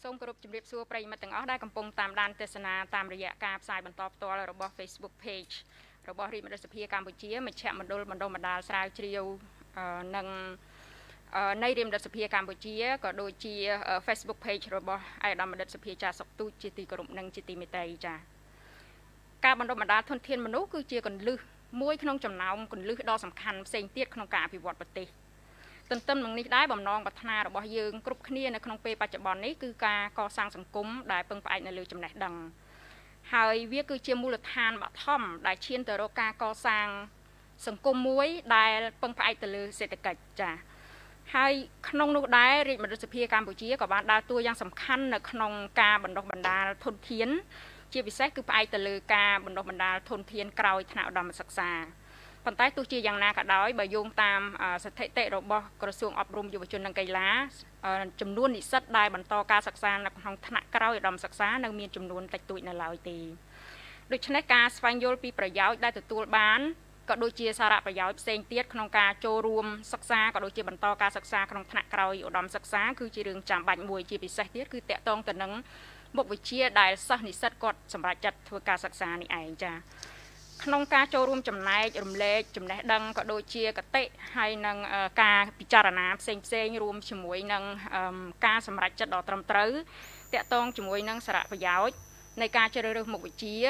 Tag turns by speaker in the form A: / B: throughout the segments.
A: សូមគោរពជម្រាបសួរប្រិយមិត្តទាំងអស់ដែលកំពុងតាមដានទស្សនាតាមរយៈការផ្សាយបន្តផ្ទាល់របស់ Facebook Page របស់រាជរដ្ឋាភិបាលកម្ពុជាមជ្ឈមណ្ឌលបណ្ដុះបណ្ដាលស្រាវជ្រាវនិងនៃរាជរដ្ឋាភិបាលកម្ពុជាក៏ដូចជា Facebook Page របស់ឯកឧត្តមបណ្ឌិតសភាចាសុកទូចជាទីគោរពនិងជាទីមេត្រីចា៎ការបណ្ដុះបណ្ដាលធនធានមនុស្សគឺជាគន្លឹះមួយក្នុងចំណោមគន្លឹះដ៏សំខាន់ផ្សេងទៀតក្នុងការអភិវឌ្ឍប្រទេសទន្ទឹមនឹងនេះដែរបំណងប្រាថ្នារបស់យើងគ្រប់គ្នានៅក្នុងពេលបច្ចុប្បន្ននេះគឺការកសាងសង្គមដែលពឹងផ្អែកនៅលើចំណេះដឹងហើយវាគឺជាមូលដ្ឋានបឋមដែលឈានទៅរកការកសាងសង្គមមួយដែលពឹងផ្អែកទៅលើសេដ្ឋកិច្ចចា៎ហើយក្នុងនោះដែររាជរដ្ឋាភិបាលកម្ពុជាក៏បានដើរតួយ៉ាងសំខាន់នៅក្នុងការបណ្ដុះបណ្ដាលធនធានជាពិសេសគឺផ្អែកទៅលើការបណ្ដុះបណ្ដាលធនធានក្រោយថ្នាក់ឧត្តមសិក្សាប៉ុន្តែទោះជាយ៉ាងណាក៏ដោយបើយោងតាមស្ថិតិរបស់ក្រសួងអប់រំយុវជននិងកីឡាចំនួននិស្សិតដែលបន្តការសិក្សានៅក្នុងថ្នាក់ក្រោយឧត្តមសិក្សានៅមានចំនួនតិចតួចនៅឡើយទេដូច្នេះការស្វែងយល់ពីប្រយោជន៍ដែលទទួលបានក៏ដូចជាសារៈប្រយោជន៍ផ្សេងទៀតក្នុងការចូលរួមសិក្សាក៏ដូចជាបន្តការសិក្សាក្នុងថ្នាក់ក្រោយឧត្តមសិក្សាគឺជារឿងចាំបាច់មួយជាពិសេសទៀតគឺតាក់ទងទៅនឹងមុខវិជ្ជាដែលសិស្សនិស្សិតគាត់សម្រេចចិត្តធ្វើការសិក្សានេះឯងចា៎ក្នុងការចូលរួមចំណែករំលែកចំណេះដឹងក៏ដូចជាគតិហើយនឹងការពិចារណាផ្សេងរួមជាមួយនឹងការសម្រេចចិត្តដ៏ត្រឹមត្រូវតាក់ទងជាមួយនឹងសារៈប្រយោជន៍នៃការជ្រើសរើសមុខវិជ្ជា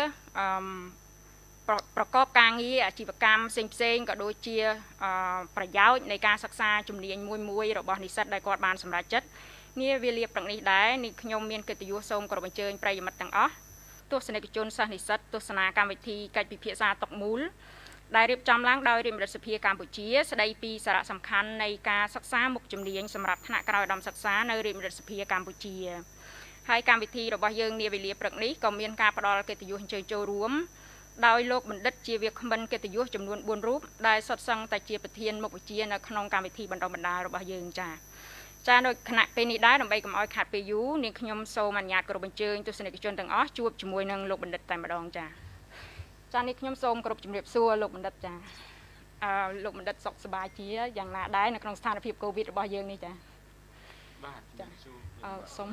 A: ប្រកបការងារអាជីវកម្មផ្សេងក៏ដូចជាប្រយោជន៍នៃការសិក្សាជំនាញមួយរបស់និស្សិតដែលគាត់បានសម្រេចចិត្តងារវាលាព្រឹកនេះដែរនេះខ្ញុំមានកិត្តិយសសូមគោរពអញ្ជើញប្រិយមិត្តទាំងអស់ទស្សនិកជនសិស្សនិស្សិតទស្សនាកម្មវិធីកិច្ចពិភាក្សាតុមូលដែលរៀបចំឡើងដោយរាជរដ្ឋាភិបាលកម្ពុជាស្ដីពីសារៈសំខាន់នៃការសិក្សាមុខជំនាញសម្រាប់ថ្នាក់ក្រោយឧត្តមសិក្សានៅរាជរដ្ឋាភិបាលកម្ពុជាហើយកម្មវិធីរបស់យើងនាវេលាព្រឹកនេះក៏មានការផ្ដល់កិត្តិយសអញ្ជើញចូលរួមដោយលោកបណ្ឌិតជាវាគ្មិនកិត្តិយសចំនួន4រូបដែលសុទ្ធសឹងតែជាប្រធានមុខវិជ្ជានៅក្នុងកម្មវិធីបណ្ដុះបណ្ដាលរបស់យើងចា៎នៅគណៈពេលនេះដែរដើម្បីកុំឲ្យខាត់ពេលយូរនាងខ្ញុំសូមអនុញ្ញាតគោរពអញ្ជើញទស្សនិកជនទាំងអស់ជួបជាមួយនឹងលោកបណ្ឌិតតែម្ដងចានេះខ្ញុំសូមគោរពជំរាបសួរលោកបណ្ឌិតចាលោកបណ្ឌិតសុខសប្បាយជាយ៉ាងណាដែរនៅក្នុងស្ថានភាពកូវីដរបស់យើងនេះចាបាទចាសូម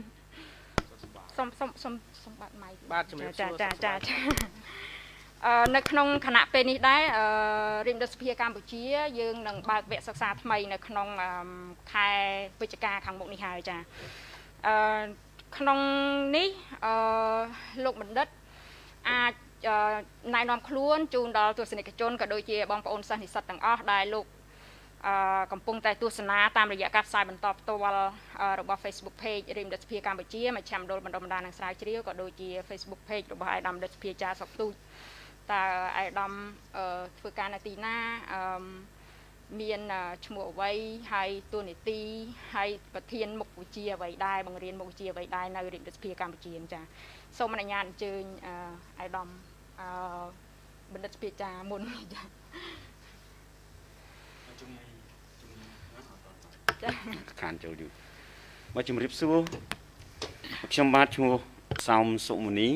A: បាត់ម៉ៃបាទជំរាបសួរចានៅក្នុងគណៈពេលនេះដែររាជរដ្ឋាភិបាលកម្ពុជាយើងនឹងបើកវគ្គសិក្សាថ្មីនៅក្នុងខែវិច្ឆិកាខាងមុខនេះហើយចាក្នុងនេះលោកបណ្ឌិតអាចណែនាំខ្លួនជូនដល់ទស្សនិកជនក៏ដូចជាបងប្អូនសិស្សនិស្សិតទាំងអស់ដែលលោកកំពុងតែទស្សនាតាមរយៈការផ្សាយបន្តផ្ទាល់របស់ Facebook Page រាជរដ្ឋាភិបាលកម្ពុជាមជ្ឈមណ្ឌលបណ្ដុះបណ្ដាលនិងស្រាវជ្រាវក៏ដូចជា Facebook Page របស់ឯកឧត្តមបណ្ឌិតសភាចាសុកទូចតើឯកឧត្តមធ្វើការនៅទីណាមានឈ្មោះអ្វីហើយតួនាទីហើយប្រធានមុខវិជ្ជាអ្វីដែរបង្រៀនមុខវិជ្ជាអ្វីដែរនៅរាជរដ្ឋាភិបាលកម្ពុជាចាសូមអនុញ្ញាតអញ្ជើញឯកឧត្តមបណ្ឌិតសភាចាមុនចា
B: ខានចូលយូរមកជំរាបសួរខ្ញុំបាទឈ្មោះសោមសុមុនី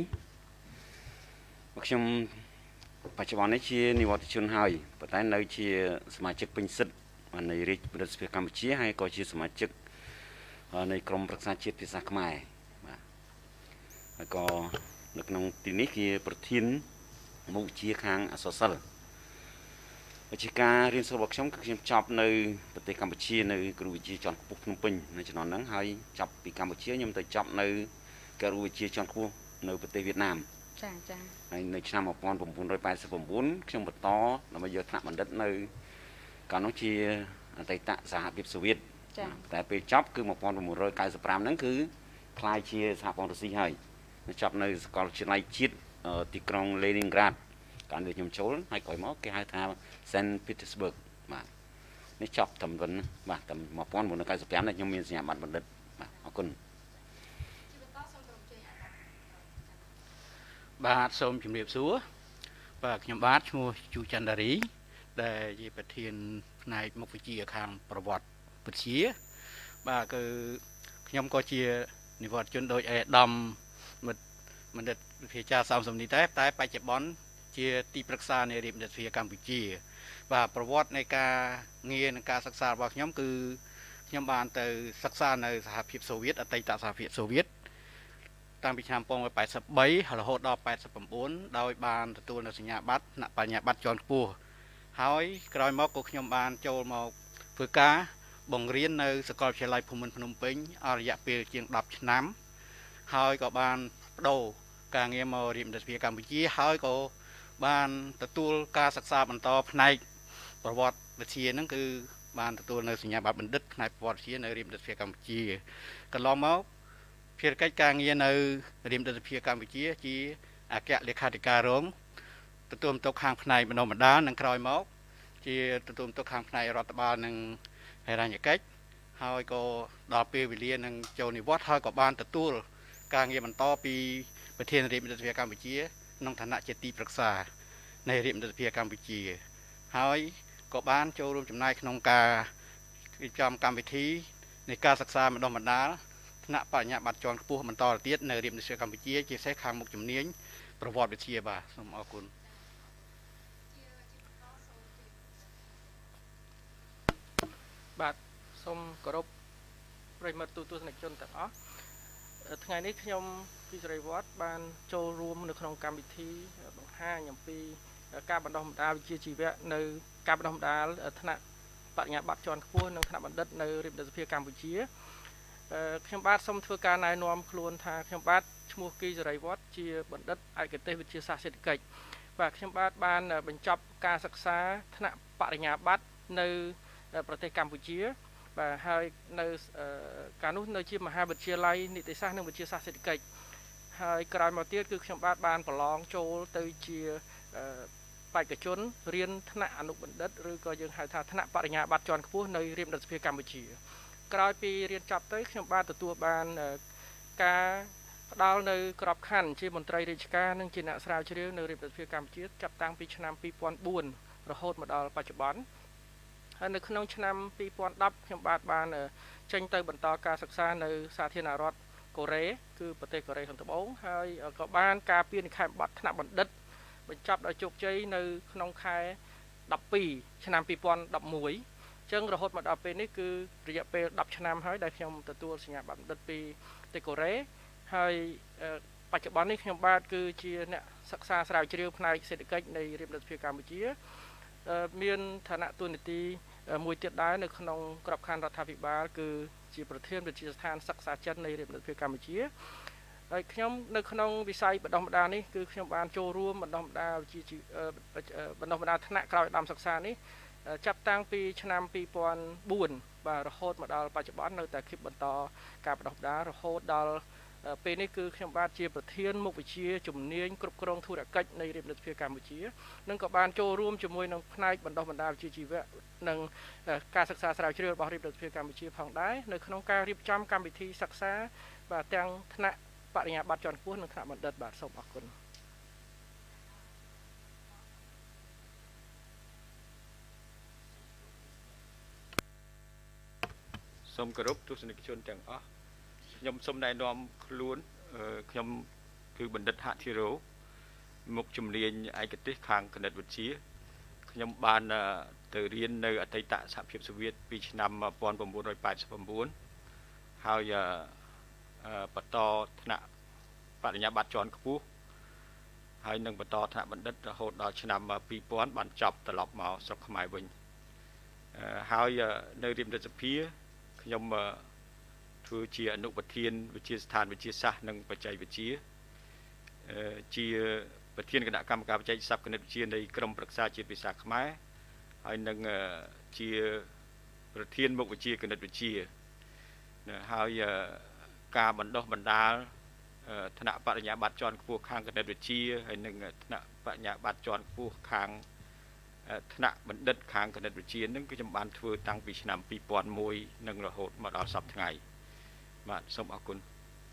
B: ខ្ញុំបច្ចុប្បន្ននេះជានិវត្តជនហើយប៉ុន្តែនៅជាសមាជិកពេញសិទ្ធិនៃរាជរដ្ឋាភិបាលកម្ពុជាហើយក៏ជាសមាជិកនៃក្រមប្រឹក្សាជាតិភាសាខ្មែរបាទហើយក៏នៅក្នុងទីនេះជាប្រធានមុខវិជ្ជាខាងអក្សរសិល្ប៍វិជ្ជាការរៀនសូត្ររបស់ខ្ញុំគឺខ្ញុំចប់នៅប្រទេសកម្ពុជានៅគ្រូវិទ្យាជាន់ខ្ពស់ភ្នំពេញនៅជំនាន់ហ្នឹងហើយចប់ពីកម្ពុជាខ្ញុំទៅចប់នៅគ្រូវិទ្យាជាន់ខ្ពស់នៅប្រទេសវៀតណាម
A: ចា
B: ហើយនៅឆ្នាំ1989ខ្ញុំបន្តដើម្បីយកថ្នាក់បណ្ឌិតនៅកាលនោះជាអតីតសហភាពសូវៀតតែពេលចប់គឺ1995ហ្នឹងគឺខ្លាយជាសហព័ន្ធរុស្ស៊ីហើយចប់នៅសាកលវិទ្យាល័យជាតិទីក្រុង Leningrad កាលនេះខ្ញុំចូលហើយក្រោយមកគេហៅថា Saint Petersburg បាទនេះចប់តាមវិញបាទតាម1995នេះខ្ញុំមានសញ្ញាបត្របណ្ឌិតបាទអរគុណ
C: បាទសូមជម្រាបសួរបាទខ្ញុំបាទឈ្មោះជូចន្ទរីដែលជាប្រធានផ្នែកមុខវិជ្ជាខាងប្រវត្តិវិទ្យាបាទគឺខ្ញុំក៏ជានិវត្តជនដោយឯកឧត្តមបណ្ឌិតវិភាចាសោមសំនីតែបច្ចុប្បន្នជាទីប្រឹក្សានៃរាជរដ្ឋាភិបាលកម្ពុជាបាទប្រវត្តិនៃការងារនិងការសិក្សារបស់ខ្ញុំគឺខ្ញុំបានទៅសិក្សានៅសហភាពសូវៀតអតីតសហភាពសូវៀតតាំងពីឆ្នាំ1983រហូតដល់89ដោយបានទទួលនៅសញ្ញាបត្រថ្នាក់បញ្ញាបត្រជាន់ខ្ពស់ហើយក្រោយមកក៏ខ្ញុំបានចូលមកធ្វើការបង្រៀននៅសាកលវិទ្យាល័យភូមិន្ទភ្នំពេញអស់រយៈពេលជាង10ឆ្នាំហើយក៏បានបដូរការងារមករៀនរដ្ឋវិទ្យាកម្ពុជាហើយក៏បានទទួលការសិក្សាបន្តផ្នែកប្រវត្តិវិទ្យាហ្នឹងគឺបានទទួលនៅសញ្ញាបត្របណ្ឌិតផ្នែកប្រវត្តិវិទ្យានៅរៀនរដ្ឋវិទ្យាកម្ពុជាកន្លងមកភារកិច្ចការងារនៅរៀនរដ្ឋវិទ្យាកម្ពុជាជាអគ្គលេខាធិការរងទទួលបន្ទុកខាងផ្នែកបណ្ដុះបណ្ដាលនិងក្រោយមកជាទទួលបន្ទុកខាងផ្នែករដ្ឋបាលនិងហិរញ្ញកិច្ចហើយក៏ដល់ពេលវេលានឹងចូលនិវត្តន៍ហើយក៏បានទទួលការងារបន្តពីប្រធានរាជរដ្ឋាភិបាលកម្ពុជាក្នុងឋានៈជាទីប្រឹក្សានៃរាជរដ្ឋាភិបាលកម្ពុជាហើយក៏បានចូលរួមចំណែកក្នុងការរៀបចំកម្មវិធីនៃការសិក្សាបណ្ដុះបណ្ដាលថ្នាក់បរិញ្ញាបត្រជាន់ខ្ពស់បន្តទៅទៀតនៅរាជរដ្ឋាភិបាលកម្ពុជាជាពិសេសខាងមុខជំនាញប្រវត្តិវិទ្យាបាទសូមអរគុណ
D: បាទសូមគោរពប្រិយមិត្តទូទស្សនិកជនទាំងអស់ថ្ងៃនេះខ្ញុំពីសេរីវត្តបានចូលរួមនៅក្នុងកម្មវិធីបង្ហាញអំពីការបណ្ដុះបណ្ដាលវិជ្ជាជីវៈនៅការបណ្ដុះបណ្ដាលថ្នាក់បរិញ្ញាបត្រជាន់ខ្ពស់និងថ្នាក់បណ្ឌិតនៅរាជរដ្ឋាភិបាលកម្ពុជាខ្ញុំបាទសូមធ្វើការណែនាំខ្លួនថាខ្ញុំបាទឈ្មោះគីសេរីវត្តជាបណ្ឌិតឯកទេសវិទ្យាសាស្ត្រសេដ្ឋកិច្ចបាទខ្ញុំបាទបានបញ្ចប់ការសិក្សាថ្នាក់បរិញ្ញាបត្រនៅប្រទេសកម្ពុជាបាទហើយនៅកាលនោះនៅជាមហាវិទ្យាល័យនីតិសាស្ត្រនិងវិទ្យាសាស្ត្រសេដ្ឋកិច្ចហើយក្រោយមកទៀតគឺខ្ញុំបាទបានប្រឡងចូលទៅជាបេក្ខជនរៀនថ្នាក់អនុបណ្ឌិតឬក៏យើងហៅថាថ្នាក់បរិញ្ញាបត្រជាន់ខ្ពស់នៅរាជរដ្ឋាភិបាលកម្ពុជាក្រោយពីរៀនចប់ទៅខ្ញុំបាទទទួលបានការផ្ដល់នៅក្របខ័ណ្ឌជាមន្ត្រីរាជការនិងជាអ្នកស្រាវជ្រាវនៅរាជរដ្ឋាភិបាលកម្ពុជាចាប់តាំងពីឆ្នាំ2004រហូតមកដល់បច្ចុប្បន្នហើយនៅក្នុងឆ្នាំ2010ខ្ញុំបាទបានចេញទៅបន្តការសិក្សានៅសាធារណរដ្ឋកូរ៉េគឺប្រទេសកូរ៉េខាងត្បូងហើយក៏បានការពារនិក្ខេបប័ត្រថ្នាក់បណ្ឌិតបញ្ចប់ដោយជោគជ័យនៅក្នុងខែ12ឆ្នាំ2011ចឹងរហូតមកដល់ពេលនេះគឺរយៈពេល10ឆ្នាំហើយដែលខ្ញុំទទួលសញ្ញាបត្របណ្ឌិតពីប្រទេសកូរ៉េហើយបច្ចុប្បន្ននេះខ្ញុំបាទគឺជាអ្នកសិក្សាស្រាវជ្រាវផ្នែកសេដ្ឋកិច្ចនៃរាជរដ្ឋាភិបាលកម្ពុជាមានឋានៈតួនាទីមួយទៀតដែរនៅក្នុងក្របខ័ណ្ឌរដ្ឋាភិបាលគឺជាប្រធានវិទ្យាស្ថានសិក្សាចិននៃរាជរដ្ឋាភិបាលកម្ពុជាហើយខ្ញុំនៅក្នុងវិស័យបណ្ដុះបណ្ដាលនេះគឺខ្ញុំបានចូលរួមបណ្ដុះបណ្ដាលបណ្ដុះបណ្ដាលថ្នាក់ក្រោយឧត្តមសិក្សានេះចាប់តាំងពីឆ្នាំ2004បាទរហូតមកដល់បច្ចុប្បន្ននៅតែគិតបន្តការបណ្ដុះបណ្ដាលរហូតដល់ពេលនេះគឺខ្ញុំបាទជាប្រធានមុខវិជ្ជាជំនាញគ្រប់គ្រងធុរកិច្ចនៃរាជរដ្ឋាភិបាលកម្ពុជានិងក៏បានចូលរួមជាមួយនឹងផ្នែកបណ្ដុះបណ្ដាលវិជ្ជាជីវៈនិងការសិក្សាស្រាវជ្រាវរបស់រាជរដ្ឋាភិបាលកម្ពុជាផងដែរនៅក្នុងការរៀបចំកម្មវិធីសិក្សាបាទទាំងថ្នាក់បរិញ្ញាបត្រជាន់ខ្ពស់និងថ្នាក់បណ្ឌិតបាទសូមអរគុណ
E: សូមគោរពទស្សនិកជនទាំងអស់ខ្ញុំសូមណែនាំខ្លួនខ្ញុំគឺបណ្ឌិតហធិរោមុខជំនាញឯកទេសខាងគណិតវិទ្យាខ្ញុំបានទៅរៀននៅអតីតសហភាពសូវៀតពីឆ្នាំ1989ហើយបន្តថ្នាក់បរិញ្ញាបត្រជាន់ខ្ពស់ហើយនឹងបន្តថ្នាក់បណ្ឌិតរហូតដល់ឆ្នាំ2000បានចប់ត្រឡប់មកស្រុកខ្មែរវិញហើយនៅរាជរដ្ឋាភិបាលខ្ញុំធ្វើជាអនុប្រធានវិទ្យាស្ថានវិទ្យាសាស្ត្រនិងបច្ចេកវិទ្យាជាប្រធានគណៈកម្មការបច្ចេកសព្ទគណិតវិទ្យានៃក្រមប្រឹក្សាជាតិភាសាខ្មែរហើយនឹងជាប្រធានមុខវិជ្ជាគណិតវិទ្យាហើយការបណ្ដុះបណ្ដាលថ្នាក់បរិញ្ញាបត្រជាន់ខ្ពស់ខាងគណិតវិទ្យាហើយនឹងថ្នាក់បរិញ្ញាបត្រជាន់ខ្ពស់ខាងថ្នាក់បណ្ឌិតខាងគណិតវិទ្យានឹងគឺខ្ញុំបានធ្វើតាំងពីឆ្នាំ2001និងរហូតមកដល់សប្តាហ៍ថ្ងៃបាទសូមអរគុណ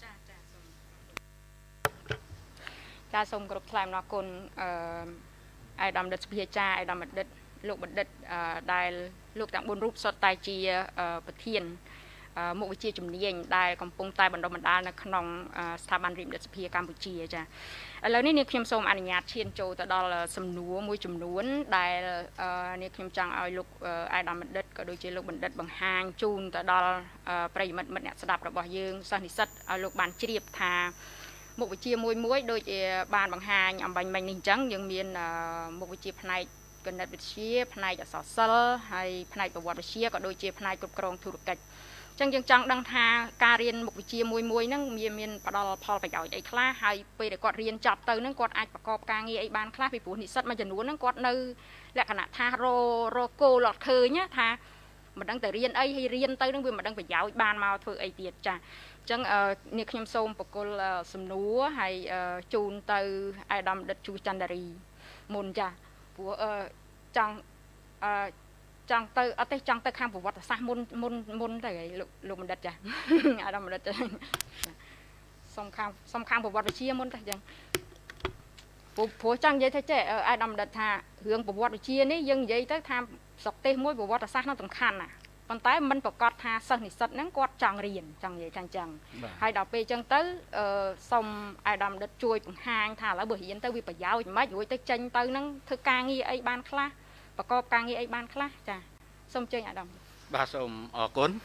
A: ចាសូមគោរពថ្លែងអំណរគុណអាយដាមបណ្ឌិតសុភាចារ្យអាយដាមបណ្ឌិតលោកបណ្ឌិតដែលលោកទាំង4រូបសុទ្ធតែជាប្រធានមុខវិជ្ជាជំនាញដែលកំពុងតែបណ្ដុះបណ្ដាលនៅក្នុងស្ថាប័នរាជរដ្ឋាភិបាលកម្ពុជាចាឥឡូវនេះនាងខ្ញុំសូមអនុញ្ញាតឈានចូលទៅដល់សំណួរមួយចំនួនដែលនាងខ្ញុំចង់ឲ្យលោកអាយដាមបណ្ឌិតក៏ដូចជាលោកបណ្ឌិតបង្ហាញជូនទៅដល់ប្រិយមិត្តអ្នកស្ដាប់របស់យើងសិស្សនិស្សិតឲ្យលោកបានជ្រាបថាមុខវិជ្ជាមួយដូចជាបានបង្ហាញអំបញ្ញមិញនេះអញ្ចឹងយើងមានមុខវិជ្ជាផ្នែកគណិតវិទ្យាផ្នែកអក្សរសិល្ប៍ហើយផ្នែកប្រវត្តិវិទ្យាក៏ដូចជាផ្នែកគ្រប់គ្រងធុរកិច្ចអញ្ចឹងយើងចង់ដឹងថាការរៀនមុខវិជ្ជាមួយហ្នឹងមានផ្ដល់ផលប្រយោជន៍អីខ្លះហើយពេលដែលគាត់រៀនចប់ទៅហ្នឹងគាត់អាចប្រកបការងារអីបានខ្លះពីព្រោះនិស្សិតមួយចំនួនហ្នឹងគាត់នៅលក្ខណៈថារកគោលអត់ឃើញថាមិនដឹងតែរៀនអីហើយរៀនទៅហ្នឹងវាមិនដឹងប្រយោជន៍បានមកធ្វើអីទៀតចាអញ្ចឹងនេះខ្ញុំសូមបកគលសំណួរហើយជូនទៅអាយដាមដិតជូចន្ទរីមុនចាព្រោះចង់ទៅអត់ទេចង់ទៅខាងប្រវត្តិសាស្ត្រមុនទៅលោកបណ្ឌិតចាអាដាមបណ្ឌិតសុំខាងប្រវត្តិវិទ្យាមុនទៅអញ្ចឹងព្រោះចង់និយាយថាចេះអាដាមបណ្ឌិតថារឿងប្រវត្តិវិទ្យានេះយើងនិយាយទៅថាស្រុកទេសមួយប្រវត្តិសាស្ត្រនោះសំខាន់ណាប៉ុន្តែមិនប្រកាសថាសិស្សនិស្សិតហ្នឹងគាត់ចង់រៀនចង់និយាយថាអញ្ចឹងហើយដល់ពេលអញ្ចឹងទៅសុំអាដាមបណ្ឌិតជួយបង្ហាញថាឥឡូវបើរៀនទៅវាប្រយោជន៍មិនរួចទៅចេញទៅហ្នឹងធ្វើការងារអីបានខ្លះប្រកបការងារអីបានខ្លះចាសូមជើញអាដាម
C: បាទសូមអរគុណ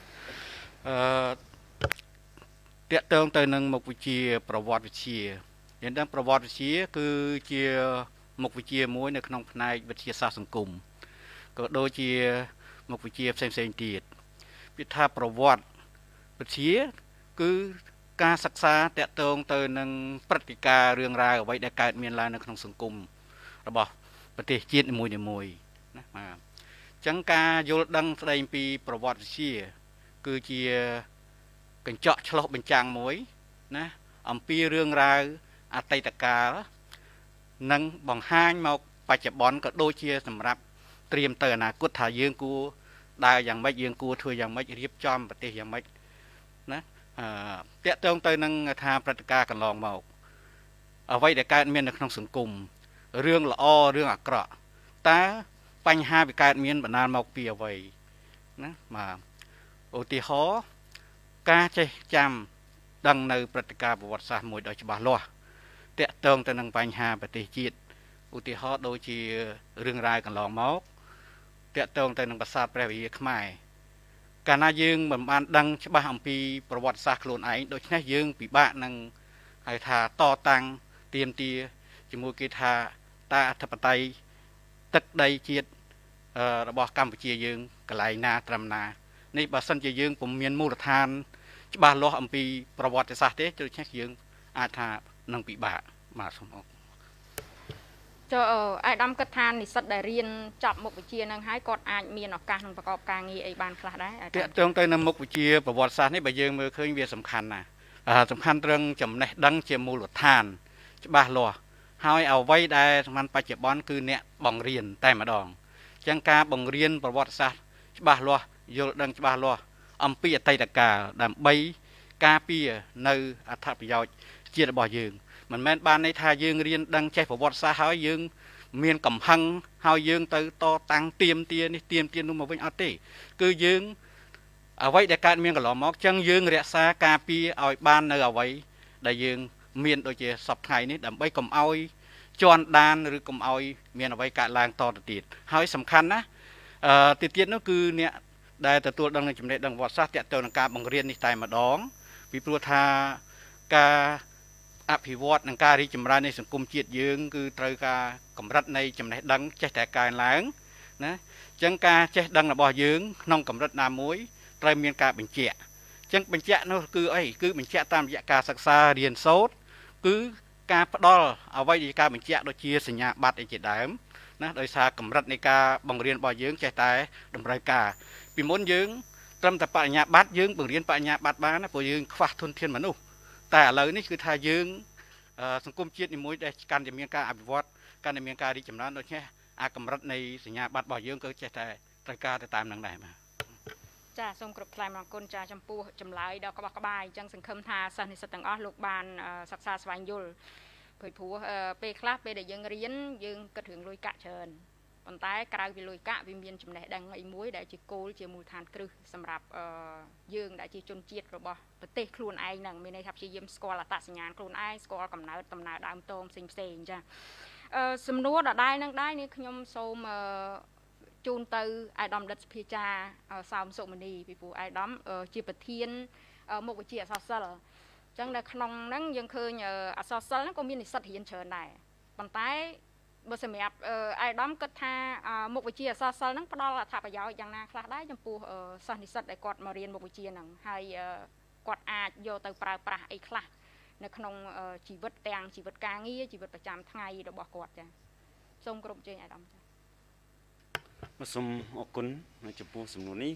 C: តាក់ទងទៅនឹងមុខវិជ្ជាប្រវត្តិវិទ្យាយើងដឹងប្រវត្តិវិទ្យាគឺជាមុខវិជ្ជាមួយនៅក្នុងផ្នែកវិទ្យាសាស្ត្រសង្គមក៏ដូចជាមុខវិជ្ជាផ្សេងទៀតវាថាប្រវត្តិវិទ្យាគឺការសិក្សាតាក់ទងទៅនឹងព្រឹត្តិការណ៍រឿងរ៉ាវអ្វីដែលកើតមានឡើងនៅក្នុងសង្គមរបស់ប្រទេសជាតិនីមួយណាបាទអញ្ចឹងការយល់ដឹងស្ដីពីប្រវត្តិវិទ្យាគឺជាកញ្ចក់ឆ្លុះបញ្ចាំងមួយណាអំពីរឿងរ៉ាវអតីតកាលនិងបង្ហាញមកបច្ចុប្បន្នក៏ដូចជាសម្រាប់ត្រៀមទៅអនាគតថាយើងគួរដើរយ៉ាងម៉េចយើងគួរធ្វើយ៉ាងម៉េចរៀបចំប្រទេសយ៉ាងម៉េចណាតាក់ទងទៅនឹងថាព្រឹត្តិការណ៍កន្លងមកអ្វីដែលកើតមាននៅក្នុងសង្គមរឿងល្អរឿងអាក្រក់តើបញ្ហាវាកើតមានបណ្ដាលមកពីអ្វីណាបាទឧទាហរណ៍ការចេះចាំដឹងនៅព្រឹត្តិការណ៍ប្រវត្តិសាស្ត្រមួយដ៏ច្បាស់លាស់តាក់ទងទៅនឹងបញ្ហាប្រទេសជាតិឧទាហរណ៍ដូចជារឿងរ៉ាវកន្លងមកតាក់ទងទៅនឹងប្រាសាទព្រះវិហារខ្មែរកាលណាយើងមិនបានដឹងច្បាស់អំពីប្រវត្តិសាស្ត្រខ្លួនឯងដូច្នេះយើងពិបាកនឹងហៅថាតតាំងទាមទារជាមួយគេថាតើអធិបតេយ្យទឹកដីជាតិរបស់កម្ពុជាយើងកន្លែងណាត្រឹមណានេះបើសិនជាយើងពុំមានមូលដ្ឋានច្បាស់លាស់អំពីប្រវត្តិសាស្ត្រទេដូច្នេះយើងអាចថានឹងពិបាកបាទសូមអរគុណ
A: អាយដាមគិតថានិស្សិតដែលរៀនចប់មុខវិជ្ជានឹងហើយគាត់អាចមានឱកាសនឹងប្រកបការងារអីបានខ្លះដែរ
C: តាក់ទងទៅនឹងមុខវិជ្ជាប្រវត្តិសាស្ត្រនេះបើយើងមើលឃើញវាសំខាន់ណាស់សំខាន់ត្រង់ចំណេះដឹងជាមូលដ្ឋានច្បាស់លាស់ហើយអ្វីដែលសំខាន់បច្ចុប្បន្នគឺអ្នកបង្រៀនតែម្ដងអញ្ចឹងការបង្រៀនប្រវត្តិសាស្ត្រច្បាស់លាស់យល់ដឹងច្បាស់លាស់អំពីអតីតកាលដើម្បីការពារនៅអត្ថប្រយោជន៍ជាតិរបស់យើងមិនមែនបានន័យថាយើងរៀនដឹងចេះប្រវត្តិសាស្ត្រហើយយើងមានកំហឹងហើយយើងទៅតតាំងទៀមទានេះទៀមទានោះមកវិញអត់ទេគឺយើងអ្វីដែលកើតមានកន្លងមកចឹងយើងរក្សាការពារឲ្យបាននៅអ្វីដែលយើងមានដូចជាសពថ្ងៃនេះដើម្បីកុំឲ្យជន់ដានឬកុំឲ្យមានអ្វីកើតឡើងតទៅទៀតហើយសំខាន់ណាទៀតនោះគឺអ្នកដែលទទួលដឹងចំណេះដឹងប្រវត្តិសាស្ត្រតាក់ទងនឹងការបង្រៀននេះតែម្ដងពីព្រោះថាការអភិវឌ្ឍនិងការរីកចម្រើននៃសង្គមជាតិយើងគឺត្រូវការកម្រិតនៃចំណេះដឹងចេះតែកើនឡើងណាអញ្ចឹងការចេះដឹងរបស់យើងក្នុងកម្រិតណាមួយត្រូវមានការបញ្ជាក់អញ្ចឹងបញ្ជាក់នោះគឺអីគឺបញ្ជាក់តាមរយៈការសិក្សារៀនសូត្រគឺការផ្ដល់អ្វីដែលការបញ្ជាក់ដូចជាសញ្ញាបត្រអីជាដើមណាដោយសារកម្រិតនៃការបង្រៀនរបស់យើងចេះតែតម្រូវការពីមុនយើងត្រឹមតែបរិញ្ញាបត្រយើងបង្រៀនបរិញ្ញាបត្របានណាព្រោះយើងខ្វះធនធានមនុស្សតែឥឡូវនេះគឺថាយើងសង្គមជាតិនីមួយដែលកាន់តែមានការអភិវឌ្ឍកាន់តែមានការរីកចម្រើនដូច្នេះអាកម្រិតនៃសញ្ញាបត្ររបស់យើងក៏ចេះតែត្រូវការទៅតាមនឹងដែរបាទ
A: ចាសូមគ្រប់ថ្លែងអរគុណចាចំពោះចម្លើយដ៏ក្បោះក្បាយអញ្ចឹងសង្ឃឹមថាសិស្សនិស្សិតទាំងអស់លោកបានសិក្សាស្វែងយល់ព្រោះពេលខ្លះពេលដែលយើងរៀនយើងគិតរឿងលុយកាក់ច្រើនប៉ុន្តែក្រៅពីលុយកាក់វាមានចំណេះដឹងអីមួយដែលជាគោលជាមូលដ្ឋានគ្រឹះសម្រាប់យើងដែលជាជនជាតិរបស់ប្រទេសខ្លួនឯងហ្នឹងមានន័យថាព្យាយាមស្គាល់អត្តសញ្ញាណខ្លួនឯងស្គាល់កំណើតដំណើរដើមតងផ្សេងចាសំណួរដដែលនឹងដែរនេះខ្ញុំសូមជូនទៅអាយដាមដិតសភាចាសោមសុមនីពីព្រោះអាយដាមជាប្រធានមុខវិជ្ជាអក្សរសិល្ប៍អញ្ចឹងនៅក្នុងហ្នឹងយើងឃើញអក្សរសិល្ប៍ហ្នឹងក៏មាននិស្សិតរៀនច្រើនដែរប៉ុន្តែបើសម្រាប់អាយដាមគិតថាមុខវិជ្ជាអក្សរសិល្ប៍ហ្នឹងផ្ដល់អត្ថប្រយោជន៍យ៉ាងណាខ្លះដែរចំពោះសិស្សនិស្សិតដែលគាត់មករៀនមុខវិជ្ជាហ្នឹងហើយគាត់អាចយកទៅប្រើប្រាស់អីខ្លះនៅក្នុងជីវិតទាំងជីវិតការងារជីវិតប្រចាំថ្ងៃរបស់គាត់ចាសូមគោរពអញ្ជើញអាយដាមចា
B: សូមអរគុណចំពោះសំណួរនេះ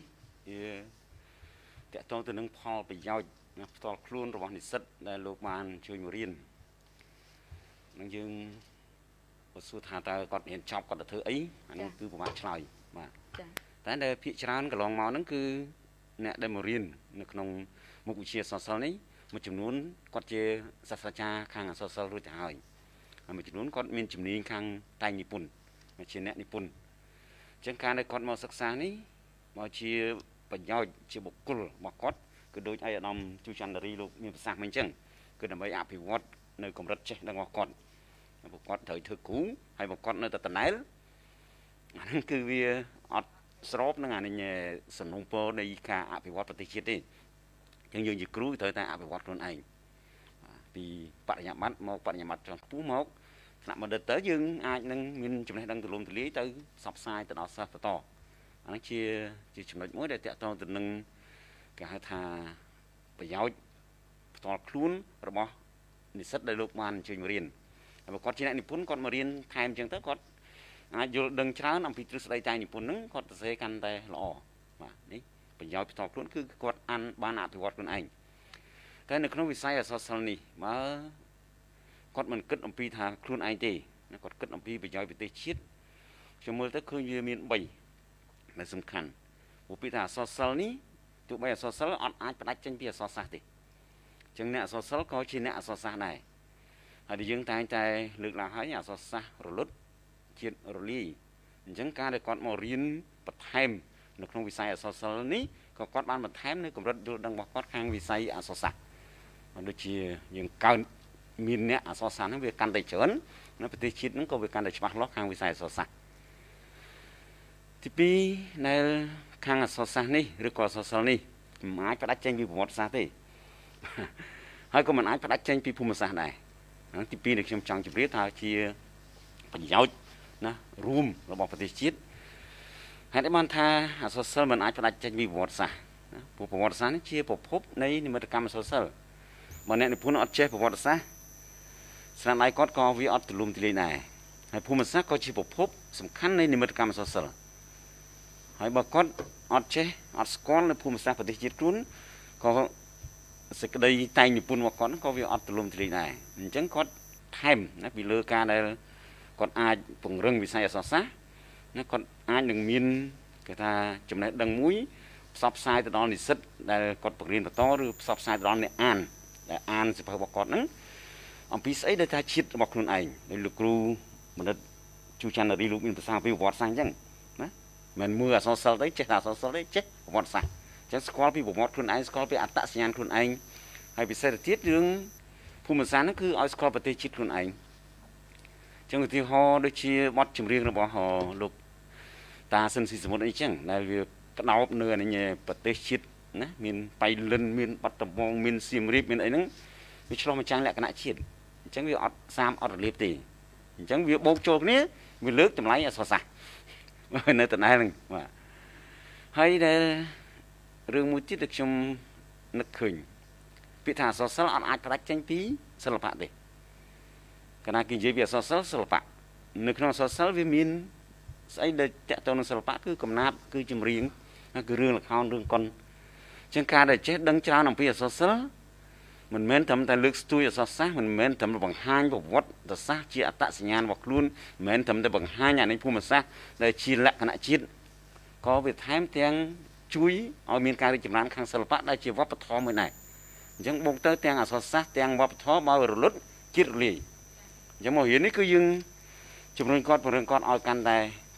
B: វាតកតងទៅនឹងផលប្រយោជន៍ផ្ទាល់ខ្លួនរបស់និស្សិតដែលលោកបានជួយមករៀននឹងយើងបើសួរថាតើគាត់រៀនចប់គាត់ទៅធ្វើអីអានេះគឺពិបាកឆ្លើយបាទតែដែលភាគច្រើនកន្លងមកហ្នឹងគឺអ្នកដែលមករៀននៅក្នុងមុខវិជ្ជាអក្សរសិល្ប៍នេះមួយចំនួនគាត់ជាសាស្ត្រាចារ្យខាងអក្សរសិល្ប៍រួចទៅហើយមួយចំនួនគាត់មានជំនាញខាងតែងនិពន្ធជាអ្នកនិពន្ធអញ្ចឹងការដែលគាត់មកសិក្សានេះមកជាប្រយោជន៍ជាបុគ្គលរបស់គាត់គឺដូចអាយដាមជូចន្ទរីលោកមានប្រសាសន៍មិញអញ្ចឹងគឺដើម្បីអភិវឌ្ឍនៅកម្រិតចេះដឹងរបស់គាត់ពួកគាត់ត្រូវធ្វើគ្រូហើយពួកគាត់នៅតែតណែលអាហ្នឹងគឺវាអត់ស្របនឹងអានេះសំណុំពរនៃការអភិវឌ្ឍប្រទេសជាតិទេអញ្ចឹងយើងជាគ្រូត្រូវតែអភិវឌ្ឍខ្លួនឯងពីបរិញ្ញាបត្រមកបរិញ្ញាបត្រជាន់ខ្ពស់មកថ្នាក់បណ្ឌិតទៅយើងអាចនឹងមានចំណេះដឹងទូលំទូលាយទៅផ្សព្វផ្សាយទៅដល់សិស្សបន្តអានេះជាចំណុចមួយដែលតកតងទៅនឹងគេហៅថាប្រយោជន៍ផ្ទាល់ខ្លួនរបស់និស្សិតដែលលោកបានអញ្ជើញមករៀនហើយបើគាត់ជាអ្នកនិពន្ធគាត់មករៀនថែមអញ្ចឹងទៅគាត់អាចយល់ដឹងច្រើនអំពីទ្រឹស្ដីតែងនិពន្ធហ្នឹងគាត់សរសេរកាន់តែល្អបាទនេះប្រយោជន៍ផ្ទាល់ខ្លួនគឺគាត់បានអភិវឌ្ឍខ្លួនឯងតែនៅក្នុងវិស័យអក្សរសិល្ប៍នេះបើគាត់មិនគិតអំពីថាខ្លួនឯងទេគាត់គិតអំពីប្រយោជន៍ប្រទេសជាតិខ្ញុំមើលទៅឃើញវាមាន3ដែលសំខាន់ព្រោះពីថាអក្សរសិល្ប៍នេះទោះបីអក្សរសិល្ប៍អត់អាចផ្ដាច់ចេញពីអក្សរសាស្ត្រទេអញ្ចឹងអ្នកអក្សរសិល្ប៍ក៏ជាអ្នកអក្សរសាស្ត្រដែរហើយយើងតែងតែលើកឡើងហើយអក្សរសាស្ត្ររលត់ជាតិរលាយអញ្ចឹងការដែលគាត់មករៀនបន្ថែមនៅក្នុងវិស័យអក្សរសិល្ប៍នេះក៏គាត់បានបន្ថែមនៅកម្រិតយល់ដឹងរបស់គាត់ខាងវិស័យអក្សរសាស្ត្រដូចជាយើងកើតមានអ្នកអក្សរសាស្ត្រហ្នឹងវាកាន់តែច្រើននៅប្រទេសជាតិហ្នឹងក៏វាកាន់តែច្បាស់លាស់ខាងវិស័យអក្សរសាស្ត្រទី2នៅខាងអក្សរសាស្ត្រនេះឬក៏អក្សរសិល្ប៍នេះមិនអាចផ្ដាច់ចេញពីប្រវត្តិសាស្ត្រទេហើយក៏មិនអាចផ្ដាច់ចេញពីភូមិសាស្ត្រដែរទី2ដែលខ្ញុំចង់ជម្រាបថាជាប្រយោជន៍ណារួមរបស់ប្រទេសជាតិហេតុអីបានថាអក្សរសិល្ប៍មិនអាចផ្ដាច់ចេញពីប្រវត្តិសាស្ត្រណាព្រោះប្រវត្តិសាស្ត្រនេះជាប្រភពនៃនិមិត្តកម្មអក្សរសិល្ប៍បើអ្នកនិពន្ធអត់ចេះប្រវត្តិសាស្ត្រស្នាដៃគាត់ក៏វាអត់ទូលំទូលាយដែរហើយភូមិសាស្ត្រក៏ជាប្រភពសំខាន់នៃនិមិត្តកម្មអក្សរសិល្ប៍ហើយបើគាត់អត់ចេះអត់ស្គាល់នៅភូមិសាស្ត្រប្រទេសជាតិខ្លួនក៏សេចក្តីតែងនិពន្ធរបស់គាត់ក៏វាអត់ទូលំទូលាយដែរអញ្ចឹងគាត់ថែមណាពីលើការដែលគាត់អាចពង្រឹងវិស័យអក្សរសាស្ត្រណាគាត់អាចនឹងមានគេថាចំណេះដឹងមួយផ្សព្វផ្សាយទៅដល់និស្សិតដែលគាត់បង្រៀនបន្តឬផ្សព្វផ្សាយទៅដល់អ្នកអានដែលអានសៀវភៅរបស់គាត់ហ្នឹងអំពីស្អីដែលថាជាតិរបស់ខ្លួនឯងដោយលោកគ្រូបណ្ឌិតជូចន្ទរីលោកមានប្រសាសន៍ពីប្រវត្តិសាស្ត្រអញ្ចឹងណាមិនមើលអក្សរសិល្ប៍ទេចេះតែអក្សរសិល្ប៍ទេចេះប្រវត្តិសាស្ត្រអញ្ចឹងស្គាល់ពីប្រវត្តិខ្លួនឯងស្គាល់ពីអត្តសញ្ញាណខ្លួនឯងហើយពិសេសទៅទៀតរឿងភូមិសាស្ត្រហ្នឹងគឺឲ្យស្គាល់ប្រទេសជាតិខ្លួនឯងអញ្ចឹងឧទាហរណ៍ដូចជាបទចម្រៀងរបស់លោកតាសិនស៊ីសមុទ្រអីចឹងដែលវាក្តោបនៅអានេះប្រទេសជាតិណាមានបៃលិនមានបាត់ដំបងមានសៀមរាបមានអីហ្នឹងវាឆ្លុះមកចាំងលក្ខណៈជាតិអញ្ចឹងវាអត់សាមអត់រលាបទេអញ្ចឹងវាបូកចូលគ្នាវាលើកតម្លៃអក្សរសាស្ត្រនៅតំណែងហ្នឹងបាទហើយដែលរឿងមួយទៀតដែលខ្ញុំនឹកឃើញពាក្យថាអក្សរសិល្ប៍អត់អាចផ្ដាច់ចេញពីសិល្បៈទេកាលណាគេនិយាយពីអក្សរសិល្ប៍សិល្បៈនៅក្នុងអក្សរសិល្ប៍វាមានស្អីដែលតកតទៅនឹងសិល្បៈគឺកំណាព្យគឺចម្រៀងគឺរឿងល្ខោនរឿងកុនអញ្ចឹងការដែលចេះដឹងច្រើនអំពីអក្សរសិល្ប៍មិនមែនត្រឹមតែលើកស្ទួយអក្សរសាស្ត្រមិនមែនត្រឹមតែបង្ហាញប្រវត្តិសាស្ត្រជាអត្តសញ្ញាណរបស់ខ្លួនមិនមែនត្រឹមតែបង្ហាញអានេះភូមិសាស្ត្រដែលជាលក្ខណៈជាតិក៏វាថែមទាំងជួយឲ្យមានការរីកចម្រើនខាងសិល្បៈដែលជាវប្បធម៌មួយដែរអញ្ចឹងបូកទៅទាំងអក្សរសាស្ត្រទាំងវប្បធម៌បើរលត់ជាតិរលាយអញ្ចឹងមករៀននេះគឺយើងជំរុញគាត់ពង្រឹងគាត់ឲ្យកាន់តែខ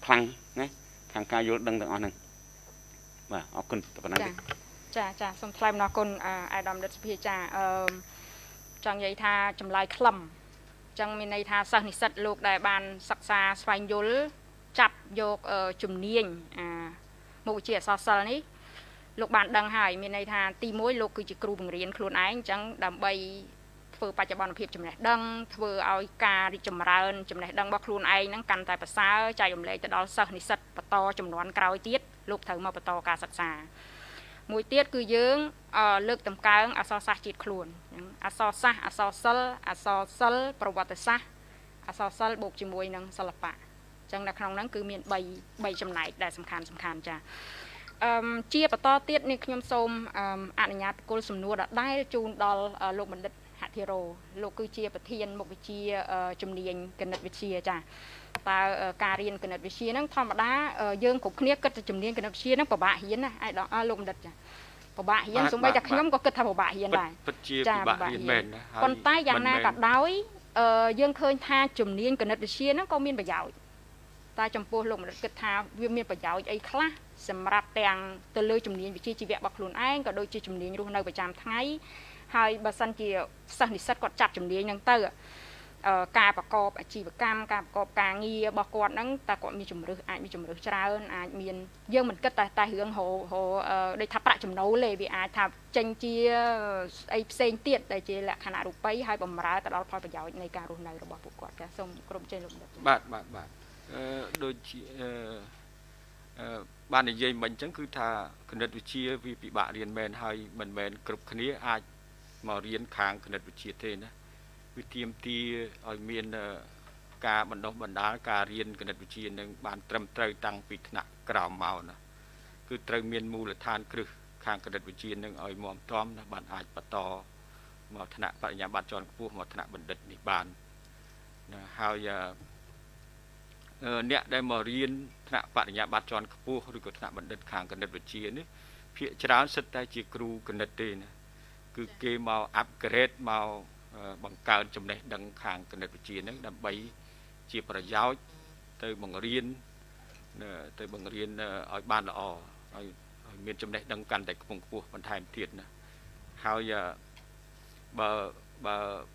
B: ខ្លាំងណាខាងការយល់ដឹងទាំងអស់ហ្នឹងបាទអរគុណតែប៉ុណ្ណឹងទេ
A: ចាសូមថ្លែងអំណរគុណអាដាមដិតសភាចាចង់និយាយថាចម្លើយខ្លឹមចឹងមានន័យថាសិស្សនិស្សិតលោកដែលបានសិក្សាស្វែងយល់ចាប់យកជំនាញមុខវិជ្ជាអក្សរសិល្ប៍នេះលោកបានដឹងហើយមានន័យថាទី1លោកគឺជាគ្រូបង្រៀនខ្លួនឯងចឹងដើម្បីធ្វើបច្ចុប្បន្នភាពចំណេះដឹងធ្វើឲ្យការរីកចម្រើនចំណេះដឹងរបស់ខ្លួនឯងហ្នឹងកាន់តែប្រសើរចែករំលែកទៅដល់សិស្សនិស្សិតបន្តចំនួនក្រោយទៀតលោកត្រូវមកបន្តការសិក្សាមួយទៀតគឺយើងលើកតម្កើងអក្សរសាស្ត្រជាតិខ្លួនអក្សរសាស្ត្រអក្សរសិល្ប៍អក្សរសិល្ប៍ប្រវត្តិសាស្ត្រអក្សរសិល្ប៍បូកជាមួយនឹងសិល្បៈអញ្ចឹងនៅក្នុងហ្នឹងគឺមាន3ចំណែកដែលសំខាន់ចាជាបន្តទៀតនេះខ្ញុំសូមអនុញ្ញាតគោលសំណួរដដែលជូនដល់លោកបណ្ឌិតហធិរោលោកគឺជាប្រធានមុខវិជ្ជាជំនាញគណិតវិទ្យាចាតើការរៀនគណិតវិទ្យាហ្នឹងធម្មតាយើងគ្រប់គ្នាគិតថាជំនាញគណិតវិទ្យាហ្នឹងពិបាករៀនណាអាយដល់លោកបណ្ឌិតចាពិបាករៀនសូម្បីតែខ្ញុំក៏គិតថាពិបាករៀនដែរ
E: ពិតជាពិបាករៀនមែនណា
A: ប៉ុន្តែយ៉ាងណាក៏ដោយយើងឃើញថាជំនាញគណិតវិទ្យាហ្នឹងក៏មានប្រយោជន៍តែចំពោះលោកបណ្ឌិតគិតថាវាមានប្រយោជន៍អីខ្លះសម្រាប់ទាំងទៅលើជំនាញវិជ្ជាជីវៈរបស់ខ្លួនឯងក៏ដូចជាជំនាញរស់នៅប្រចាំថ្ងៃហើយបើសិនជាសិស្សនិស្សិតគាត់ចាប់ជំនាញហ្នឹងទៅការប្រកបអាជីវកម្មការប្រកបការងាររបស់គាត់ហ្នឹងតើគាត់មានជំរឿសអាចមានជំរឿសច្រើនអាចមានយើងមិនគិតតែរឿងហៅដូចថាប្រាក់ចំណូលទេវាអាចថាចេញជាអីផ្សេងទៀតដែលជាលក្ខណៈរូបិយហើយបំរើទៅដល់ផលប្រយោជន៍នៃការរស់នៅរបស់ពួកគាត់ចាសូមគ្រប់ជ័យលោក
E: បាទដូចជាបាននិយាយមិញអញ្ចឹងគឺថាគណិតវិទ្យាវាពិបាករៀនមែនហើយមិនមែនគ្រប់គ្នាអាចមករៀនខាងគណិតវិទ្យាទេណាវាទាមទារឲ្យមានការបណ្ដុះបណ្ដាលការរៀនគណិតវិទ្យានឹងបានត្រឹមត្រូវតាំងពីថ្នាក់ក្រោមមកណាគឺត្រូវមានមូលដ្ឋានគ្រឹះខាងគណិតវិទ្យានឹងឲ្យមាំទាំណាបានអាចបន្តមកថ្នាក់បរិញ្ញាបត្រជាន់ខ្ពស់មកថ្នាក់បណ្ឌិតនេះបានណាហើយអ្នកដែលមករៀនថ្នាក់បរិញ្ញាបត្រជាន់ខ្ពស់ឬក៏ថ្នាក់បណ្ឌិតខាងគណិតវិទ្យានេះភាគច្រើនសិតតែជាគ្រូគណិតទេណាគឺគេមក upgrade មកបង្កើនចំណេះដឹងខាងគណិតវិទ្យាហ្នឹងដើម្បីជាប្រយោជន៍ទៅបង្រៀនឲ្យបានល្អឲ្យមានចំណេះដឹងកាន់តែខ្ពង់ខ្ពស់បន្ថែមទៀតណាហើយបើ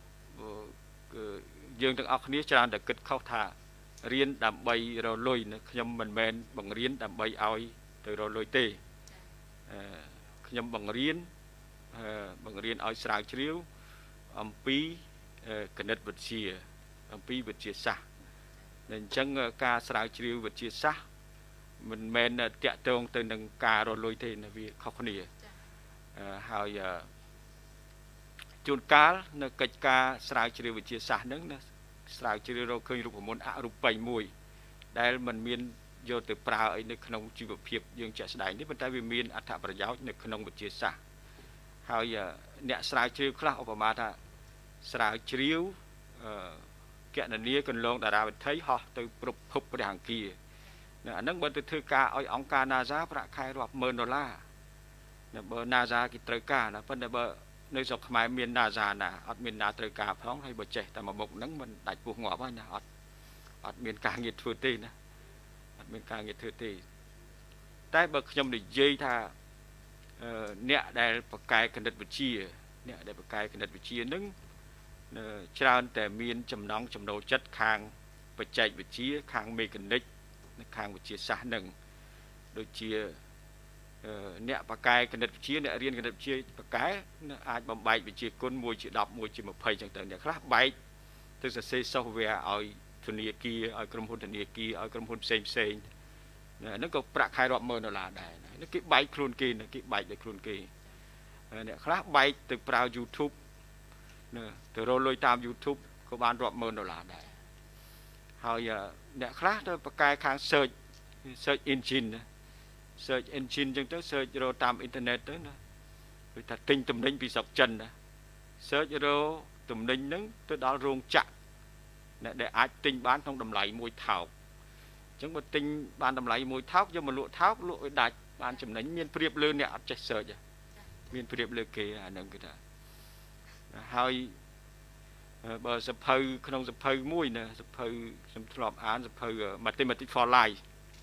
E: យើងទាំងអស់គ្នាច្រើនតែគិតខុសថារៀនដើម្បីរលុយណាខ្ញុំមិនមែនបង្រៀនដើម្បីឲ្យទៅរលុយទេខ្ញុំបង្រៀនឲ្យស្រាវជ្រាវអំពីគណិតវិទ្យាអំពីវិទ្យាសាស្ត្រអញ្ចឹងការស្រាវជ្រាវវិទ្យាសាស្ត្រមិនមែនតាក់ទងទៅនឹងការរលុយទេណាវាខុសគ្នាហើយជួនកាលនៅកិច្ចការស្រាវជ្រាវវិទ្យាសាស្ត្រហ្នឹងណាស្រាវជ្រាវរកឃើញរូបមន្តអរូបីមួយដែលมันមានយកទៅប្រើអីនៅក្នុងជីវភាពយើងជាក់ស្ដែងនេះប៉ុន្តែវាមានអត្ថប្រយោជន៍នៅក្នុងវិទ្យាសាស្ត្រហើយអ្នកស្រាវជ្រាវខ្លះឧបមាថាស្រាវជ្រាវគណនាគន្លងតារាវិថីហោះទៅប្រភពព្រះអង្គាអាហ្នឹងបើទៅធ្វើការឲ្យអង្គការ NASA ប្រាក់ខែរាប់ម៉ឺនដុល្លារបើ NASA គេត្រូវការណាប៉ុន្តែបើនៅស្រុកខ្មែរមាន NASA ណាអត់មានណាត្រូវការផងហើយបើចេះតែមកមុខហ្នឹងមិនដាច់ពោះងាប់ហើយណាអត់មានការងារធ្វើទេណាអត់មានការងារធ្វើទេតែបើខ្ញុំនិយាយថាអ្នកដែលបកកែគណិតវិទ្យានឹងច្រើនតែមានចំណង់ចំណូលចិត្តខាងបច្ចេកវិទ្យាខាងមេកានិកខាងវិទ្យាសាស្ត្រនឹងដូចជាអ្នកបកកែគណិតវិទ្យាអ្នករៀនគណិតវិទ្យាបកកែអាចបំបែកវិទ្យាគុណ1ជា10 1ជា20ចឹងទៅអ្នកខ្លះបែកទៅសរសេរ software ឲ្យធនាគារឲ្យក្រុមហ៊ុនធនាគារឲ្យក្រុមហ៊ុនផ្សេងហ្នឹងក៏ប្រាក់ខែរាប់ម៉ឺនដុល្លារដែរនេះគេបែកខ្លួនគេគេបែកដោយខ្លួនគេអ្នកខ្លះបែកទៅប្រើ YouTube ទៅរកលុយតាម YouTube ក៏បានរាប់ម៉ឺនដុល្លារដែរហើយអ្នកខ្លះទៅបកកែខាង search engine ចឹងទៅ search រកតាមអ៊ីនធឺណិតទៅណាគឺថាទិញទំនិញពីស្រុកចិនណា search រកទំនិញហ្នឹងទៅដល់រោងចក្រដែលអាចទិញបានក្នុងតម្លៃ1ថោកអញ្ចឹងបើទិញបានតម្លៃ1ថោកយកមកលក់ថោកលក់ឲ្យដាច់បានចំណេញមានប្រៀបលើអ្នកអត់ចេះ search មានប្រៀបលើគេអាហ្នឹងគឺថាហើយបើសភៅក្នុងសភៅមួយណាសភៅខ្ញុំធ្លាប់អានសភៅ Mathematics for Life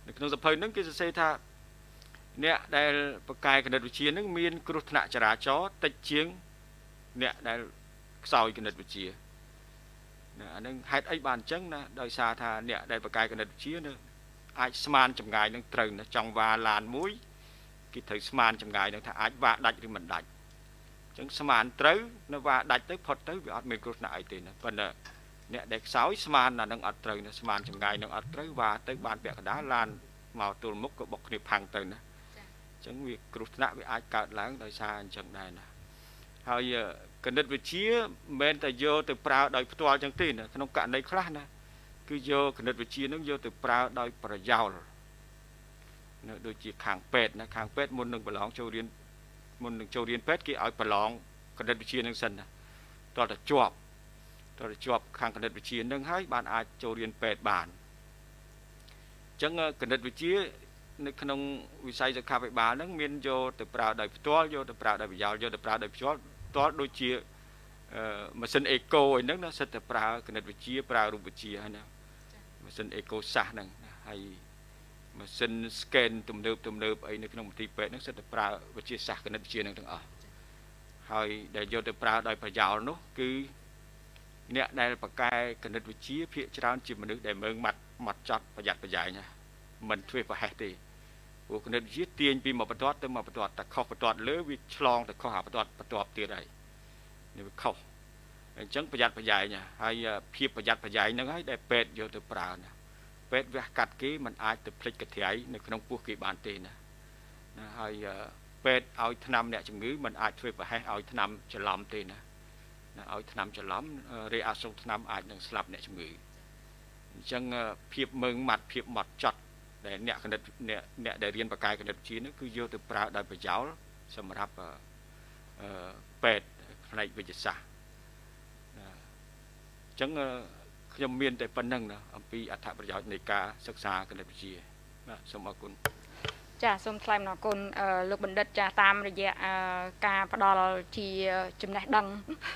E: ក្នុងសភៅហ្នឹងគេសរសេរថាអ្នកដែលបកកាយគណិតវិទ្យាហ្នឹងមានគ្រោះថ្នាក់ចរាចរណ៍តិចជាងអ្នកដែលខ្សោយគណិតវិទ្យាអាហ្នឹងហេតុអីបានអញ្ចឹងណាដោយសារថាអ្នកដែលបកកាយគណិតវិទ្យានឹងអាចស្មានចម្ងាយនឹងត្រូវណាចង់វ៉ាឡានមួយគេត្រូវស្មានចម្ងាយនឹងថាអាចវ៉ាដាច់ឬមិនដាច់អញ្ចឹងស្មានត្រូវនៅវ៉ាដាច់ទៅផុតទៅវាអត់មានគ្រោះថ្នាក់អីទេណាប៉ុន្តែអ្នកដែលខ្សោយស្មានអានឹងអត់ត្រូវណាស្មានចម្ងាយនឹងអត់ត្រូវវ៉ាទៅបានពាក់កណ្ដាលឡានមកទល់មុខក៏បុកគ្នាផាំងទៅណាអញ្ចឹងវាគ្រោះថ្នាក់វាអាចកើតឡើងដោយសារអញ្ចឹងដែរណាហើយគណិតវិទ្យាមិនមែនតែយកទៅប្រើដោយផ្ទាល់អញ្ចឹងទេណាក្នុងករណីខ្លះណាគឺយកគណិតវិទ្យានឹងយកទៅប្រើដោយប្រយោលនៅដូចជាខាងពេទ្យណាខាងពេទ្យមុននឹងប្រឡងចូលរៀនមុននឹងចូលរៀនពេទ្យគេឲ្យប្រឡងគណិតវិទ្យានឹងសិនណាតើជាប់ខាងគណិតវិទ្យានឹងហើយបានអាចចូលរៀនពេទ្យបានអញ្ចឹងគណិតវិទ្យានៅក្នុងវិស័យសុខាភិបាលហ្នឹងមានយកទៅប្រើដោយផ្ទាល់យកទៅប្រើដោយប្រយោលយកទៅប្រើដោយផ្ទាល់ដូចជាម៉ាស៊ីនអេកូអីហ្នឹងណាសិតតែប្រើគណិតវិទ្យាប្រើរូបវិទ្យាហើយណាម៉ាស៊ីនអេកូសាសហ្នឹងហើយម៉ាស៊ីន scan ទំនើបអីនៅក្នុងមន្ទីរពេទ្យហ្នឹងសិតតែប្រើវិទ្យាសាស្ត្រគណិតវិទ្យាហ្នឹងទាំងអស់ហើយដែលយកទៅប្រើដោយប្រយោលនោះគឺអ្នកដែលបកកែគណិតវិទ្យាភាគច្រើនជាមនុស្សដែលមើងម៉ត់ចត់ប្រយ័ត្នប្រយែងណាមិនធ្វេសប្រហែសទេព្រោះគណិតវិទ្យាទាញពីមួយបន្ទាត់ទៅមួយបន្ទាត់តែខុសបន្ទាត់លើវាឆ្លងទៅខុសអាបន្ទាត់ទៀតហើយនេះវាខុសអញ្ចឹងប្រយ័ត្នប្រយែងហើយភាពប្រយ័ត្នប្រយែងហ្នឹងហើយដែលពេទ្យយកទៅប្រើណាពេទ្យវះកាត់គេមិនអាចទៅភ្លេចកត្រៃនៅក្នុងពោះគេបានទេណាហើយពេទ្យឲ្យថ្នាំអ្នកជំងឺមិនអាចធ្វើប្រហែសឲ្យថ្នាំច្រឡំទេណាឲ្យថ្នាំច្រឡំរាអាសូរថ្នាំអាចនឹងស្លាប់អ្នកជំងឺអញ្ចឹងភាពមើងម៉ាត់ភាពម៉ត់ចត់ដែលអ្នកគណិតអ្នកដែលរៀនបកកាយគណិតវិទ្យានោះគឺយកទៅប្រើដោយប្រយោលសម្រាប់ពេទ្យផ្នែកវិទ្យាសាស្ត្រអញ្ចឹងខ្ញុំមានតែប៉ុណ្្នឹងណាអំពីអត្ថប្រយោជន៍នៃការសិក្សាគណិតវិទ្យាបាទសូមអរគុណ
A: ចាសូមថ្លែងអំណរគុណលោកបណ្ឌិតចាតាមរយៈការផ្ដល់ជាចំណេះដឹង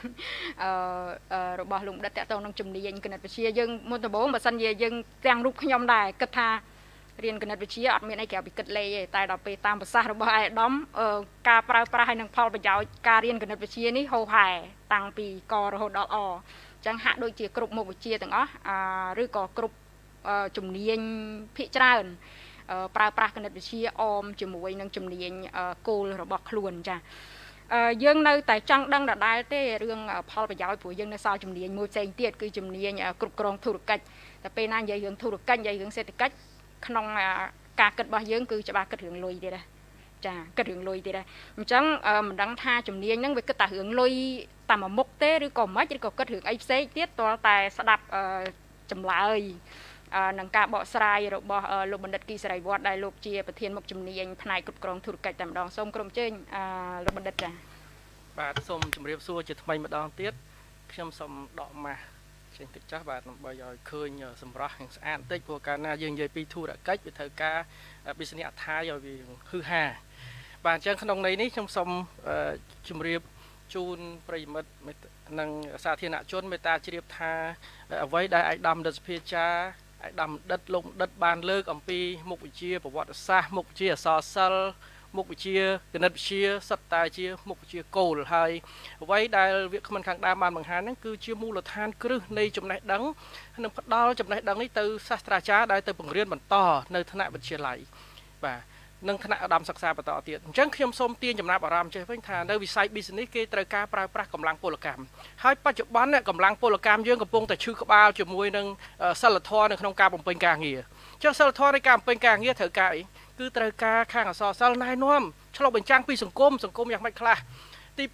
A: របស់លោកបណ្ឌិតតទៅនឹងជំនាញគណិតវិទ្យាយើងមុនដំបូងបើសិនជាយើងទាំងរូបខ្ញុំដែរគិតថារៀនគណិតវិទ្យាអត់មានអីក្រៅពីគិតលេខទេតែដល់ពេលតាមប្រសាសន៍របស់អាយដាមការប្រើប្រាស់ហើយនឹងផលប្រយោជន៍ការរៀនគណិតវិទ្យានេះហូរហែតាំងពីករហូតដល់អអញ្ចឹងហាក់ដូចជាគ្រប់មុខវិជ្ជាទាំងអស់ឬក៏គ្រប់ជំនាញភាគច្រើនប្រើប្រាស់គណិតវិទ្យាអមជាមួយនឹងជំនាញគោលរបស់ខ្លួនចាយើងនៅតែចង់ដឹងដដែលទេរឿងផលប្រយោជន៍ព្រោះយើងនៅសល់ជំនាញមួយផ្សេងទៀតគឺជំនាញគ្រប់គ្រងធុរកិច្ចតែពេលណានិយាយរឿងធុរកិច្ចនិយាយរឿងសេដ្ឋកិច្ចក្នុងការគិតរបស់យើងគឺច្បាស់គិតរឿងលុយទេដែរចាគិតរឿងលុយទេដែរអញ្ចឹងមិនដឹងថាជំនាញហ្នឹងវាគិតតែរឿងលុយតែមួយមុខទេឬក៏មិនឬក៏គិតរឿងអីផ្សេងទៀតទាល់តែស្ដាប់ចម្លើយនឹងការបកស្រាយរបស់លោកបណ្ឌិតគីសេរីវត្តដែលលោកជាប្រធានមុខជំនាញផ្នែកគ្រប់គ្រងធុរកិច្ចតែម្ដងសូមក្រុមជើញលោកបណ្ឌិតចា
D: បាទសូមជម្រាបសួរជាថ្មីម្ដងទៀតខ្ញុំសូមដកម៉ាស់ចេញទឹកចាស់បាទដើម្បីឲ្យឃើញសម្រស់ស្អាតបន្តិចព្រោះកាលណាយើងនិយាយពីធុរកិច្ចវាត្រូវការ business អត្ថាយឲ្យវាហឺហាបាទអញ្ចឹងក្នុងន័យនេះខ្ញុំសូមជម្រាបជូនប្រិយមិត្តនិងសាធារណជនមេត្តាជ្រាបថាអ្វីដែលឯកឧត្តមរដ្ឋសភាចាឯកឧត្តមដិតលោកដិតបានលើកអំពីមុខវិជ្ជាប្រវត្តិសាស្ត្រមុខវិជ្ជាអក្សរសិល្ប៍មុខវិជ្ជាគណិតវិទ្យាសុទ្ធតែជាមុខវិជ្ជាគោលហើយអ្វីដែលវាគ្មិនខាងដើមបានបង្ហាញហ្នឹងគឺជាមូលដ្ឋានគ្រឹះនៃចំណេះដឹងនិងផ្ដល់ចំណេះដឹងនេះទៅសាស្ត្រាចារ្យដែលទៅបង្រៀនបន្តនៅថ្នាក់វិទ្យាល័យបាទនិងថ្នាក់ឧត្តមសិក្សាបន្តទៀតអញ្ចឹងខ្ញុំសូមទាញចំណាប់អារម្មណ៍ចេះវិញថានៅវិស័យ business គេត្រូវការប្រើប្រាស់កម្លាំងពលកម្មហើយបច្ចុប្បន្នកម្លាំងពលកម្មយើងកំពុងតែឈឺក្បាលជាមួយនឹងសិលធម៌នៅក្នុងការបំពេញការងារអញ្ចឹងសិលធម៌នៃការបំពេញការងារត្រូវការអីគឺត្រូវការខាងអក្សរសិល្ប៍ណែនាំឆ្លុះបញ្ចាំងពីសង្គមយ៉ាងម៉េចខ្លះទី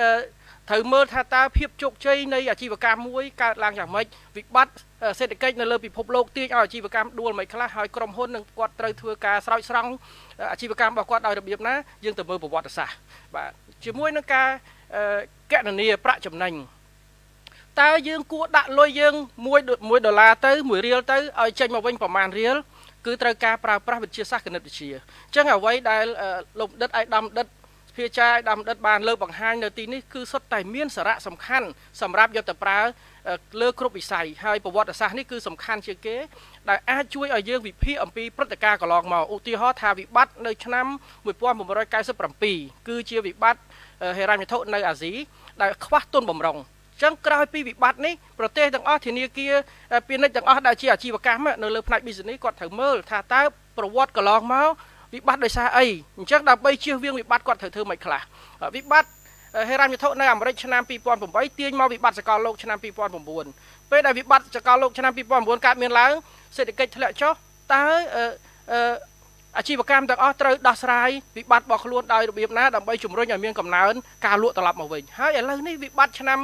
D: 2ត្រូវមើលថាតើភាពជោគជ័យនៃអាជីវកម្មមួយកើតឡើងយ៉ាងម៉េចវិបត្តិសេដ្ឋកិច្ចនៅលើពិភពលោកទាញឲ្យអាជីវកម្មដួលមិនខ្លះហើយក្រុមហ៊ុននឹងគាត់ត្រូវធ្វើការស្រោចស្រង់អាជីវកម្មរបស់គាត់ដោយរបៀបណាយើងទៅមើលប្រវត្តិសាស្ត្របាទជាមួយនឹងការកណនាប្រាក់ចំណេញតើយើងគួរដាក់លុយយើង$1ទៅ1រៀលទៅឲ្យចេញមកវិញប្រមាណរៀលគឺត្រូវការប្រើប្រាស់វិទ្យាសាស្ត្រគណិតវិទ្យាអញ្ចឹងអ្វីដែលលោកដិតឯកឧត្តមដិតស្ភាចាឯកឧត្តមដិតបានលើកបង្ហាញនៅទីនេះគឺសុទ្ធតែមានសារៈសំខាន់សម្រាប់យកទៅប្រើលើគ្រប់វិស័យហើយប្រវត្តិសាស្ត្រនេះគឺសំខាន់ជាងគេដែលអាចជួយឲ្យយើងវិភាគអំពីព្រឹត្តិការណ៍កន្លងមកឧទាហរណ៍ថាវិបត្តិនៅឆ្នាំ1997គឺជាវិបត្តិហិរញ្ញវត្ថុនៅអាស៊ីដែលខ្វះទុនបម្រុងចឹងក្រោយពីវិបត្តិនេះប្រទេសទាំងអស់ធនាគារពាណិជ្ជទាំងអស់ដែលជាអាជីវកម្មនៅលើផ្នែក business គាត់ត្រូវមើលថាតើប្រវត្តិកន្លងមកវិបត្តិដោយសារអីអញ្ចឹងដើម្បីជៀសវាងវិបត្តិគាត់ត្រូវធ្វើម៉េចខ្លះវិបត្តិហិរញ្ញវត្ថុនៅអាមេរិកឆ្នាំ2008ទាញមកវិបត្តិសកលលោកឆ្នាំ2009ពេលដែលវិបត្តិសកលលោកឆ្នាំ2009កើតមានឡើងសេដ្ឋកិច្ចធ្លាក់ចុះតើអាជីវកម្មទាំងអស់ត្រូវដោះស្រាយវិបត្តិរបស់ខ្លួនដោយរបៀបណាដើម្បីជំរុញឲ្យមានកំណើនការលក់ត្រឡប់មកវិញហើយឥឡូវនេះវិបត្តិឆ្នាំ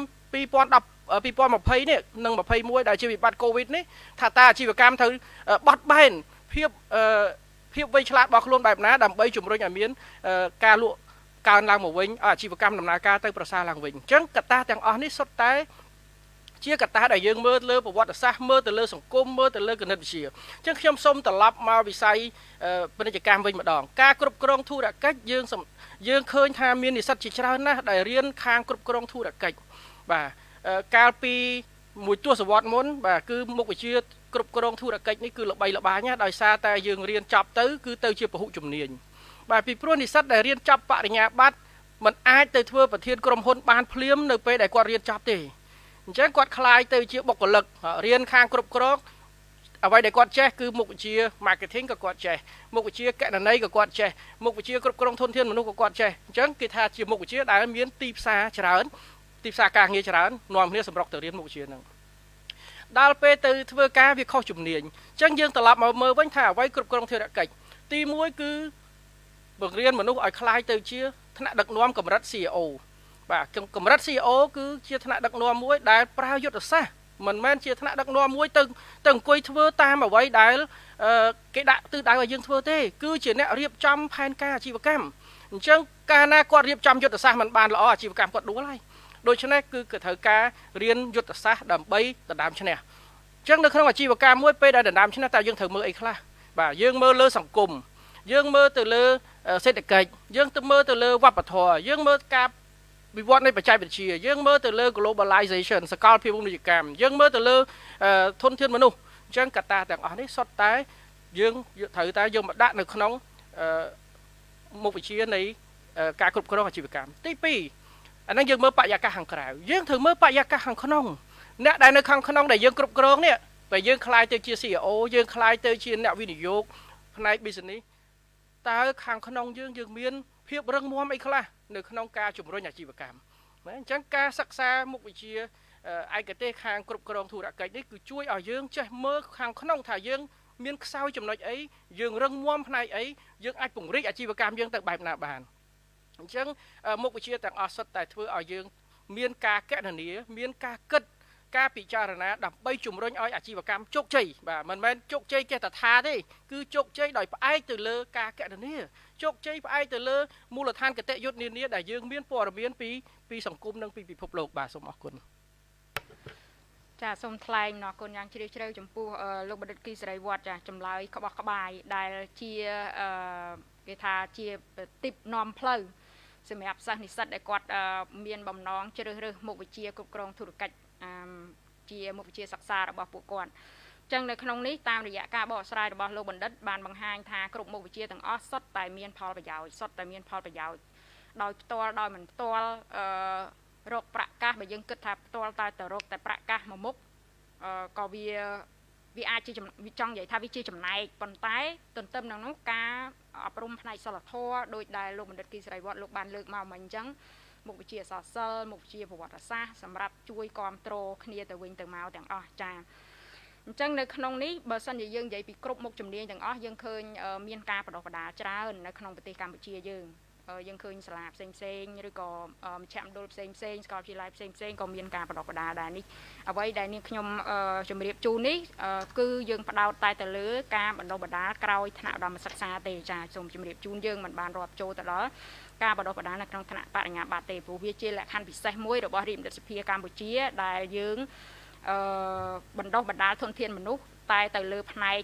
D: 2020នេះនិង21ដែលជាវិបត្តិកូវីដនេះថាតើអាជីវកម្មត្រូវបត់បែនភាពវៃឆ្លាតរបស់ខ្លួនបែបណាដើម្បីជំរុញឲ្យមានការលក់កើនឡើងមកវិញអាជីវកម្មដំណើរការទៅប្រសើរឡើងវិញអញ្ចឹងកត្តាទាំងអស់នេះសុទ្ធតែជាកត្តាដែលយើងមើលលើប្រវត្តិសាស្ត្រមើលទៅលើសង្គមមើលទៅលើគណិតវិទ្យាអញ្ចឹងខ្ញុំសូមត្រឡប់មកវិស័យពាណិជ្ជកម្មវិញម្ដងការគ្រប់គ្រងធុរកិច្ចយើងឃើញថាមាននិស្សិតជាច្រើនណាស់ដែលរៀនខាងគ្រប់គ្រងធុរកិច្ចបាទកាលពីមួយទសវត្សរ៍មុនបាទគឺមុខវិជ្ជាគ្រប់គ្រងធុរកិច្ចនេះគឺល្បីល្បាញណាស់ដោយសារតែយើងរៀនចប់ទៅគឺទៅជាពហុជំនាញបាទពីព្រោះនិស្សិតដែលរៀនចប់បរិញ្ញាបត្រមិនអាចទៅធ្វើប្រធានក្រុមហ៊ុនបានភ្លាមនៅពេលដែលគាត់រៀនចប់ទេអញ្ចឹងគាត់ខ្លាយទៅជាបុគ្គលិករៀនខាងគ្រប់គ្រងអ្វីដែលគាត់ចេះគឺមុខវិជ្ជា marketing ក៏គាត់ចេះមុខវិជ្ជាគណនេយ្យក៏គាត់ចេះមុខវិជ្ជាគ្រប់គ្រងធនធានមនុស្សក៏គាត់ចេះអញ្ចឹងគេថាជាមុខវិជ្ជាដែលមានទីផ្សារច្រើនទីផ្សារការងារច្រើននាំគ្នាសម្រុកទៅរៀនមុខវិជ្ជាហ្នឹងដល់ពេលទៅធ្វើការវាខុសជំនាញអញ្ចឹងយើងត្រឡប់មកមើលវិញថាអ្វីគ្រប់គ្រងធុរកិច្ចទី1គឺបង្រៀនមនុស្សឲ្យខ្លាយទៅជាថ្នាក់ដឹកនាំកម្រិត CEO បាទកម្រិត CEO គឺជាថ្នាក់ដឹកនាំមួយដែលប្រើយុទ្ធសាស្ត្រមិនមែនជាថ្នាក់ដឹកនាំមួយទៅអង្គុយធ្វើតាមអ្វីដែលគេដាក់ទិសដៅឲ្យយើងធ្វើទេគឺជាអ្នករៀបចំផែនការអាជីវកម្មអញ្ចឹងកាលណាគាត់រៀបចំយុទ្ធសាស្ត្រមិនបានល្អអាជីវកម្មគាត់ដួលហើយដូច្នេះគឺត្រូវការរៀនយុទ្ធសាស្ត្រដើម្បីដណ្ដើមឈ្នះអញ្ចឹងនៅក្នុងអាជីវកម្មមួយពេលដែលដណ្ដើមឈ្នះតើយើងត្រូវមើលអីខ្លះបាទយើងមើលលើសង្គមយើងមើលទៅលើសេដ្ឋកិច្ចយើងទៅមើលទៅលើវប្បធម៌យើងមើលការវិវត្តនៃបច្ចេកវិទ្យាយើងមើលទៅលើ globalization សកលភាវូបនីយកម្មយើងមើលទៅលើធនធានមនុស្សអញ្ចឹងកត្តាទាំងអស់នេះសុទ្ធតែយើងត្រូវតែយកមកដាក់នៅក្នុងមុខវិជ្ជានៃការគ្រប់គ្រងអាជីវកម្មទី2អាហ្នឹងយើងមើលបរិយាកាសខាងក្រៅយើងត្រូវមើលបរិយាកាសខាងក្នុងអ្នកដែលនៅខាងក្នុងដែលយើងគ្រប់គ្រងនេះបើយើងខ្លាយទៅជា CEO យើងខ្លាយទៅជាអ្នកវិនិយោគផ្នែក business តើខាងក្នុងយើងមានភាពរឹងមាំអីខ្លះនៅក្នុងការជំរុញអាជីវកម្មណាអញ្ចឹងការសិក្សាមុខវិជ្ជាឯកទេសខាងគ្រប់គ្រងធុរកិច្ចនេះគឺជួយឲ្យយើងចេះមើលខាងក្នុងថាយើងមានខ្សោយចំណុចអីយើងរឹងមាំផ្នែកអីយើងអាចពង្រីកអាជីវកម្មយើងទៅបែបណាបានអញ្ចឹងមុខវិជ្ជាទាំងអស់សុទ្ធតែធ្វើឲ្យយើងមានការគណនាមានការគិតការពិចារណាដើម្បីជំរុញឲ្យអាជីវកម្មជោគជ័យបាទមិនមែនជោគជ័យចេះតែថាទេគឺជោគជ័យដោយផ្អែកទៅលើការគណនាជោគជ័យផ្អែកទៅលើមូលដ្ឋានគតិយុត្តនានាដែលយើងមានព័ត៌មានពីសង្គមនិងពីពិភពលោកបាទសូមអរគុណ
A: ចាសូមថ្លែងអរគុណយ៉ាងជ្រាលជ្រៅចំពោះលោកបណ្ឌិតគីសេរីវត្តចាចម្លើយក្បោះក្បាយដែលជាគេថាជាទីបនាំផ្លូវសម្រាប់សិស្សនិស្សិតដែលគាត់មានបំណងជ្រើសរើសមុខវិជ្ជាគ្រប់គ្រងធុរកិច្ចជាមុខវិជ្ជាសិក្សារបស់ពួកគាត់អញ្ចឹងនៅក្នុងនេះតាមរយៈការបកស្រាយរបស់លោកបណ្ឌិតបានបង្ហាញថាគ្រប់មុខវិជ្ជាទាំងអស់សុទ្ធតែមានផលប្រយោជន៍សុទ្ធតែមានផលប្រយោជន៍ដោយផ្ទាល់ដោយមិនផ្ទាល់រកប្រាក់កាសបើយើងគិតថាផ្ទាល់តែរកតែប្រាក់កាសមួយមុខក៏វាអាចជាចង់និយាយថាវាជាចំណែកប៉ុន្តែទន្ទឹមនឹងនោះការអប់រំផ្នែកសិលធម៌ដោយដែលលោកបណ្ឌិតគីសេរីវត្តលោកបានលើកមកមិញអញ្ចឹងមុខវិជ្ជាសាស្ត្រសិលមុខវិជ្ជាប្រវត្តិសាស្ត្រសម្រាប់ជួយគ្រប់គ្រងគ្នាទៅវិញទៅមកទាំងអស់ចាអញ្ចឹងនៅក្នុងនេះបើសិនជាយើងនិយាយពីគ្រប់មុខជំនាញទាំងអស់យើងឃើញមានការបណ្ដុះបណ្ដាលច្រើននៅក្នុងប្រទេសកម្ពុជាយើងឃើញសាលាផ្សេងឬក៏មជ្ឈមណ្ឌលផ្សេងសាកលវិទ្យាល័យផ្សេងក៏មានការបណ្ដុះបណ្ដាលដែរនេះអ្វីដែលនាងខ្ញុំជម្រាបជូននេះគឺយើងផ្ដោតតែទៅលើការបណ្ដុះបណ្ដាលក្រោយថ្នាក់ឧត្តមសិក្សាទេចាសូមជម្រាបជូនយើងមិនបានរាប់ចូលទៅដល់ការបណ្ដុះបណ្ដាលនៅក្នុងថ្នាក់បរិញ្ញាបត្រទេព្រោះវាជាលក្ខខណ្ឌពិសេសមួយរបស់រាជបណ្ឌិតសភាកម្ពុជាដែលយើងបណ្ដុះបណ្ដាលធនធានមនុស្សតែទៅលើផ្នែក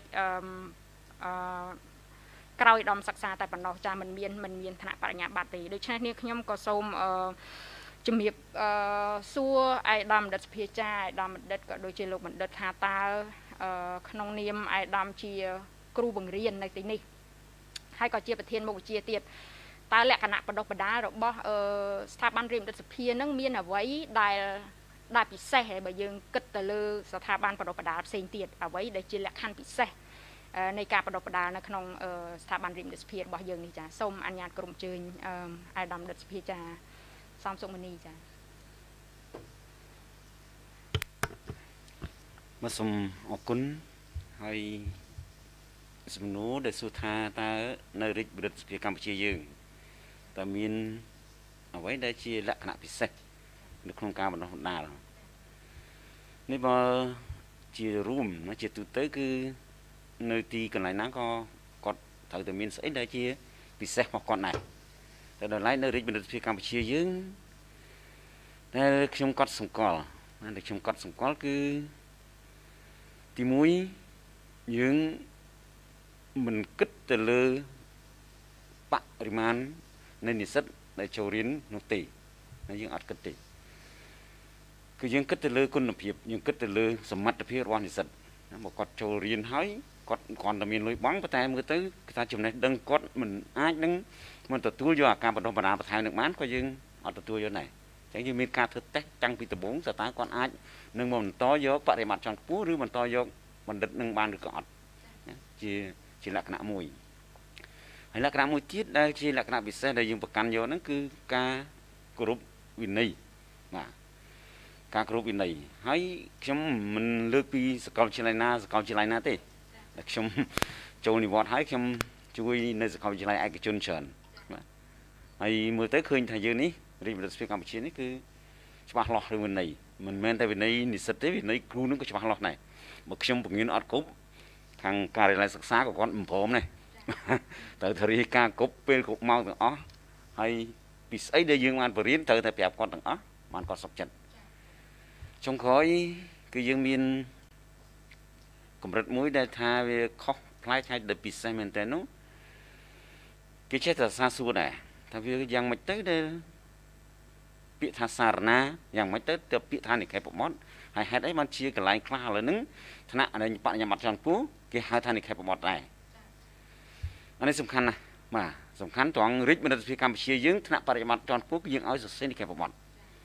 A: ក្រោយឧត្តមសិក្សាតែប៉ុណ្ណោះចាមិនមានថ្នាក់បរិញ្ញាបត្រទេដូច្នេះនាងខ្ញុំក៏សូមជំរាបសួរអាយដាមបណ្ឌិតសភាចាអាយដាមបណ្ឌិតក៏ដូចជាលោកបណ្ឌិតថាតើក្នុងនាមអាយដាមជាគ្រូបង្រៀននៅទីនេះហើយក៏ជាប្រធានមុខវិជ្ជាទៀតតើលក្ខណៈបណ្ដុះបណ្ដាលរបស់ស្ថាប័នរាជបណ្ឌិតសភានឹងមានអ្វីដែលពិសេសហើយបើយើងគិតទៅលើស្ថាប័នបណ្ដុះបណ្ដាលផ្សេងទៀតអ្វីដែលជាលក្ខខណ្ឌពិសេសនៃការបណ្ដុះបណ្ដាលនៅក្នុងស្ថាប័នរាជបណ្ឌិតសភារបស់យើងនេះចាសូមអនុញ្ញាតក្រុមអញ្ជើញអាយដាមបណ្ឌិតសភាចាសំសុខមនីចា
B: បាទសូមអរគុណហើយសំណួរដែលសួរថាតើនៅរាជបណ្ឌិតសភាកម្ពុជាយើងតើមានអ្វីដែលជាលក្ខណៈពិសេសនៅក្នុងការបណ្ដុះបណ្ដាលនេះបើជារួមជាទូទៅគឺនៅទីកន្លែងណាក៏គាត់ត្រូវតែមានស្អីដែលជាពិសេសរបស់គាត់ដែរតែដល់ឡែកនៅរាជបណ្ឌិតសភាកម្ពុជាយើងដែលខ្ញុំកត់សម្គាល់គឺទី1យើងមិនគិតទៅលើបរិមាណនៃនិស្សិតដែលចូលរៀននោះទេយើងអត់គិតទេគឺយើងគិតទៅលើគុណភាពយើងគិតទៅលើសមត្ថភាពរបស់និស្សិតមកគាត់ចូលរៀនហើយគាត់គ្រាន់តែមានលុយបង់ប៉ុន្តែមើលទៅគេថាចំណេះដឹងគាត់មិនអាចនឹងមិនទទួលយកអាការបណ្ដុះបណ្ដាលបន្ថែមនឹងបានក៏យើងអត់ទទួលយកដែរអញ្ចឹងយើងមានការធ្វើតេស្តតាំងពីដំបូងតើគាត់អាចនឹងមកបន្តយកបរិមាណជាន់ខ្ពស់ឬបន្តយកបណ្ឌិតនឹងបានឬក៏អត់ជាលក្ខណៈមួយហើយលក្ខណៈមួយទៀតដែលជាលក្ខណៈពិសេសដែលយើងប្រកាន់យកហ្នឹងគឺការគោរពវិន័យបាទការគោរពវិន័យហើយខ្ញុំមិនលើកពីសាកលវិទ្យាល័យណាទេតែខ្ញុំចូលនិវត្តន៍ហើយខ្ញុំជួយនៅសាកលវិទ្យាល័យឯកជនច្រើនបាទហើយមើលទៅឃើញថាយើងនេះរាជបណ្ឌិតសភាកម្ពុជានេះគឺច្បាស់លាស់រឿងវិន័យមិនមែនតែវិន័យនិស្សិតទេវិន័យគ្រូនឹងក៏ច្បាស់លាស់ដែរបើខ្ញុំបង្រៀនអត់គ្រប់ខាងការិយាល័យសិក្សាក៏គាត់មិនព្រមដែរត្រូវធានាការគ្រប់ពេលគ្រប់ម៉ោងទាំងអស់ហើយពីស្អីដែលយើងបានបរៀនត្រូវតែប្រាប់គាត់ទាំងអស់បានគាត់សុខចិត្តចុងក្រោយគឺយើងមានកម្រិតមួយដែលថាវាខុសផ្លែហើយដែលពិសេសមែនតើនោះគេចេះតែសាសួរដែរថាវាយ៉ាងម៉េចទៅដែលពាក្យថាសារណាយ៉ាងម៉េចទៅពាក្យថានិកាយប្រវត្តិហើយហេតុអីបានជាកន្លែងខ្លះឥឡូវហ្នឹងថ្នាក់បញ្ញាបត្រជាន់ខ្ពស់គេហៅថានិកាយប្រវត្តិដែរអានេះសំខាន់ណាស់បាទសំខាន់ត្រង់រាជបណ្ឌិតសភាកម្ពុជាយើងថ្នាក់បរិញ្ញាបត្រជាន់ខ្ពស់គឺយើងឲ្យសរសេរនិកាយប្រវត្តិ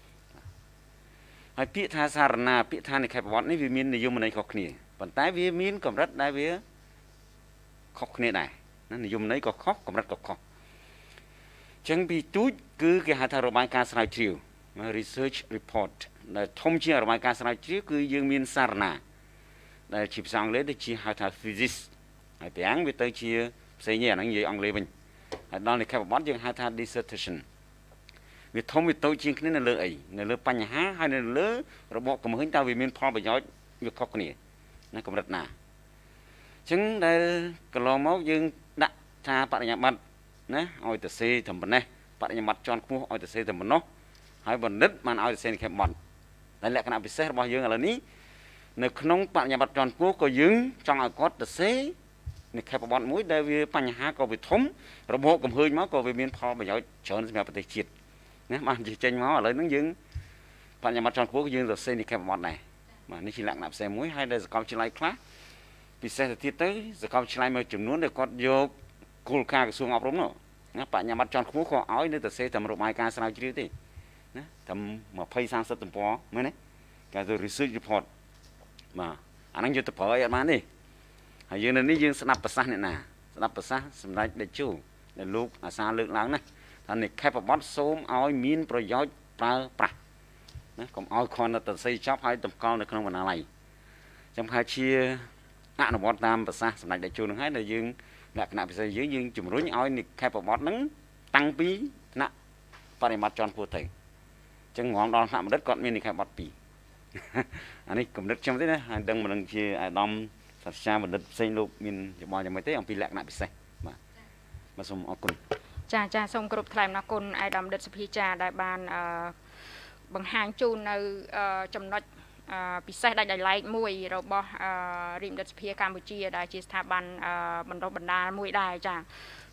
B: ហើយពាក្យថាសារណាពាក្យថានិកាយប្រវត្តិនេះវាមាននិយមន័យខុសគ្នាប៉ុន្តែវាមានកម្រិតដែលវាខុសគ្នាដែរណានិយមន័យក៏ខុសកម្រិតក៏ខុសចឹងពីទូចគឺគេហៅថារបាយការណ៍ស្រាវជ្រាវ research report ដែលធំជាងរបាយការណ៍ស្រាវជ្រាវគឺយើងមានសារណាដែលជាភាសាអង់គ្លេសដូចជាហៅថា thesis ហើយប្រាំងវាទៅជាផ្សេងទេអាហ្នឹងនិយាយអង់គ្លេសវិញហើយដល់និកាយប្រវត្តិយើងហៅថា dissertation វាធំវាតូចជាងគ្នានៅលើអីនៅលើបញ្ហាហើយនៅលើរបបកំហឹងតើវាមានផលប្រយោជន៍វាខុសគ្នាណាកម្រិតណាអញ្ចឹងដែលកន្លងមកយើងដាក់ថាបរិញ្ញាបត្រណាឲ្យទៅសេតែប៉ុណ្ណេះបរិញ្ញាបត្រជាន់ខ្ពស់ឲ្យទៅសេតែប៉ុណ្ណោះហើយបណ្ឌិតបានឲ្យទៅសេនិកាយបត្រតែលក្ខណៈពិសេសរបស់យើងឥឡូវនេះនៅក្នុងបរិញ្ញាបត្រជាន់ខ្ពស់ក៏យើងចង់ឲ្យគាត់ទៅសេនិកាយបត្រមួយដែលវាបញ្ហាក៏វាធំរបបកំហឹងមកក៏វាមានផលប្រយោជន៍ច្រើនសម្រាប់ប្រទេសជាតិណាបានចេញមកឥឡូវហ្នឹងយើងបរិញ្ញាបត្រជាន់ខ្ពស់គឺយើងទៅសេនិកាយបត្រដែរបាទនេះជាលក្ខណៈពិសេសមួយហើយដែលសាកលវិទ្យាល័យខ្លះពិសេសទៅទៀតទៅសាកលវិទ្យាល័យមួយចំនួនដែលគាត់យកគោលការណ៍ក្រសួងអប់រំនោះណាបញ្ញាបត្រជាន់ខ្ពស់ក៏ឲ្យនៅតែសេតែរបាយការណ៍ស្រាវជ្រាវទេណាតែ20 30ទំព័រមែនទេគេទៅ research report បាទអាហ្នឹងយកទៅប្រើអីអត់បានទេហើយយើងនៅនេះយើងស្ដាប់ប្រសាសន៍អ្នកណាស្ដាប់ប្រសាសន៍សម្ដេចតេជោដែលលោកអាសាលើកឡើងណាថានិកាយបត្រសូមឲ្យមានប្រយោជន៍ប្រើប្រាស់ណាកុំឲ្យគ្រាន់តែសរសេរចប់ហើយតម្កល់នៅក្នុងបណ្ណាល័យចាំថាជាអនុវត្តតាមប្រសាសន៍សម្ដេចតេជោនឹងហើយដែលយើងលក្ខណៈពិសេសយើងជំរុញឲ្យនិកាយបត្រហ្នឹងតាំងពីថ្នាក់បរិមាត្រជាន់ខ្ពស់ទៅអញ្ចឹងងំដល់ថ្នាក់បណ្ឌិតគាត់មាននិកាយបត្រ2អានេះកំណត់ខ្ញុំទេណាហើយដឹងមិនដឹងជាអាដាមសាស្ត្រាចារ្យបណ្ឌិតផ្សេងលោកមានយោបល់យ៉ាងម៉េចទេអំពីលក្ខណៈពិសេសបាទសូមអរគុណ
A: ចាសូមគោរពថ្លែងអំណរគុណអាយដាមបណ្ឌិតសភាចាដែលបានបង្ហាញជូននៅចំណុចពិសេសដាច់ដោយឡែកមួយរបស់រាជបណ្ឌិតសភាកម្ពុជាដែលជាស្ថាប័នបណ្ដុះបណ្ដាលមួយដែរចា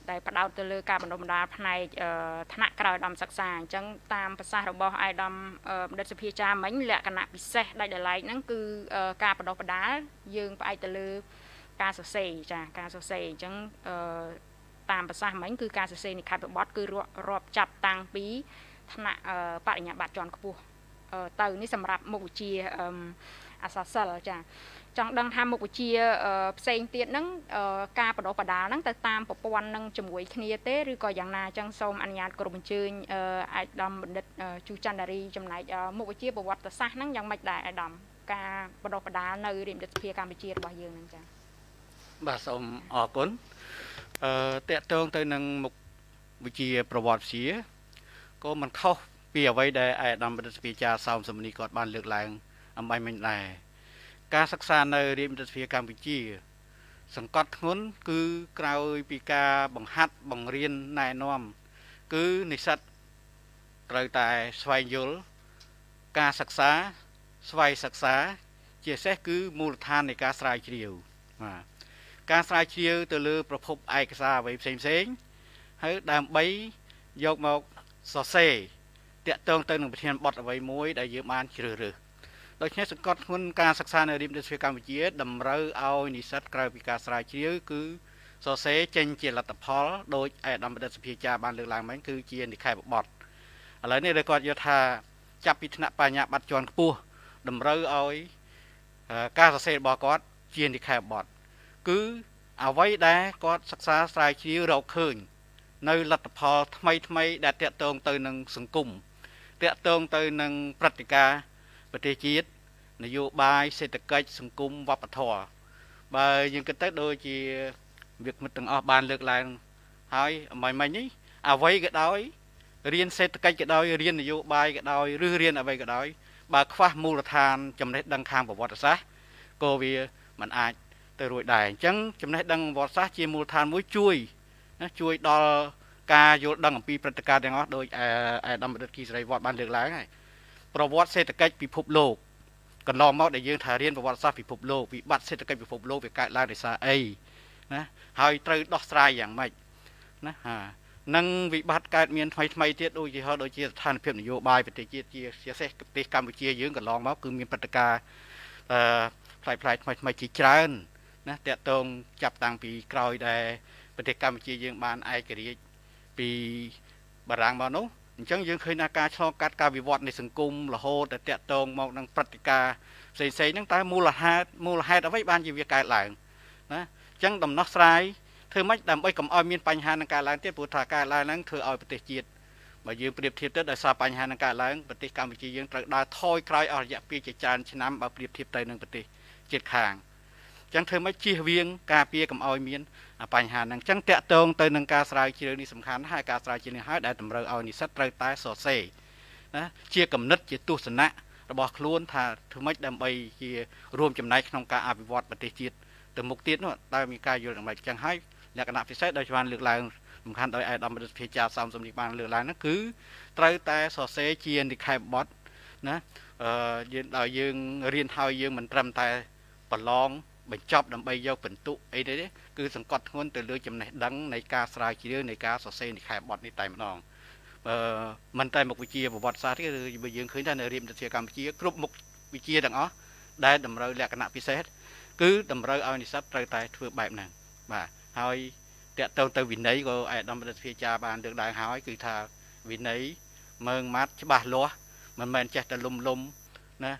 A: ដែលផ្ដោតទៅលើការបណ្ដុះបណ្ដាលផ្នែកថ្នាក់ក្រៅឧត្តមសិក្សាអញ្ចឹងតាមប្រសាសន៍របស់អាយដាមបណ្ឌិតសុភាចាមិញលក្ខណៈពិសេសដាច់ដライហ្នឹងគឺការបណ្ដុះបណ្ដាលយើងផ្អែកទៅលើការសរសេរចាការសរសេរអញ្ចឹងតាមប្រសាសន៍មិញគឺការសរសេរនិក្ខេបបទគឺរាប់ចាប់តាំងពីថ្នាក់បរិញ្ញាបត្រជាន់ខ្ពស់ទៅនេះសម្រាប់មុខវិជ្ជាអក្សរសិល្ប៍ចាចង់ដឹងថាមុខវិជ្ជាផ្សេងទៀតហ្នឹងការបណ្ដុះបណ្ដាលហ្នឹងទៅតាមប្រព័ន្ធនឹងជាមួយគ្នាទេឬក៏យ៉ាងណាអញ្ចឹងសូមអនុញ្ញាតគោរពអញ្ជើញអាយដាមបណ្ឌិតជូចន្ទរីចំណែកមុខវិជ្ជាប្រវត្តិសាស្ត្រហ្នឹងយ៉ាងម៉េចដែរអាយដាមការបណ្ដុះបណ្ដាលនៅរាជរដ្ឋាភិបាលកម្ពុជារបស់យើងហ្នឹងចា
C: បាទសូមអរគុណតកតងទៅនឹងមុខវិជ្ជាប្រវត្តិវិទ្យាក៏មិនខុសពីអ្វីដែលអាយដាមបណ្ឌិតស្ពាចាសោមសំនីគាត់បានលើកឡើងអំបញ្ញមិញដែរការសិក្សានៅរាជរដ្ឋាភិបាលកម្ពុជាសង្កត់ធ្ងន់គឺក្រោយពីការបង្ហាត់បង្រៀនណែនាំគឺនិស្សិតត្រូវតែស្វែងយល់ការសិក្សាស្វ័យសិក្សាជាពិសេសគឺមូលដ្ឋាននៃការស្រាវជ្រាវបាទការស្រាវជ្រាវទៅលើប្រភពឯកសារអ្វីផ្សេងហើយដើម្បីយកមកសរសេរតាក់ទងទៅនឹងប្រធានបទអ្វីមួយដែលយើងបានជ្រើសរើសដូច្នេះសង្កត់ធ្ងន់ការសិក្សានៅរាជរដ្ឋាភិបាលកម្ពុជាតម្រូវឲ្យនិស្សិតក្រៅពីការស្រាវជ្រាវគឺសរសេរចេញជាលទ្ធផលដោយអាយដាមបណ្ឌិតសុភាចាបានលើកឡើងមិញគឺជានិក្ខេបបទឥឡូវនេះដែលគាត់យល់ថាចាប់ពីថ្នាក់បញ្ញាបត្រជាន់ខ្ពស់តម្រូវឲ្យការសរសេររបស់គាត់ជានិក្ខេបបទគឺអ្វីដែលគាត់សិក្សាស្រាវជ្រាវរកឃើញនៅលទ្ធផលថ្មីដែលតាក់ទងទៅនឹងសង្គមតាក់ទងទៅនឹងព្រឹត្តិការណ៍ប្រទេសជាតិនយោបាយសេដ្ឋកិច្ចសង្គមវប្បធម៌បើយើងគិតទៅដូចជាវាគ្មិនទាំងអស់បានលើកឡើងហើយអំបញ្ញមិញនេះអ្វីក៏ដោយរៀនសេដ្ឋកិច្ចក៏ដោយរៀននយោបាយក៏ដោយឬរៀនអ្វីក៏ដោយបើខ្វះមូលដ្ឋានចំណេះដឹងខាងប្រវត្តិសាស្ត្រក៏វាមិនអាចទៅរួចដែរអញ្ចឹងចំណេះដឹងប្រវត្តិសាស្ត្រជាមូលដ្ឋានមួយជួយដល់ការយល់ដឹងអំពីព្រឹត្តិការណ៍ទាំងអស់ដោយអាយដាមបណ្ឌិតគីសេរីវត្តបានលើកឡើងហើយប្រវត្តិសេដ្ឋកិច្ចពិភពលោកកន្លងមកដែលយើងថារៀនប្រវត្តិសាស្ត្រពិភពលោកវិបត្តិសេដ្ឋកិច្ចពិភពលោកវាកើតឡើងដោយសារអីណាហើយត្រូវដោះស្រាយយ៉ាងម៉េចណានឹងវិបត្តិកើតមានថ្មីទៀតដូចជាស្ថានភាពនយោបាយប្រទេសជាតិជាពិសេសប្រទេសកម្ពុជាយើងកន្លងមកគឺមានព្រឹត្តិការណ៍ផ្លែថ្មីជាច្រើនណាតាក់ទងចាប់តាំងពីក្រោយដែលប្រទេសកម្ពុជាយើងបានឯករាជ្យពីបារាំងមកនោះអញ្ចឹងយើងឃើញថាការឆ្លងកាត់ការវិវត្តនៃសង្គមរហូតតែតាក់ទងមកនឹងព្រឹត្តិការណ៍ផ្សេងៗហ្នឹងតើមូលហេតុអ្វីបានជាវាកើតឡើងណាអញ្ចឹងដំណោះស្រាយធ្វើម៉េចដើម្បីកុំឲ្យមានបញ្ហានឹងកើតឡើងទៀតព្រោះថាកើតឡើងហ្នឹងធ្វើឲ្យប្រទេសជាតិបើយើងប្រៀបធៀបទៅដោយសារបញ្ហានឹងកើតឡើងប្រទេសកម្ពុជាយើងត្រូវដើរថយក្រោយអស់រយៈពេលជាច្រើនឆ្នាំបើប្រៀបធៀបទៅនឹងប្រទេសជិតខាងអញ្ចឹងធ្វើម៉េចជៀសវាងការពារកុំឲ្យមានបញ្ហាហ្នឹងអញ្ចឹងតាក់ទងទៅនឹងការស្រាវជ្រាវនេះសំខាន់ហើយការស្រាវជ្រាវនេះហើយដែលតម្រូវឲ្យនិស្សិតត្រូវតែសរសេរណាជាគំនិតជាទស្សនៈរបស់ខ្លួនថាធ្វើម៉េចដើម្បីជារួមចំណែកក្នុងការអភិវឌ្ឍប្រទេសជាតិទៅមុខទៀតនោះតើមានការយល់យ៉ាងម៉េចអញ្ចឹងហើយលក្ខណៈពិសេសដែលបានលើកឡើងសំខាន់ដោយអាយដាមបណ្ឌិតភាចាសំសំនីបានលើកឡើងហ្នឹងគឺត្រូវតែសរសេរជានិក្ខេបបទណាយើងរៀនហើយយើងមិនត្រឹមតែប្រឡងបញ្ចប់ដើម្បីយកពិន្ទុអីទេគឺសង្កត់ធ្ងន់ទៅលើចំណេះដឹងនៃការស្រាវជ្រាវនៃការសរសេរនិក្ខេបបទនេះតែម្ដងមិនតែមុខវិជ្ជាប្រវត្តិសាស្ត្រទេគឺយើងឃើញថានៅរាជរដ្ឋាភិបាលកម្ពុជាគ្រប់មុខវិជ្ជាទាំងអស់ដែលតម្រូវលក្ខណៈពិសេសគឺតម្រូវឲ្យនិស្សិតត្រូវតែធ្វើបែបហ្នឹងបាទហើយតាក់ទងទៅវិន័យក៏អាយដាមរដ្ឋាភិបាលបានលើកឡើងហើយគឺថាវិន័យមើងម៉ាត់ច្បាស់លាស់មិនមែនចេះតែលំណា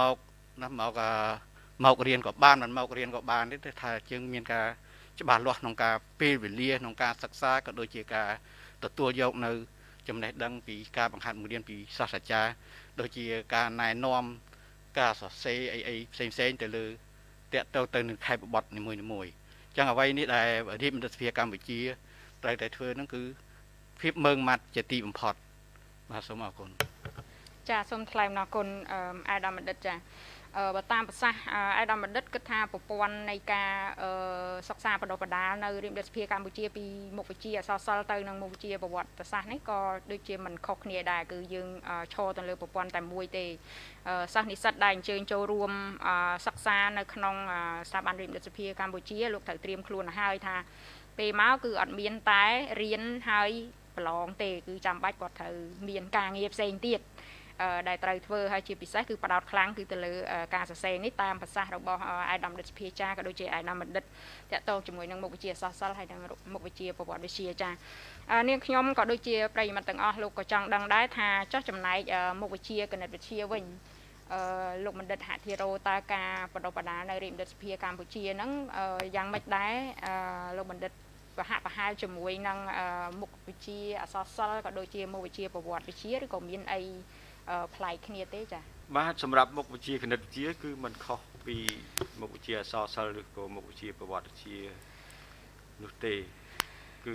C: មករៀនក៏បានមិនមករៀនក៏បានទេថាយើងមានការច្បាស់លាស់ក្នុងការពេលវេលាក្នុងការសិក្សាក៏ដូចជាការទទួលយកនៅចំណេះដឹងពីការបង្ហាត់បង្រៀនពីសាស្ត្រាចារ្យដូចជាការណែនាំការសរសេរអីផ្សេងទៅលើតាក់ទងទៅនឹងខេត្តបទនីមួយៗអញ្ចឹងអ្វីនេះដែលរាជរដ្ឋាភិបាលកម្ពុជាត្រូវតែធ្វើហ្នឹងគឺភាពម៉ឺងម៉ាត់ជាទីបំផុតបាទសូមអរគុណ
A: ចាសូមថ្លែងអំណរគុណអាយដាមបណ្ឌិតចាបើតាមប្រសាសន៍អាយដាមបណ្ឌិតគិតថាប្រព័ន្ធនៃការសិក្សាបណ្ដុះបណ្ដាលនៅរាជរដ្ឋាភិបាលកម្ពុជាពីមុខវិជ្ជាអក្សរសិល្ប៍ទៅនឹងមុខវិជ្ជាប្រវត្តិសាស្ត្រនេះក៏ដូចជាមិនខុសគ្នាដែរគឺយើងឈរទៅលើប្រព័ន្ធតែមួយទេសិស្សនិស្សិតដែលអញ្ជើញចូលរួមសិក្សានៅក្នុងស្ថាប័នរាជរដ្ឋាភិបាលកម្ពុជាលោកត្រូវត្រៀមខ្លួនឲ្យហើយថាពេលមកគឺអត់មានតែរៀនហើយប្រឡងទេគឺចាំបាច់គាត់ត្រូវមានការងារផ្សេងទៀតដែលត្រូវធ្វើហើយជាពិសេសគឺផ្ដោតខ្លាំងគឺទៅលើការសរសេរនេះតាមប្រសាសន៍របស់អាយដាមដិតសុភាចាក៏ដូចជាអាយដាមបណ្ឌិតតាក់ទងជាមួយនឹងមុខវិជ្ជាសាស្ត្រសិល្ប៍ហើយនិងមុខវិជ្ជាប្រវត្តិវិទ្យាចានាងខ្ញុំក៏ដូចជាប្រិយមិត្តទាំងអស់លោកក៏ចង់ដឹងដែរថាចោះចំណែកមុខវិជ្ជាគណិតវិទ្យាវិញលោកបណ្ឌិតហធិរោតើការបណ្ដុះបណ្ដាលនៅរាជបណ្ឌិតសភាកម្ពុជាហ្នឹងយ៉ាងម៉េចដែរលោកបណ្ឌិតប្រហែលជាមួយនឹងមុខវិជ្ជាអក្សរសិល្ប៍ក៏ដូចជាមុខវិជ្ជាប្រវត្តិវិទ្យាឬក៏មានអីប្លែកគ្នាទេចា៎
E: បាទសម្រាប់មុខវិជ្ជាគណិតវិទ្យាគឺมันខុសពីមុខវិជ្ជាអក្សរសិល្ប៍ឬក៏មុខវិជ្ជាប្រវត្តិវិទ្យានោះទេគឺ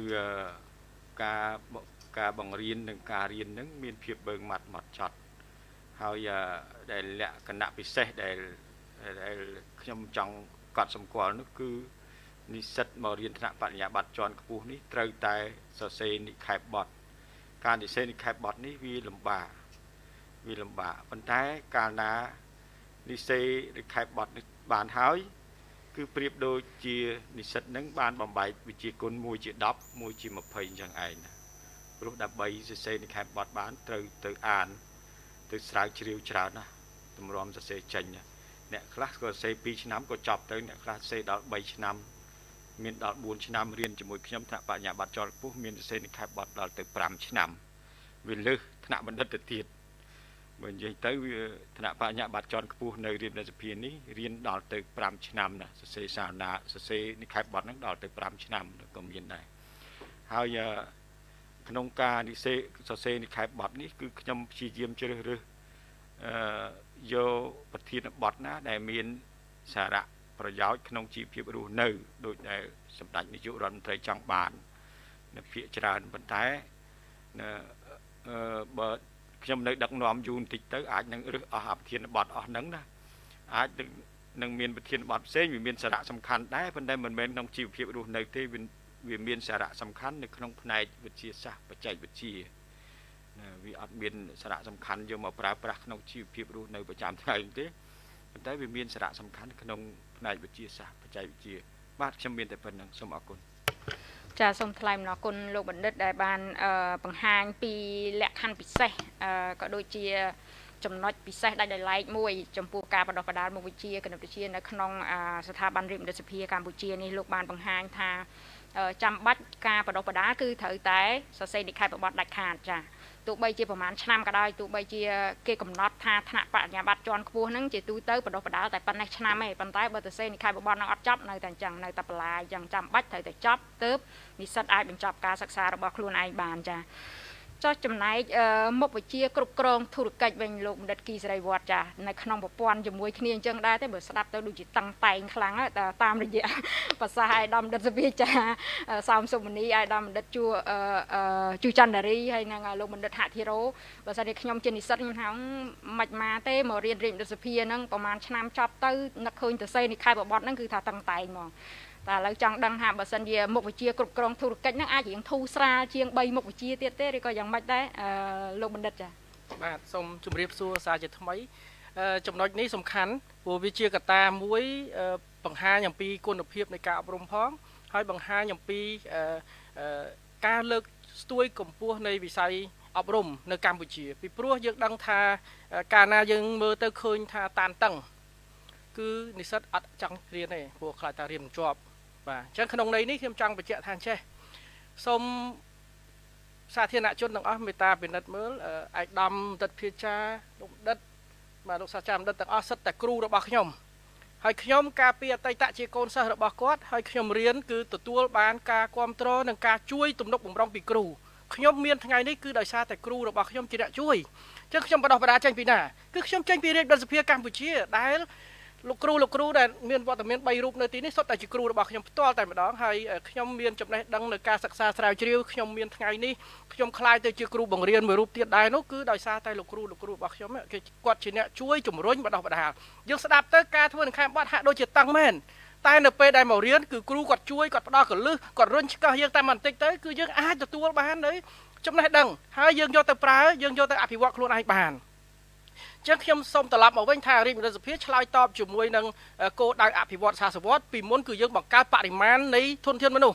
E: ការបង្រៀននិងការរៀននឹងមានភាពបឺងម៉ាត់ចត់ហើយដែលលក្ខណៈពិសេសដែលខ្ញុំចង់កត់សម្គាល់នោះគឺនិស្សិតមករៀនថ្នាក់បរិញ្ញាបត្រជាន់ខ្ពស់នេះត្រូវតែសរសេរនិក្ខេបបទការសរសេរនិក្ខេបបទនេះវាលំបាកប៉ុន្តែកាលណានិស្សិតនិក្ខេបបទនេះបានហើយគឺប្រៀបដូចជានិស្សិតនឹងបានបំបែកវិជ្ជាគុណមួយជា10មួយជា20អញ្ចឹងឯងណាព្រោះដើម្បីសរសេរនិក្ខេបបទបានត្រូវទៅអានទៅស្រាវជ្រាវច្រើនណាស់ទម្រាំសរសេរចេញអ្នកខ្លះក៏សរសេរ2ឆ្នាំក៏ចប់ទៅអ្នកខ្លះសរសេរដល់3ឆ្នាំមានដល់4ឆ្នាំរៀនជាមួយខ្ញុំថ្នាក់បរិញ្ញាបត្រជាន់ខ្ពស់មានសរសេរនិក្ខេបបទដល់ទៅ5ឆ្នាំវាលើសថ្នាក់បណ្ឌិតទៅទៀតបើនិយាយទៅវាថ្នាក់បរិញ្ញាបត្រជាន់ខ្ពស់នៅរាជរដ្ឋាភិបាលនេះរៀនដល់ទៅ5ឆ្នាំណាសរសេរសារណាសរសេរនិក្ខេបបទហ្នឹងដល់ទៅ5ឆ្នាំក៏មានដែរហើយក្នុងការនិស្សិតសរសេរនិក្ខេបបទនេះគឺខ្ញុំព្យាយាមជ្រើសរើសយកប្រធានបទណាដែលមានសារៈប្រយោជន៍ក្នុងជីវភាពរស់នៅដោយដែលសម្ដេចនាយករដ្ឋមន្ត្រីចង់បាននៅភាគច្រើនប៉ុន្តែបើខ្ញុំនៅដឹកនាំយូរបន្តិចទៅអាចនឹងរើសអស់ប្រធានបទអស់ហ្នឹងណាអាចនឹងមានប្រធានបទផ្សេងវាមានសារៈសំខាន់ដែរប៉ុន្តែមិនមែនក្នុងជីវភាពរស់នៅទេវាមានសារៈសំខាន់នៅក្នុងផ្នែកវិទ្យាសាស្ត្របច្ចេកវិទ្យាវាអត់មានសារៈសំខាន់យកមកប្រើប្រាស់ក្នុងជីវភាពរស់នៅប្រចាំថ្ងៃទេប៉ុន្តែវាមានសារៈសំខាន់ក្នុងផ្នែកវិទ្យាសាស្ត្របច្ចេកវិទ្យាបាទខ្ញុំមានតែប៉ុណ្្នឹងសូមអរគុណ
A: ចាសូមថ្លែងអំណរគុណលោកបណ្ឌិតដែលបានបង្ហាញពីលក្ខខណ្ឌពិសេសក៏ដូចជាចំណុចពិសេសដាច់ដោយឡែកមួយចំពោះការបណ្ដុះបណ្ដាលមុខវិជ្ជាគណិតវិទ្យានៅក្នុងស្ថាប័នរាជបណ្ឌិតសភាកម្ពុជានេះលោកបានបង្ហាញថាចាំបាច់ការបណ្ដុះបណ្ដាលគឺត្រូវតែសរសេរនិក្ខេបបទដាច់ខាតចាទោះបីជាប្រហែលឆ្នាំក៏ដោយទោះបីជាគេកំណត់ថាថ្នាក់បរិញ្ញាបត្រជាន់ខ្ពស់ហ្នឹងជាទូទៅបណ្ដុះបណ្ដាលតែប៉ុណ្ណេះឆ្នាំឯងប៉ុន្តែបើសរសេរនិក្ខេបបទហ្នឹងអត់ចប់នៅតែអញ្ចឹងនៅតែបន្លាយអញ្ចឹងចាំបាច់ត្រូវតែចប់ទើបនិស្សិតអាចបញ្ចប់ការសិក្សារបស់ខ្លួនឯងបានចាចុះចំណែកមុខវិជ្ជាគ្រប់គ្រងធុរកិច្ចវិញលោកបណ្ឌិតគីសេរីវត្តចានៅក្នុងប្រព័ន្ធជាមួយគ្នាអញ្ចឹងដែរទេបើស្ដាប់ទៅដូចជាតឹងតែងខ្លាំងតាមរយៈភាសាអាយដាមបណ្ឌិតសភាចាសោមសុមនីអាយដាមបណ្ឌិតជួចន្ទរីហើយនិងលោកបណ្ឌិតហធិរោបើសិនជាខ្ញុំជានិស្សិតខ្ញុំថាមិនមកទេមករៀនរាជបណ្ឌិតសភាហ្នឹងប្រហែលឆ្នាំចប់ទៅនឹកឃើញទៅសេនិក្ខេបបទហ្នឹងគឺថាតឹងតែងហ្មងតែឥឡូវចង់ដឹងថាបើសិនជាមុខវិជ្ជាគ្រប់គ្រងធុរកិច្ចហ្នឹងអាចរៀងធូរស្រាលជាង3មុខវិជ្ជាទៀតទេឬក៏យ៉ាងម៉េចដែរលោកបណ្ឌិតចា
D: បាទសូមជម្រាបសួរសារជាថ្មីចំណុចនេះសំខាន់ព្រោះវាជាកត្តាមួយបង្ហាញអំពីគុណភាពនៃការអប់រំផងហើយបង្ហាញអំពីការលើកស្ទួយកម្ពស់នៃវិស័យអប់រំនៅកម្ពុជាពីព្រោះយើងដឹងថាកាលណាយើងមើលទៅឃើញថាតានតឹងគឺនិស្សិតអត់ចង់រៀនទេព្រោះខ្លាចថារៀនមិនជាប់បាទអញ្ចឹងក្នុងន័យនេះខ្ញុំចង់បញ្ជាក់ថាចេះសូមសាធារណជនទាំងអស់មេត្តាពិនិត្យមើលឯកឧត្តមបណ្ឌិតភាចាលោកបណ្ឌិតបាទលោកសាស្ត្រាចារ្យបណ្ឌិតទាំងអស់សិតតែគ្រូរបស់ខ្ញុំហើយខ្ញុំការពីអតីតជាកូនសិស្សរបស់គាត់ហើយខ្ញុំរៀនគឺទទួលបានការគ្រប់គ្រងនិងការជួយទំនុកបម្រុងពីគ្រូខ្ញុំមានថ្ងៃនេះគឺដោយសារតែគ្រូរបស់ខ្ញុំជាអ្នកជួយអញ្ចឹងខ្ញុំបណ្ដុះបណ្ដាលចេញពីណាគឺខ្ញុំចេញពីរាជបណ្ឌិតសភាកម្ពុជាដែលលោកគ្រូដែលមានវត្តមាន3រូបនៅទីនេះសុទ្ធតែជាគ្រូរបស់ខ្ញុំផ្ទាល់តែម្ដងហើយខ្ញុំមានចំណេះដឹងនៅការសិក្សាស្រាវជ្រាវខ្ញុំមានថ្ងៃនេះខ្ញុំខ្លាចទៅជាគ្រូបង្រៀនមួយរូបទៀតដែរនោះគឺដោយសារតែលោកគ្រូរបស់ខ្ញុំគាត់ជាអ្នកជួយជំរុញបណ្ដុះបណ្ដាលយើងស្ដាប់ទៅការធ្វើនឹងខែបត់ហាក់ដូចជាតឹងមែនតែនៅពេលដែលមករៀនគឺគ្រូគាត់ជួយគាត់ផ្ដល់កលឹះគាត់រុញឆ្កឹះយើងតែបន្តិចទៅគឺយើងអាចទទួលបាននៅចំណេះដឹងហើយយើងយកទៅប្រើយើងយកទៅអភិវឌ្ឍខ្លួនឯងបានចឹងខ្ញុំសូមត្រឡប់មកវិញថារាជបណ្ឌិតសភាឆ្លើយតបជាមួយនឹងគោលដៅអភិវឌ្ឍសាសវត្តពីមុនគឺយើងបង្កើតបរិមាណនៃធនធានមនុស្ស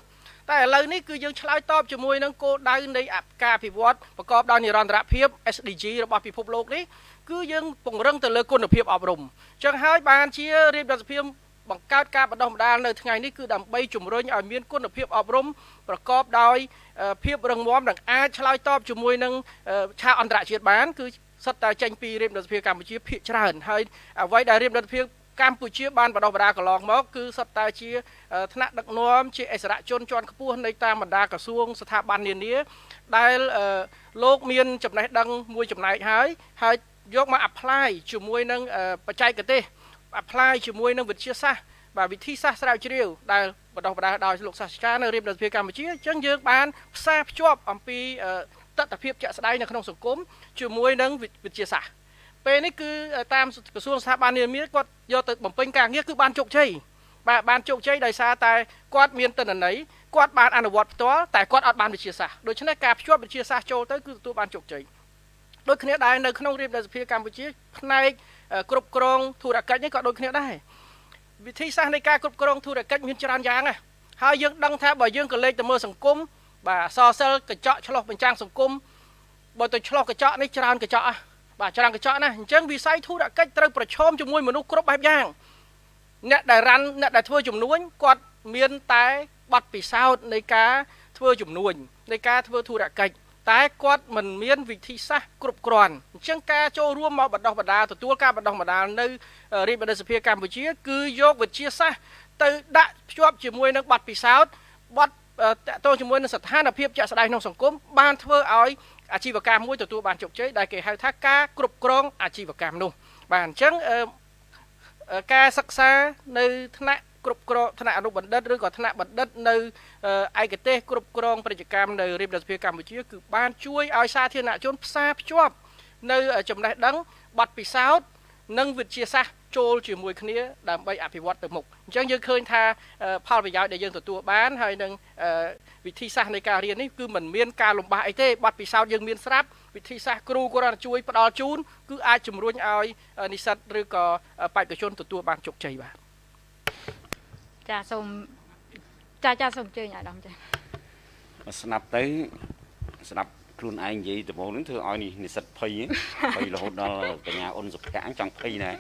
D: តែឥឡូវនេះគឺយើងឆ្លើយតបជាមួយនឹងគោលដៅនៃការអភិវឌ្ឍប្រកបដោយនិរន្តរភាព SDG របស់ពិភពលោកនេះគឺយើងពង្រឹងទៅលើគុណភាពអប់រំអញ្ចឹងហើយបានជារាជរដ្ឋាភិបាលបង្កើតការបណ្ដុះបណ្ដាលនៅថ្ងៃនេះគឺដើម្បីជំរុញឲ្យមានគុណភាពអប់រំប្រកបដោយភាពរឹងមាំនិងអាចឆ្លើយតបជាមួយនឹងឆាកអន្តរជាតិបានគឺសិតតែចេញពីរាជរដ្ឋាភិបាលកម្ពុជាភាគច្រើនហើយអ្វីដែលរាជរដ្ឋាភិបាលកម្ពុជាបានបណ្ដុះបណ្ដាលកន្លងមកគឺសុទ្ធតែជាថ្នាក់ដឹកនាំជាអិសរាជជនជាន់ខ្ពស់នៃតាមបណ្ដាក្រសួងស្ថាប័ននានាដែលលោកមានចំណេះដឹងមួយចំណែកហើយយកមក apply ជាមួយនឹងបច្ចេកទេស apply ជាមួយនឹងវិទ្យាសាស្ត្របាទវិធីសាស្ត្រស្រាវជ្រាវដែលបណ្ដុះបណ្ដាលដោយលោកសាស្ត្រាចារ្យនៅរាជរដ្ឋាភិបាលកម្ពុជាអញ្ចឹងយើងបានផ្សារភ្ជាប់អំពីទស្សនវិជ្ជាជាក់ស្ដែងនៅក្នុងសង្គមជាមួយនឹងវិទ្យាសាស្ត្រពេលនេះគឺតាមក្រសួងស្ថាប័ននានាគាត់យកទៅបំពេញការងារគឺបានជោគជ័យបាទបានជោគជ័យដោយសារតែគាត់មានទិន្នន័យគាត់បានអនុវត្តផ្ទាល់តែគាត់អត់បានវិទ្យាសាស្ត្រដូច្នេះការភ្ជាប់វិទ្យាសាស្ត្រចូលទៅគឺទទួលបានជោគជ័យដូចគ្នាដែរនៅក្នុងរាជរដ្ឋាភិបាលកម្ពុជាផ្នែកគ្រប់គ្រងធុរកិច្ចនេះក៏ដូចគ្នាដែរវិធីសាស្ត្រនៃការគ្រប់គ្រងធុរកិច្ចមានច្រើនយ៉ាងណាហើយយើងដឹងថាបើយើងក៏លេខទៅមើលសង្គមបាទអសរសិលកញ្ចក់ឆ្លោះបញ្ចាំងសង្គមបើទៅឆ្លោះកញ្ចក់នេះច្រើនកញ្ចក់បាទច្រើនកញ្ចក់ណាអញ្ចឹងវិស័យធុរកិច្ចត្រូវប្រឈមជាមួយមនុស្សគ្រប់បែបយ៉ាងអ្នកដែលរ៉ាន់អ្នកដែលធ្វើជំនួញគាត់មានតែបទពិសោធន៍នៃការធ្វើជំនួញនៃការធ្វើធុរកិច្ចតែគាត់មិនមានវិធីសាស្ត្រគ្រប់គ្រាន់អញ្ចឹងការចូលរួមមកបណ្ដុះបណ្ដាលទទួលការបណ្ដុះបណ្ដាលនៅរាជបណ្ឌិតសភាកម្ពុជាគឺយកវិទ្យាសាស្ត្រទៅដាក់ភ្ជាប់ជាមួយនឹងបទពិសោធន៍បទតទៅជាមួយនឹងស្ថានភាពជាក់ស្ដែងក្នុងសង្គមបានធ្វើឲ្យអាជីវកម្មមួយទទួលបានជោគជ័យដែលគេហៅថាការគ្រប់គ្រងអាជីវកម្មនោះបាទអញ្ចឹងការសិក្សានៅថ្នាក់គ្រប់គ្រងថ្នាក់អនុបណ្ឌិតឬក៏ថ្នាក់បណ្ឌិតនៅឯកទេសគ្រប់គ្រងពាណិជ្ជកម្មនៅរាជរដ្ឋាភិបាលកម្ពុជាគឺបានជួយឲ្យសាធារណជនផ្សារភ្ជាប់នៅចំណេះដឹងបទពិសោធន៍និងវិទ្យាសាស្ត្រចូលជាមួយគ្នាដើម្បីអភិវឌ្ឍទៅមុខអញ្ចឹងយើងឃើញថាផលប្រយោជន៍ដែលយើងទទួលបានហើយនឹងវិធីសាស្ត្រនៃការរៀននេះគឺមិនមានការលំបាកអីទេបទពិសោធន៍យើងមានស្រាប់វិធីសាស្ត្រគ្រូគាត់ជួយផ្ដល់ជូនគឺអាចជំរុញឲ្យនិស្សិតឬក៏បេក្ខជនទទួលបានជោគជ័យបាទ
A: ចាសូមចាសូមអញ្ជើញអាដាមចា
B: ស្ដាប់ទៅស្ដាប់ខ្លួនឯងនិយាយដំបូងនឹងធ្វើឲ្យនិស្សិតភ័យរហូតដល់កញ្ញាអ៊ុនសុភ័ក្រចង់ភ័យដែរ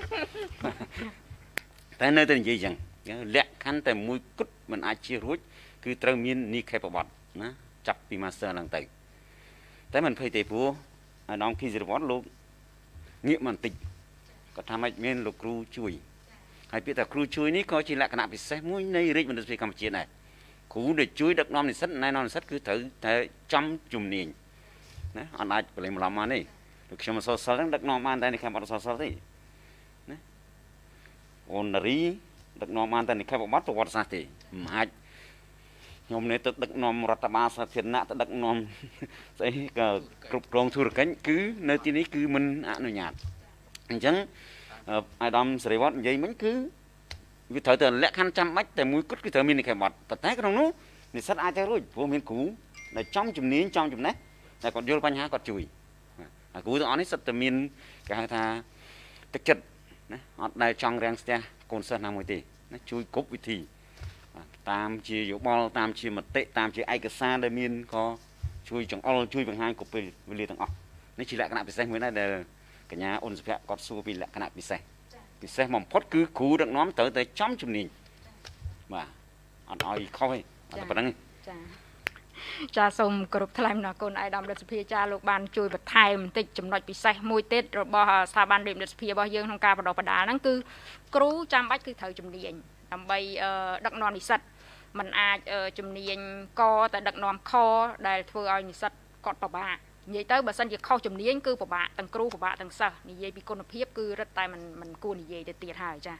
B: តែនៅតែនិយាយអញ្ចឹងលក្ខខណ្ឌតែមួយគត់មិនអាចជារួចគឺត្រូវមាននីខេបបត្តិណាចាប់ពី master ឡើងទៅតែមិនភ័យទេព្រោះអាដាមគីសិរវត្តលោកងាកមកបន្តិចគាត់ថាម៉េចមានលោកគ្រូជួយហើយពាក្យថាគ្រូជួយនេះក៏ជាលក្ខណៈពិសេសមួយនៃរាជបណ្ឌិតសភាកម្ពុជាដែរគ្រូដែលជួយដឹកនាំនិស្សិតណែនាំនិស្សិតគឺត្រូវតែចំជំនាញណាអត់អាចប្រឡេមឡំមកនេះដូចខ្ញុំអសរសិលហ្នឹងដឹកនាំបានតែនេះខាងអសរសិលទេណាអូននារីដឹកនាំបានតែនេះខាងបទប្រវត្តិសាស្ត្រទេមិនអាចខ្ញុំនេះទៅដឹកនាំរដ្ឋបាលសាធារណៈទៅដឹកនាំស្អីក៏គ្រប់គ្រងធុរកិច្ចគឺនៅទីនេះគឺមិនអនុញ្ញាតអញ្ចឹងអាដាមសេរីវត្តនិយាយមិញគឺវាត្រូវតែលក្ខខណ្ឌចាំបាច់តែមួយគត់គឺត្រូវមាននិកាយបត់ប៉ុន្តែក្នុងនោះនិស្សិតអាចទៅរួចព្រោះមានគ្រូដែលចំជំនាញចំចំណេះតែគាត់យល់បញ្ហាគាត់ជួយអាគ្រូទាំងអស់នេះសិតតែមានគេហៅថាទឹកចិត្តណាអត់ដែលចង់រាំងស្ទះកូនសិស្សណាមួយទេណាជួយគ្រប់វិធីតាមជាយោបល់តាមជាមតិតាមជាឯកសារដែលមានក៏ជួយចង្អុលជួយបង្ហាញគ្រប់ពេលវេលាទាំងអស់នេះជាលក្ខណៈពិសេសមួយដែរដែលកញ្ញាអ៊ុនសុភ័ក្រគាត់សួរពីលក្ខណៈពិសេសបំផុតគឺគ្រូដឹកនាំត្រូវតែចំជំនាញបាទអត់ឲ្យខុសទេអត់ប៉ុណ្្នឹង
A: ចាសូមគោរពថ្លែងអំណរគុណអាយដាមរដ្ឋសភាចាលោកបានជួយបន្ថែមបន្តិចចំណុចពិសេសមួយទៀតរបស់ស្ថាប័នរាជរដ្ឋសភារបស់យើងក្នុងការបណ្ដុះបណ្ដាលហ្នឹងគឺគ្រូចាំបាច់គឺត្រូវជំនាញដើម្បីដឹកនាំនិស្សិតមិនអាចជំនាញកតែដឹកនាំខដែលធ្វើឲ្យនិស្សិតគាត់ពិបាកនិយាយទៅបើសិនជាខុសជំនាញគឺពិបាកទាំងគ្រូពិបាកទាំងសិស្សនិយាយពីគុណភាពគឺរឹតតែមិនគួរនិយាយទៅទៀតហើយចា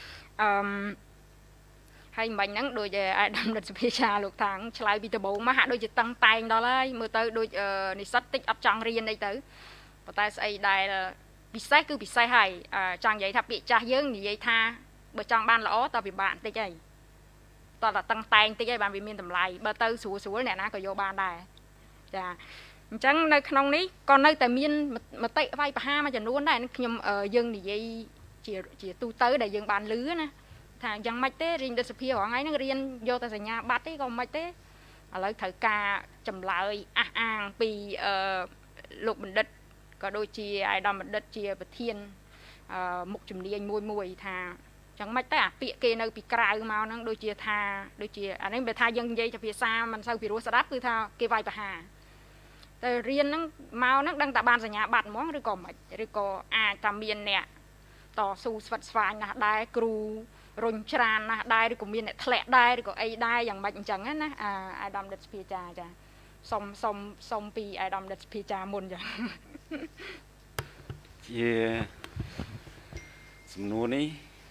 A: ហើយមិញហ្នឹងដូចអាដាមរដ្ឋសភាចាលោកថាងឆ្លើយពីដំបូងមកហាក់ដូចជាតឹងតែងដល់ហើយមើលទៅដូចនិស្សិតតិចអត់ចង់រៀនអីទៅប៉ុន្តែស្អីដែលពិសេសគឺពិសេសហើយចង់និយាយថាពាក្យចាស់យើងនិយាយថាបើចង់បានល្អតើពិបាកបន្តិចហីតើតឹងតែងតិចហីបានវាមានតម្លៃបើទៅស្រួលអ្នកណាក៏យកបានដែរចាអញ្ចឹងនៅក្នុងនេះក៏នៅតែមានមតិវាយប្រហារមួយចំនួនដែរខ្ញុំយើងនិយាយជាទូទៅដែលយើងបានឮណាថាយ៉ាងម៉េចទេរាជរដ្ឋសភារងថ្ងៃហ្នឹងរៀនយកតែសញ្ញាបត្រទេក៏មិនទេ lấy thời ca chầm lại an pi lục mình đất có đôi chia ai đâm mình đất chia bậc thiên mục chùm đi anh mùi thà chẳng mấy ta bịa kê nơi bị cài màu nó đôi chia tha đôi chia anh ấy bị tha dân dây cho phía xa mình sau phía rúa sáp cứ tha kê vai bà hà từ riêng nó màu nó đang tại ban nhà bạn món rồi còn tam miền nè tỏ su vật phai nè đai cừu rôn tràn nè đai rồi còn miền nè thẹn đai rồi còn ai đaiอย่างmạnh chẳng á nè ai đâm đất phía cha cha xong pi ai đâm đất phía cha môn cha
B: chia sầm nua ní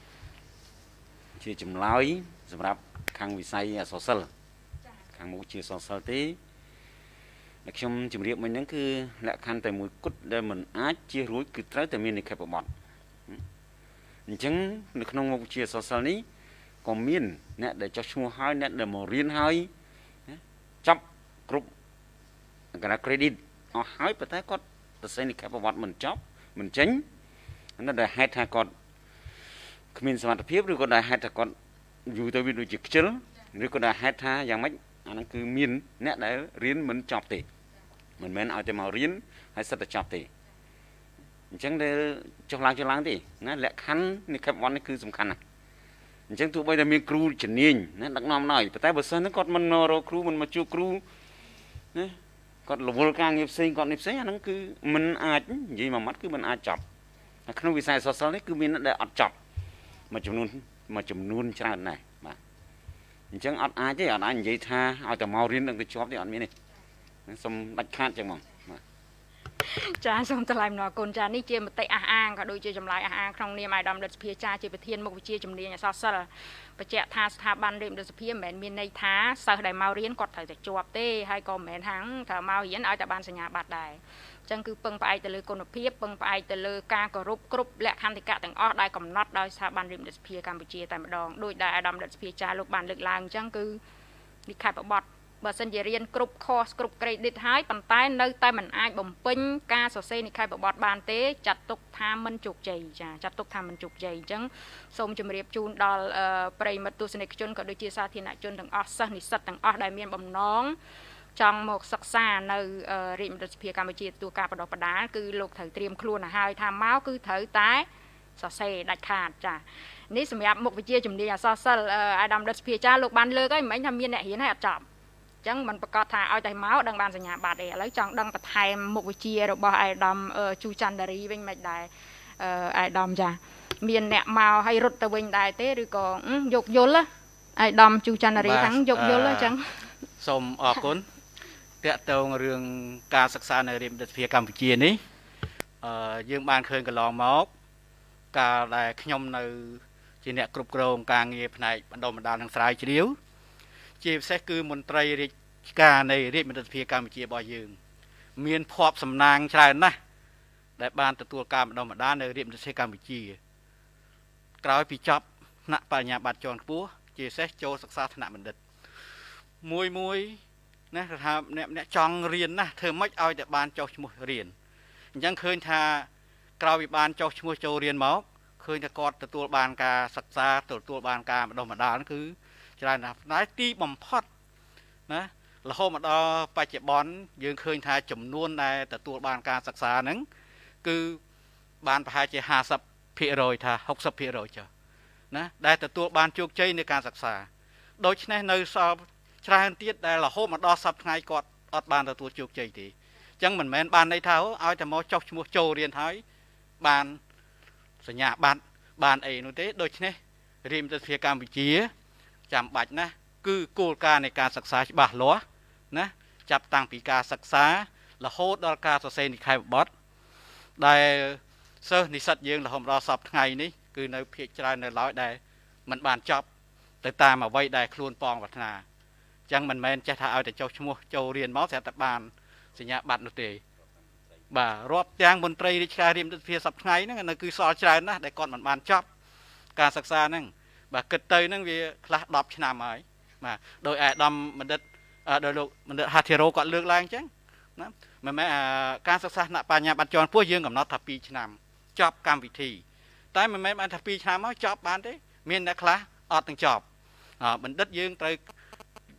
B: chia chùm láiสำหรับ ខាងវិស័យអសរសិល្ប៍ខាងមុខជាអសរសិល្ប៍ទេដែលខ្ញុំជម្រាបមិញហ្នឹងគឺលក្ខខណ្ឌតែមួយគត់ដែលមិនអាចជៀសរួចគឺត្រូវតែមាននិក្ខេបបទអញ្ចឹងនៅក្នុងមុខជាអសរសិល្ប៍នេះក៏មានអ្នកដែលចុះឈ្មោះហើយអ្នកដែលមករៀនហើយចាប់គ្រប់កណ្ដាល credit អស់ហើយប៉ុន្តែគាត់សរសេរនិក្ខេបបទមិនចប់មិនចេញហ្នឹងដែលហេតុថាគាត់គ្មានសមត្ថភាពឬក៏ដែលហេតុថាគាត់យូរទៅវាដូចជាខ្ជិលឬក៏ដែលហេតុថាយ៉ាងម៉េចអាហ្នឹងគឺមានអ្នកដែលរៀនមិនចប់ទេមិនមែនឲ្យតែមករៀនហើយសិតតែចប់ទេអញ្ចឹងដែលចុះឡើងទេណាលក្ខខណ្ឌនិក្ខេបបទនេះគឺសំខាន់ណាស់អញ្ចឹងទោះបីតែមានគ្រូជំនាញណាដឹកនាំណយប៉ុន្តែបើសិនគាត់មិនមករកគ្រូមិនមកជួបគ្រូណាគាត់រវល់ការងារផ្សេងគាត់នេះផ្សេងអាហ្នឹងគឺមិនអាចនិយាយមួយម៉ាត់គឺមិនអាចចប់ក្នុងវិស័យអសរសិល្ប៍នេះគឺមានអ្នកដែលអត់ចប់មួយចំនួនច្រើនណាស់បាទអញ្ចឹងអត់អាចទេអត់អាចនិយាយថាឲ្យតែមករៀននឹងទៅជាប់ទេអត់មានទេសូមដាច់ខាតចឹងហ្មង
A: ចាសូមថ្លែងអំណរគុណចានេះជាមតិអះអាងក៏ដូចជាចម្លើយអះអាងក្នុងនាមអាយដាមរដ្ឋសភាចាជាប្រធានមុខវិជ្ជាជំនាញអក្សរសិល្ប៍បញ្ជាក់ថាស្ថាប័នរាជរដ្ឋសភាមិនមែនមានន័យថាសិស្សដែលមករៀនគាត់ត្រូវតែជាប់ទេហើយក៏មិនមែនថាត្រូវមករៀនឲ្យតែបានសញ្ញាបត្រដែរអញ្ចឹងគឺពឹងផ្អែកទៅលើគុណភាពពឹងផ្អែកទៅលើការគោរពគ្រប់លក្ខន្តិកៈទាំងអស់ដែលកំណត់ដោយស្ថាប័នរាជរដ្ឋសភាកម្ពុជាតែម្ដងដោយដែលអាយដាមរដ្ឋសភាចាលោកបានលើកឡើងអញ្ចឹងគឺនិក្ខេបបទបើសិនជារៀនគ្រប់ course គ្រប់ credit ហើយប៉ុន្តែនៅតែមិនអាចបំពេញការសរសេរនិក្ខេបបទបានទេចាត់ទុកថាមិនជោគជ័យចាចាត់ទុកថាមិនជោគជ័យអញ្ចឹងសូមជម្រាបជូនដល់ប្រិយមិត្តទស្សនិកជនក៏ដូចជាសាធារណជនទាំងអស់សិស្សនិស្សិតទាំងអស់ដែលមានបំណងចង់មកសិក្សានៅរាជរដ្ឋសភាកម្ពុជាទទួលការបដិបដាលគឺលោកត្រូវត្រៀមខ្លួនឲ្យហើយថាមកគឺត្រូវតែសរសេរដាច់ខាតចានេះសម្រាប់មុខវិជ្ជាជំនាញអក្សរសិល្ប៍អាដាមរដ្ឋសភាចាលោកបានលើកហើយមិនថាមានអ្នករៀនហើយអត់ចប់ចឹងមិនប្រកាសថាឲ្យតែមកដឹងបានសញ្ញាបត្រទេឥឡូវចង់ដឹងបន្ថែមមុខវិជ្ជារបស់អាយដាមជូច័ន្ទរីវិញមិនដែរអាយដាមចាមានអ្នកមកឲ្យរត់ទៅវិញដែរទេឬក៏យកយល់អាយដាមជូច័ន្ទរីហ្នឹងយកយល់ចឹង
C: សូមអរគុណតាក់ទងរឿងការសិក្សានៅរាជរដ្ឋសភាកម្ពុជានេះយើងបានឃើញកន្លងមកកាលដែលខ្ញុំនៅជាអ្នកគ្រប់គ្រងការងារផ្នែកបណ្ដុំបណ្ដាលនិងស្រាវជ្រាវជាពិសេសគឺមន្ត្រីរាជការនៃរាជរដ្ឋសភាកម្ពុជារបស់យើងមានភ័ព្វសំណាងច្រើនណាស់ដែលបានទទួលការបណ្ដុំបណ្ដាលនៅរាជរដ្ឋសភាកម្ពុជាក្រោយពីចប់ថ្នាក់បរិញ្ញាបត្រជាន់ខ្ពស់ជាពិសេសចូលសិក្សាថ្នាក់បណ្ឌិតមួយណាថាអ្នកចង់រៀនណាធ្វើម៉េចឲ្យតែបានចុះឈ្មោះរៀនអញ្ចឹងឃើញថាក្រោយពីបានចុះឈ្មោះចូលរៀនមកឃើញថាគាត់ទទួលបានការសិក្សាទទួលបានការបណ្ដុះបណ្ដាលគឺច្រើនណាស់តែទីបំផុតណារហូតមកដល់បច្ចុប្បន្នយើងឃើញថាចំនួនដែលទទួលបានការសិក្សាហ្នឹងគឺបានប្រហែលជា50%ថា 60% ចុះណាដែលទទួលបានជោគជ័យในការសិក្សាដូច្នេះនៅសល់ច្រើនទៀតដែលរហូតមកដល់សប្តាហ៍ថ្ងៃគាត់អត់បានទទួលជោគជ័យទេអញ្ចឹងមិនមែនបានន័យថាឲ្យតែមកចុះឈ្មោះចូលរៀនហើយបានសញ្ញាបត្របានអីនោះទេដូច្នេះរាជរដ្ឋសភាកម្ពុជាចាំបាច់ណាស់គឺគោលការណ៍នៃការសិក្សាច្បាស់លាស់ណាចាប់តាំងពីការសិក្សារហូតដល់ការសរសេរនិក្ខេបបទដែលសិស្សនិស្សិតយើងរហូតដល់សប្តាហ៍ថ្ងៃនេះគឺនៅភាគច្រើននៅឡើយដែលមិនបានចប់ទៅតាមអ្វីដែលខ្លួនប៉ងប្រាថ្នាអញ្ចឹងមិនមែនចេះថាឲ្យតែចុះឈ្មោះចូលរៀនមកស្រាប់តែបានសញ្ញាបត្រនោះទេបាទរាប់ទាំងមន្ត្រីរាជការរាជរដ្ឋសភាសប្តាហ៍ថ្ងៃហ្នឹងនៅគឺសល់ច្រើនណាស់ដែលគាត់មិនបានចប់ការសិក្សាហ្នឹងបាទគិតទៅហ្នឹងវាខ្លះ10ឆ្នាំហើយបាទដោយអាដាមបណ្ឌិតដោយលោកបណ្ឌិតហាធីរ៉ូគាត់លើកឡើងអញ្ចឹងណាមិនមែនការសិក្សាថ្នាក់បញ្ញាបត្រជាន់ខ្ពស់យើងកំណត់ថា2ឆ្នាំចប់កម្មវិធីតែមិនមែនបានថា2ឆ្នាំមកចប់បានទេមានអ្នកខ្លះអត់ទាំងចប់បណ្ឌិតយើងត្រូវ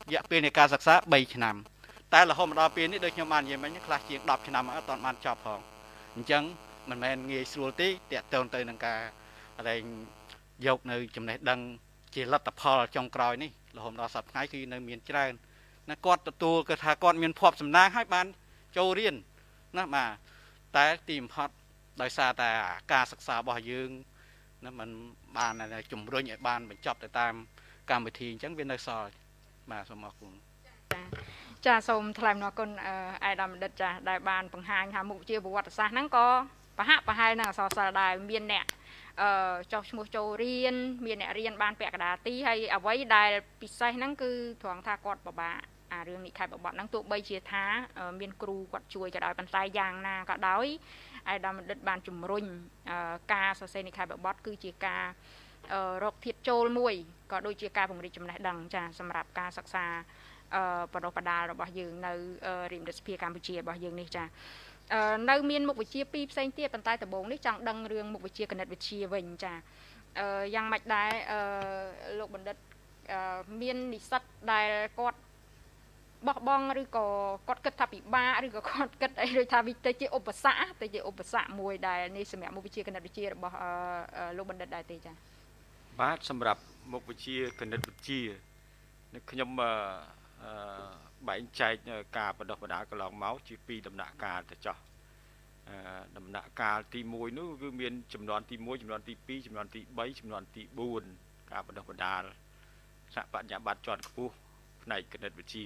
C: រយៈពេលនៃការសិក្សា3ឆ្នាំតែរហូតមកដល់ពេលនេះដូចខ្ញុំបាននិយាយមិញខ្លះជាង10ឆ្នាំអត់ទាន់បានចប់ផងអញ្ចឹងមិនមែនងាយស្រួលទេតាក់ទងទៅនឹងការយកនៅចំណេះដឹងជាលទ្ធផលចុងក្រោយនេះរហូតដល់សប្តាហ៍ថ្ងៃគឺនៅមានច្រើនណាគាត់ទទួលគឺថាគាត់មានភ័ព្វសំណាងហើយបានចូលរៀនណាបាទតែទីបំផុតដោយសារតែការសិក្សារបស់យើងណាมันបានជំរុញឲ្យបានបញ្ចប់ទៅតាមកម្មវិធីអញ្ចឹងវានៅសល់បាទសូមអរគុណ
A: ចាសូមថ្លែងអំណរគុណអាយដាមបណ្ឌិតចាដែលបានបង្ហាញថាមុខវិជ្ជាប្រវត្តិសាស្ត្រហ្នឹងក៏ប្រហាក់ប្រហែលនឹងអក្សរសិល្ប៍ដែរមានអ្នកចុះឈ្មោះចូលរៀនមានអ្នករៀនបានពាក់កណ្ដាលទីហើយអ្វីដែលពិសេសហ្នឹងគឺត្រង់ថាគាត់ពិបាកអារឿងនិក្ខេបបទហ្នឹងទោះបីជាថាមានគ្រូគាត់ជួយក៏ដោយប៉ុន្តែយ៉ាងណាក៏ដោយអាយដាមបណ្ឌិតបានជំរុញការសរសេរនិក្ខេបបទគឺជាការរកធាតុចូលមួយក៏ដូចជាការពង្រីកចំណេះដឹងចាសម្រាប់ការសិក្សាបណ្ដុះបណ្ដាលរបស់យើងនៅរាជមន្ត្រីសភាកម្ពុជារបស់យើងនេះចានៅមានមុខវិជ្ជា2ផ្សេងទៀតប៉ុន្តែដំបូងនេះចង់ដឹងរឿងមុខវិជ្ជាគណិតវិទ្យាវិញចាយ៉ាងម៉េចដែរលោកបណ្ឌិតមាននិស្សិតដែលគាត់បោះបង់ឬក៏គាត់គិតថាពិបាកឬក៏គាត់គិតអីដូចថាវាទៅជាឧបសគ្គមួយដែលនេះសម្រាប់មុខវិជ្ជាគណិតវិទ្យារបស់លោកបណ្ឌិតដែរទេចា
E: បាទសម្រាប់មុខវិជ្ជាគណិតវិទ្យាខ្ញុំបែងចែកការបណ្ដុះបណ្ដាលកន្លងមកជា2ដំណាក់កាលទៅចោះដំណាក់កាលទី1នោះគឺមានចំនួនទី1ចំនួនទី2ចំនួនទី3ចំនួនទី4ការបណ្ដុះបណ្ដាលថ្នាក់បញ្ញាបត្រជាន់ខ្ពស់ផ្នែកគណិតវិទ្យា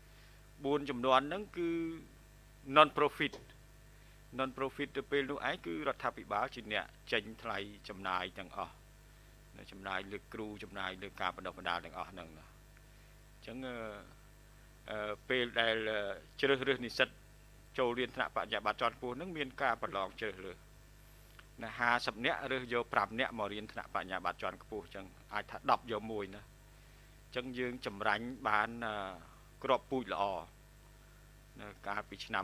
E: 4ចំនួនហ្នឹងគឺ non profit ទៅពេលនោះឯងគឺរដ្ឋាភិបាលជាអ្នកចេញថ្លៃចំណាយទាំងអស់ចំណាយលើគ្រូចំណាយលើការបណ្ដុះបណ្ដាលទាំងអស់ហ្នឹងអញ្ចឹងពេលដែលជ្រើសរើសនិស្សិតចូលរៀនថ្នាក់បញ្ញាបត្រជាន់ខ្ពស់ហ្នឹងមានការប្រឡងជ្រើសរើសណា50នាក់រើសយក5នាក់មករៀនថ្នាក់បញ្ញាបត្រជាន់ខ្ពស់អញ្ចឹងអាចថា10យក1ណាអញ្ចឹងយើងចម្រាញ់បានក្របពូជល្អកាលពីឆ្នាំ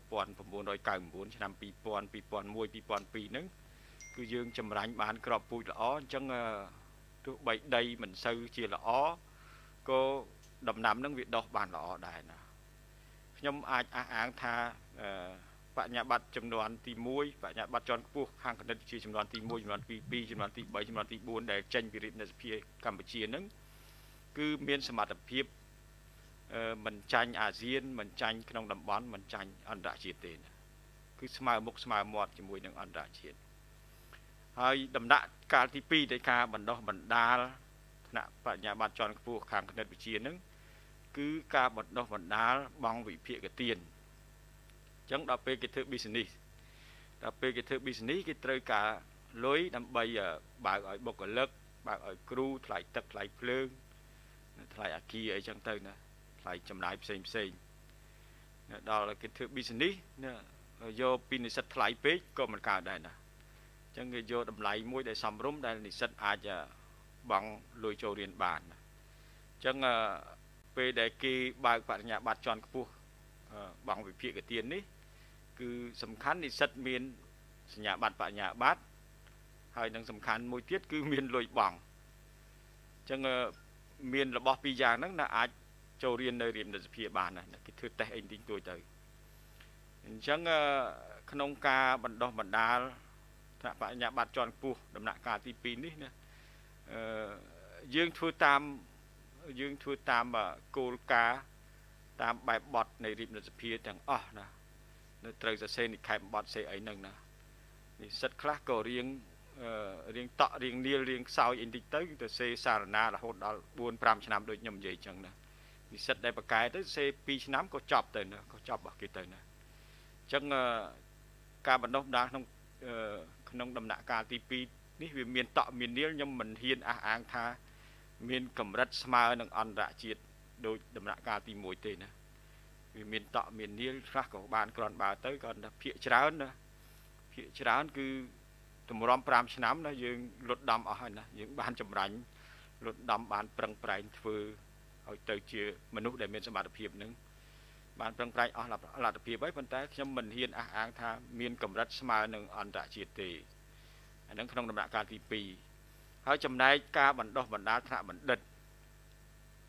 E: 1999ឆ្នាំ2000 2001 2002ហ្នឹងគឺយើងចម្រាញ់បានក្របពូជល្អអញ្ចឹងទោះបីដីមិនសូវជាល្អក៏ដំណាំហ្នឹងវាដុះបានល្អដែរណាខ្ញុំអាចអះអាងថាបញ្ញាបត្រចំនួនទី1បញ្ញាបត្រជាន់ខ្ពស់ខាងគណិតវិទ្យាចំនួនទី1ចំនួនទី2ចំនួនទី3ចំនួនទី4ដែលចេញពីរាជមន្ត្រីសភាកម្ពុជាហ្នឹងគឺមានសមត្ថភាពមិនចាញ់អាស៊ានមិនចាញ់ក្នុងតំបន់មិនចាញ់អន្តរជាតិទេណាគឺស្មើមុខស្មើមាត់ជាមួយនឹងអន្តរជាតិហើយដំណាក់កាលទី2នៃការបណ្ដុះបណ្ដាលថ្នាក់បញ្ញាបត្រជាន់ខ្ពស់ខាងគណិតវិទ្យាហ្នឹងគឺការបណ្ដុះបណ្ដាលបង់វិភាគទានអញ្ចឹងដល់ពេលគេធ្វើ business គេត្រូវការលុយដើម្បីបើកឲ្យបុគ្គលិកបើកឲ្យគ្រូថ្លៃទឹកថ្លៃភ្លើងថ្លៃអាគារអីចឹងទៅណាថ្លៃចំណាយផ្សេងដល់គេធ្វើ business យកពីនិស្សិតថ្លៃពេកក៏មិនកើតដែរណាអញ្ចឹងគេយកតម្លៃមួយដែលសមរម្យដែលនិស្សិតអាចបង់លុយចូលរៀនបានណាអញ្ចឹងពេលដែលគេបើកបរិញ្ញាបត្រជាន់ខ្ពស់បង់វិភាគទាននេះគឺសំខាន់និស្សិតមានសញ្ញាបត្របរិញ្ញាបត្រហើយនឹងសំខាន់មួយទៀតគឺមានលុយបង់អញ្ចឹងមានរបស់ពីរយ៉ាងហ្នឹងណាអាចចូលរៀននៅរាជមន្ត្រីសភាបានណាគេធ្វើតេស្តអីតិចតួចទៅអញ្ចឹងក្នុងការបណ្ដុះបណ្ដាលថ្នាក់បរិញ្ញាបត្រជាន់ខ្ពស់ដំណាក់កាលទី2នេះណាយើងធ្វើតាមគោលការណ៍តាមបែបបទនៃរាជមន្ត្រីសភាទាំងអស់ណានៅត្រូវសរសេរនិក្ខេបបទសេអីហ្នឹងណានិស្សិតខ្លះក៏រៀងតក់រៀងនាលរៀងខ្សោយអីតិចទៅទៅសេសារណារហូតដល់ 4-5 ឆ្នាំដូចខ្ញុំនិយាយអញ្ចឹងណានិស្សិតដែលបកកែទៅសេ2ឆ្នាំក៏ចប់ទៅណាក៏ចប់របស់គេទៅណាអញ្ចឹងការបណ្ដុះបណ្ដាលក្នុងដំណាក់កាលទី2នេះវាមានតក់មាននាលខ្ញុំមិនហ៊ានអះអាងថាមានកម្រិតស្មើនឹងអន្តរជាតិដោយដំណាក់កាលទី1ទេណាវាមានតក់មាននាលខ្លះក៏បានក្រាន់បើទៅក៏ភាគច្រើនណាភាគច្រើនគឺតម្រាំ5ឆ្នាំណាយើងលុតដំអស់ហើយណាយើងបានចម្រាញ់លុតដំបានប្រឹងប្រែងធ្វើឲ្យទៅជាមនុស្សដែលមានសមត្ថភាពនឹងបានប្រឹងប្រែងអស់លទ្ធភាពហើយប៉ុន្តែខ្ញុំមិនហ៊ានអះអាងថាមានកម្រិតស្មើនឹងអន្តរជាតិទេអានឹងក្នុងដំណាក់កាលទី2ហើយចំណែកការបណ្ដុះបណ្ដាលថ្នាក់បណ្ឌិត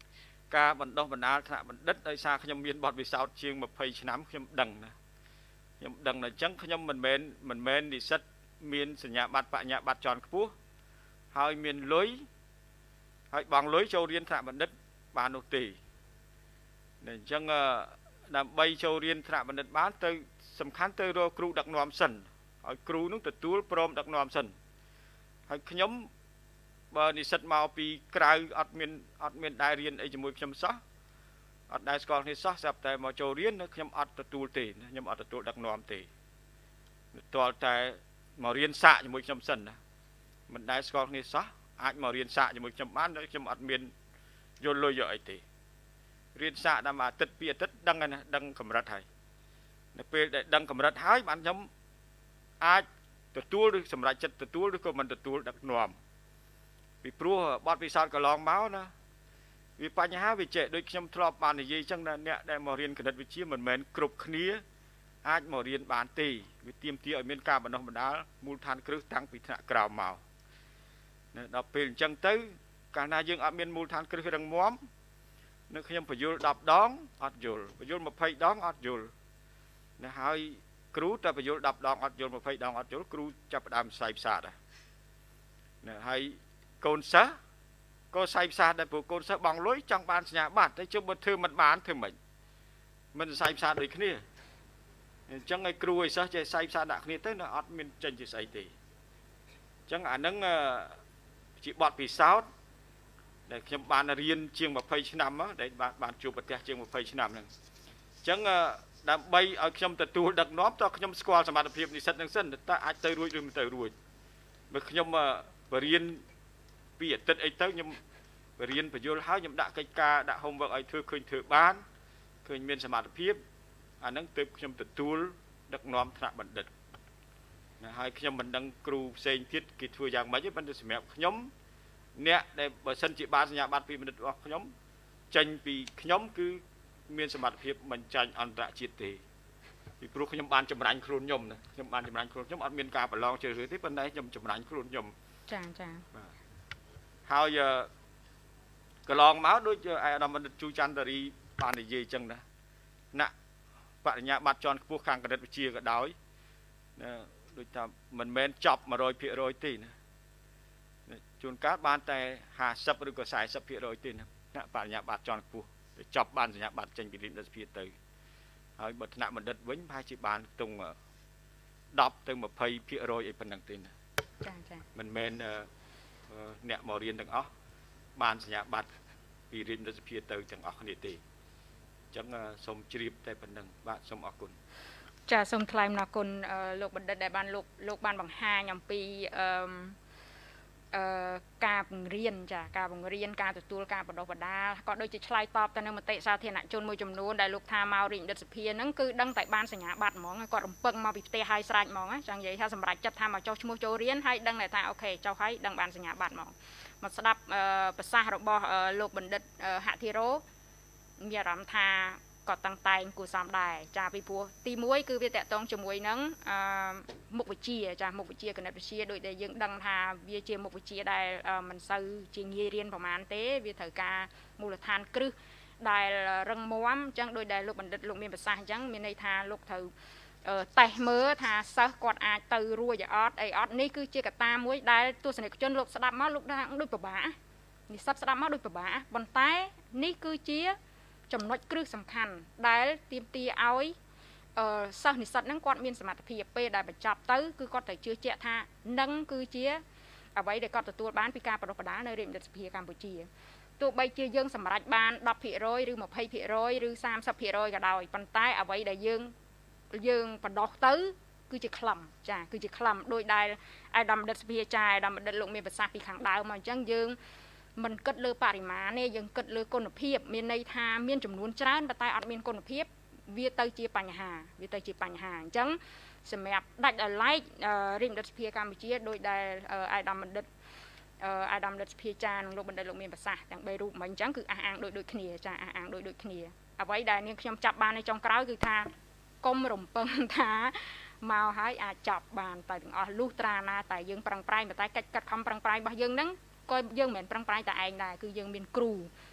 E: ការបណ្ដុះបណ្ដាលថ្នាក់បណ្ឌិតដោយសារខ្ញុំមានបទពិសោធន៍ជាង20ឆ្នាំខ្ញុំដឹងណាខ្ញុំដឹងតែអញ្ចឹងខ្ញុំមិនមែននិស្សិតមានសញ្ញាបត្របញ្ញាបត្រជាន់ខ្ពស់ហើយមានលុយហើយបង់លុយចូលរៀនថ្នាក់បណ្ឌិតបាននោះទេអញ្ចឹងដើម្បីចូលរៀនថ្នាក់បណ្ឌិតបានទៅសំខាន់ទៅរកគ្រូដឹកនាំសិនឲ្យគ្រូនឹងទទួលព្រមដឹកនាំសិនហើយខ្ញុំបើនិស្សិតមកពីក្រៅអត់មានដែររៀនអីជាមួយខ្ញុំសោះអត់ដែរស្គាល់គ្នាសោះស្រាប់តែមកចូលរៀនខ្ញុំអត់ទទួលទេខ្ញុំអត់ទទួលដឹកនាំទេទាល់តែមករៀនសាកជាមួយខ្ញុំសិនណាមិនដែរស្គាល់គ្នាសោះអាចមករៀនសាកជាមួយខ្ញុំបានខ្ញុំអត់មានយល់លុយយកអីទេរៀនសាកដល់មួយអាទិត្យពីរអាទិត្យដឹងហើយណាដឹងកម្រិតហើយនៅពេលដែលដឹងកម្រិតហើយបានខ្ញុំអាចទទួលឬសម្រេចចិត្តទទួលឬក៏មិនទទួលដឹកនាំពីព្រោះបទពិសោធន៍កន្លងមកណាវាបញ្ហាវាចេះដូចខ្ញុំធ្លាប់បាននិយាយអញ្ចឹងណាអ្នកដែលមករៀនគណិតវិទ្យាមិនមែនគ្រប់គ្នាអាចមករៀនបានទេវាទាមទារឲ្យមានការបណ្ដុះបណ្ដាលមូលដ្ឋានគ្រឹះតាំងពីថ្នាក់ក្រោមមកដល់ពេលអញ្ចឹងទៅកាលណាយើងអត់មានមូលដ្ឋានគ្រឹះរឹងមាំនៅខ្ញុំបញ្យល់10ដងអត់យល់បញ្យល់20ដងអត់យល់ណាហើយគ្រូតែបញ្យល់10ដងអត់យល់20ដងអត់យល់គ្រូចាប់ផ្ដើមផ្សាយផ្សាណាហើយកូនសិស្សក៏ផ្សាយផ្សាដែរព្រោះកូនសិស្សបងលុយចង់បានសញ្ញាបត្រតែជុំបើធ្វើមិនបានធ្វើមិនផ្សាយផ្សាដូចគ្នាអញ្ចឹងឲ្យគ្រូឲ្យសិស្សចេះផ្សាយផ្សាដាក់គ្នាទៅអត់មានចេញជាស្អីទេអញ្ចឹងអាហ្នឹងជាបទពិសោធន៍ដែលខ្ញុំបានរៀនជាង20ឆ្នាំដែលបានជួបប្រទះជាង20ឆ្នាំហ្នឹងអញ្ចឹងដើម្បីឲ្យខ្ញុំទទួលដឹកនាំតើខ្ញុំស្គាល់សមត្ថភាពនិស្សិតនឹងសិនតើអាចទៅរួចឬមិនទៅរួចបើខ្ញុំបរៀនពីអាទិត្យអីទៅខ្ញុំបរៀនបញ្យល់ហើយខ្ញុំដាក់កិច្ចការដាក់ homework ឲ្យធ្វើឃើញធ្វើបានឃើញមានសមត្ថភាពអាហ្នឹងទើបខ្ញុំទទួលដឹកនាំថ្នាក់បណ្ឌិតហើយខ្ញុំមិនដឹងគ្រូផ្សេងទៀតគេធ្វើយ៉ាងម៉េចទេប៉ុន្តែសម្រាប់ខ្ញុំអ្នកដែលបើសិនជាបានសញ្ញាបត្រពីបណ្ឌិតរបស់ខ្ញុំចេញពីខ្ញុំគឺមានសមត្ថភាពមិនចាញ់អន្តរជាតិទេពីព្រោះខ្ញុំបានចម្រាញ់ខ្លួនខ្ញុំណាខ្ញុំបានចម្រាញ់ខ្លួនខ្ញុំអត់មានការប្រឡងជ្រើសរើសទេប៉ុន្តែខ្ញុំចម្រាញ់ខ្លួនខ្ញុំ
A: ចា
E: បាទហើយកន្លងមកដូចឯកឧត្តមបណ្ឌិតជូចន្ទរីបាននិយាយអញ្ចឹងណាណាបរិញ្ញាបត្រជាន់ខ្ពស់ខាងគណិតវិទ្យាក៏ដោយដូចថាមិនមែនចប់ 100% ទេណាជួនកាលបានតែ50ឬក៏ 40% ទេណាបរិញ្ញាបត្រជាន់ខ្ពស់ចប់បានសញ្ញាបត្រចេញពីរាជរដ្ឋាភិបាលទៅហើយបើថ្នាក់បណ្ឌិតវិញប្រហែលជាបានខ្ទង់10ទៅ20%អីប៉ុណ្ណឹងទេណា
A: ចា
E: មិនមែនអ្នកមករៀនទាំងអស់បានសញ្ញាបត្រពីរាជរដ្ឋាភិបាលទៅទាំងអស់គ្នាទេអញ្ចឹងសូមជ្រាបតែប៉ុណ្្នឹងបាទសូមអរគុណ
A: ចាសូមថ្លែងអំណរគុណលោកបណ្ឌិតដែលបានលោកបានបង្ហាញអំពីការបង្រៀនចាការបង្រៀនការទទួលការបណ្ដុះបណ្ដាលក៏ដូចជាឆ្លើយតបទៅនឹងមតិសាធារណជនមួយចំនួនដែលលោកថាមករាជរដ្ឋាភិបាលហ្នឹងគឺដឹងតែបានសញ្ញាបត្រហ្មងគាត់រំពឹងមកពីផ្ទះហើយស្រេចហ្មងចង់និយាយថាសម្រាប់ចិត្តថាមកចុះឈ្មោះចូលរៀនហើយដឹងតែថាអូខេចុះហើយដឹងបានសញ្ញាបត្រហ្មងមកស្ដាប់ប្រសាសន៍របស់លោកបណ្ឌិតហធិរោមានអារម្មណ៍ថាក៏តាំងតែងគួរសមដែរចាពីព្រោះទី1គឺវាតកតងជាមួយនឹងមុខវិជ្ជាចាមុខវិជ្ជាគណិតវិទ្យាដូចដែលយើងដឹងថាវាជាមុខវិជ្ជាដែលមិនសូវជាងាយរៀនប្រហែលទេវាត្រូវការមូលដ្ឋានគ្រឹះដែលរឹងមាំអញ្ចឹងដោយដែលលោកបណ្ឌិតលោកមានប្រសាសន៍អញ្ចឹងមានន័យថាលោកត្រូវតេស្តមើលថាសិស្សគាត់អាចទៅរួចអត់អីអត់នេះគឺជាកត្តាមួយដែលទស្សនិកជនលោកស្ដាប់មកលោកថាដូចពិបាកនិស្សិតស្ដាប់មកដូចពិបាកប៉ុន្តែនេះគឺជាចំណុចគ្រឹះសំខាន់ដែលទាមទារឲ្យសិស្សនិស្សិតហ្នឹងគាត់មានសមត្ថភាពពេលដែលបញ្ចប់ទៅគឺគាត់ត្រូវជឿជាក់ថានឹងគឺជាអ្វីដែលគាត់ទទួលបានពីការបណ្ដុះបណ្ដាលនៅរាជរដ្ឋាភិបាលកម្ពុជាទោះបីជាយើងសម្រេចបាន 10% ឬ 20% ឬ 30% ក៏ដោយប៉ុន្តែអ្វីដែលយើងបណ្ដុះទៅគឺជាខ្លឹមចាគឺជាខ្លឹមដោយដែលអាយដាមបណ្ឌិតសភាចាអាយដាមបណ្ឌិតលោកមានប្រសាសន៍ពីខាងដើមមកអញ្ចឹងយើងមិនគិតលើបរិមាណទេយើងគិតលើគុណភាពមានន័យថាមានចំនួនច្រើនតែអត់មានគុណភាពវាទៅជាបញ្ហាអញ្ចឹងសម្រាប់ដាច់ឲ្យឡែករាជរដ្ឋាភិបាលកម្ពុជាដោយដែលអាយដាមបណ្ឌិតសភាចានិងលោកបណ្ឌិតលោកមានប្រសាសន៍ទាំង3រូបមិញអញ្ចឹងគឺអះអាងដូចគ្នាចាអះអាងដូចគ្នាអ្វីដែលនាងខ្ញុំចាប់បាននៅចុងក្រោយគឺថាកុំរំពឹងថាមកហើយអាចចប់បានតែទាំងអស់លុះត្រាណាតែយើងប្រឹងប្រែងតែកិច្ចខំប្រឹងប្រែងរបស់យើងហ្នឹងក៏យើងមិនមែនប្រឹងប្រែងតែឯងដែរគឺយើងមានគ្រូ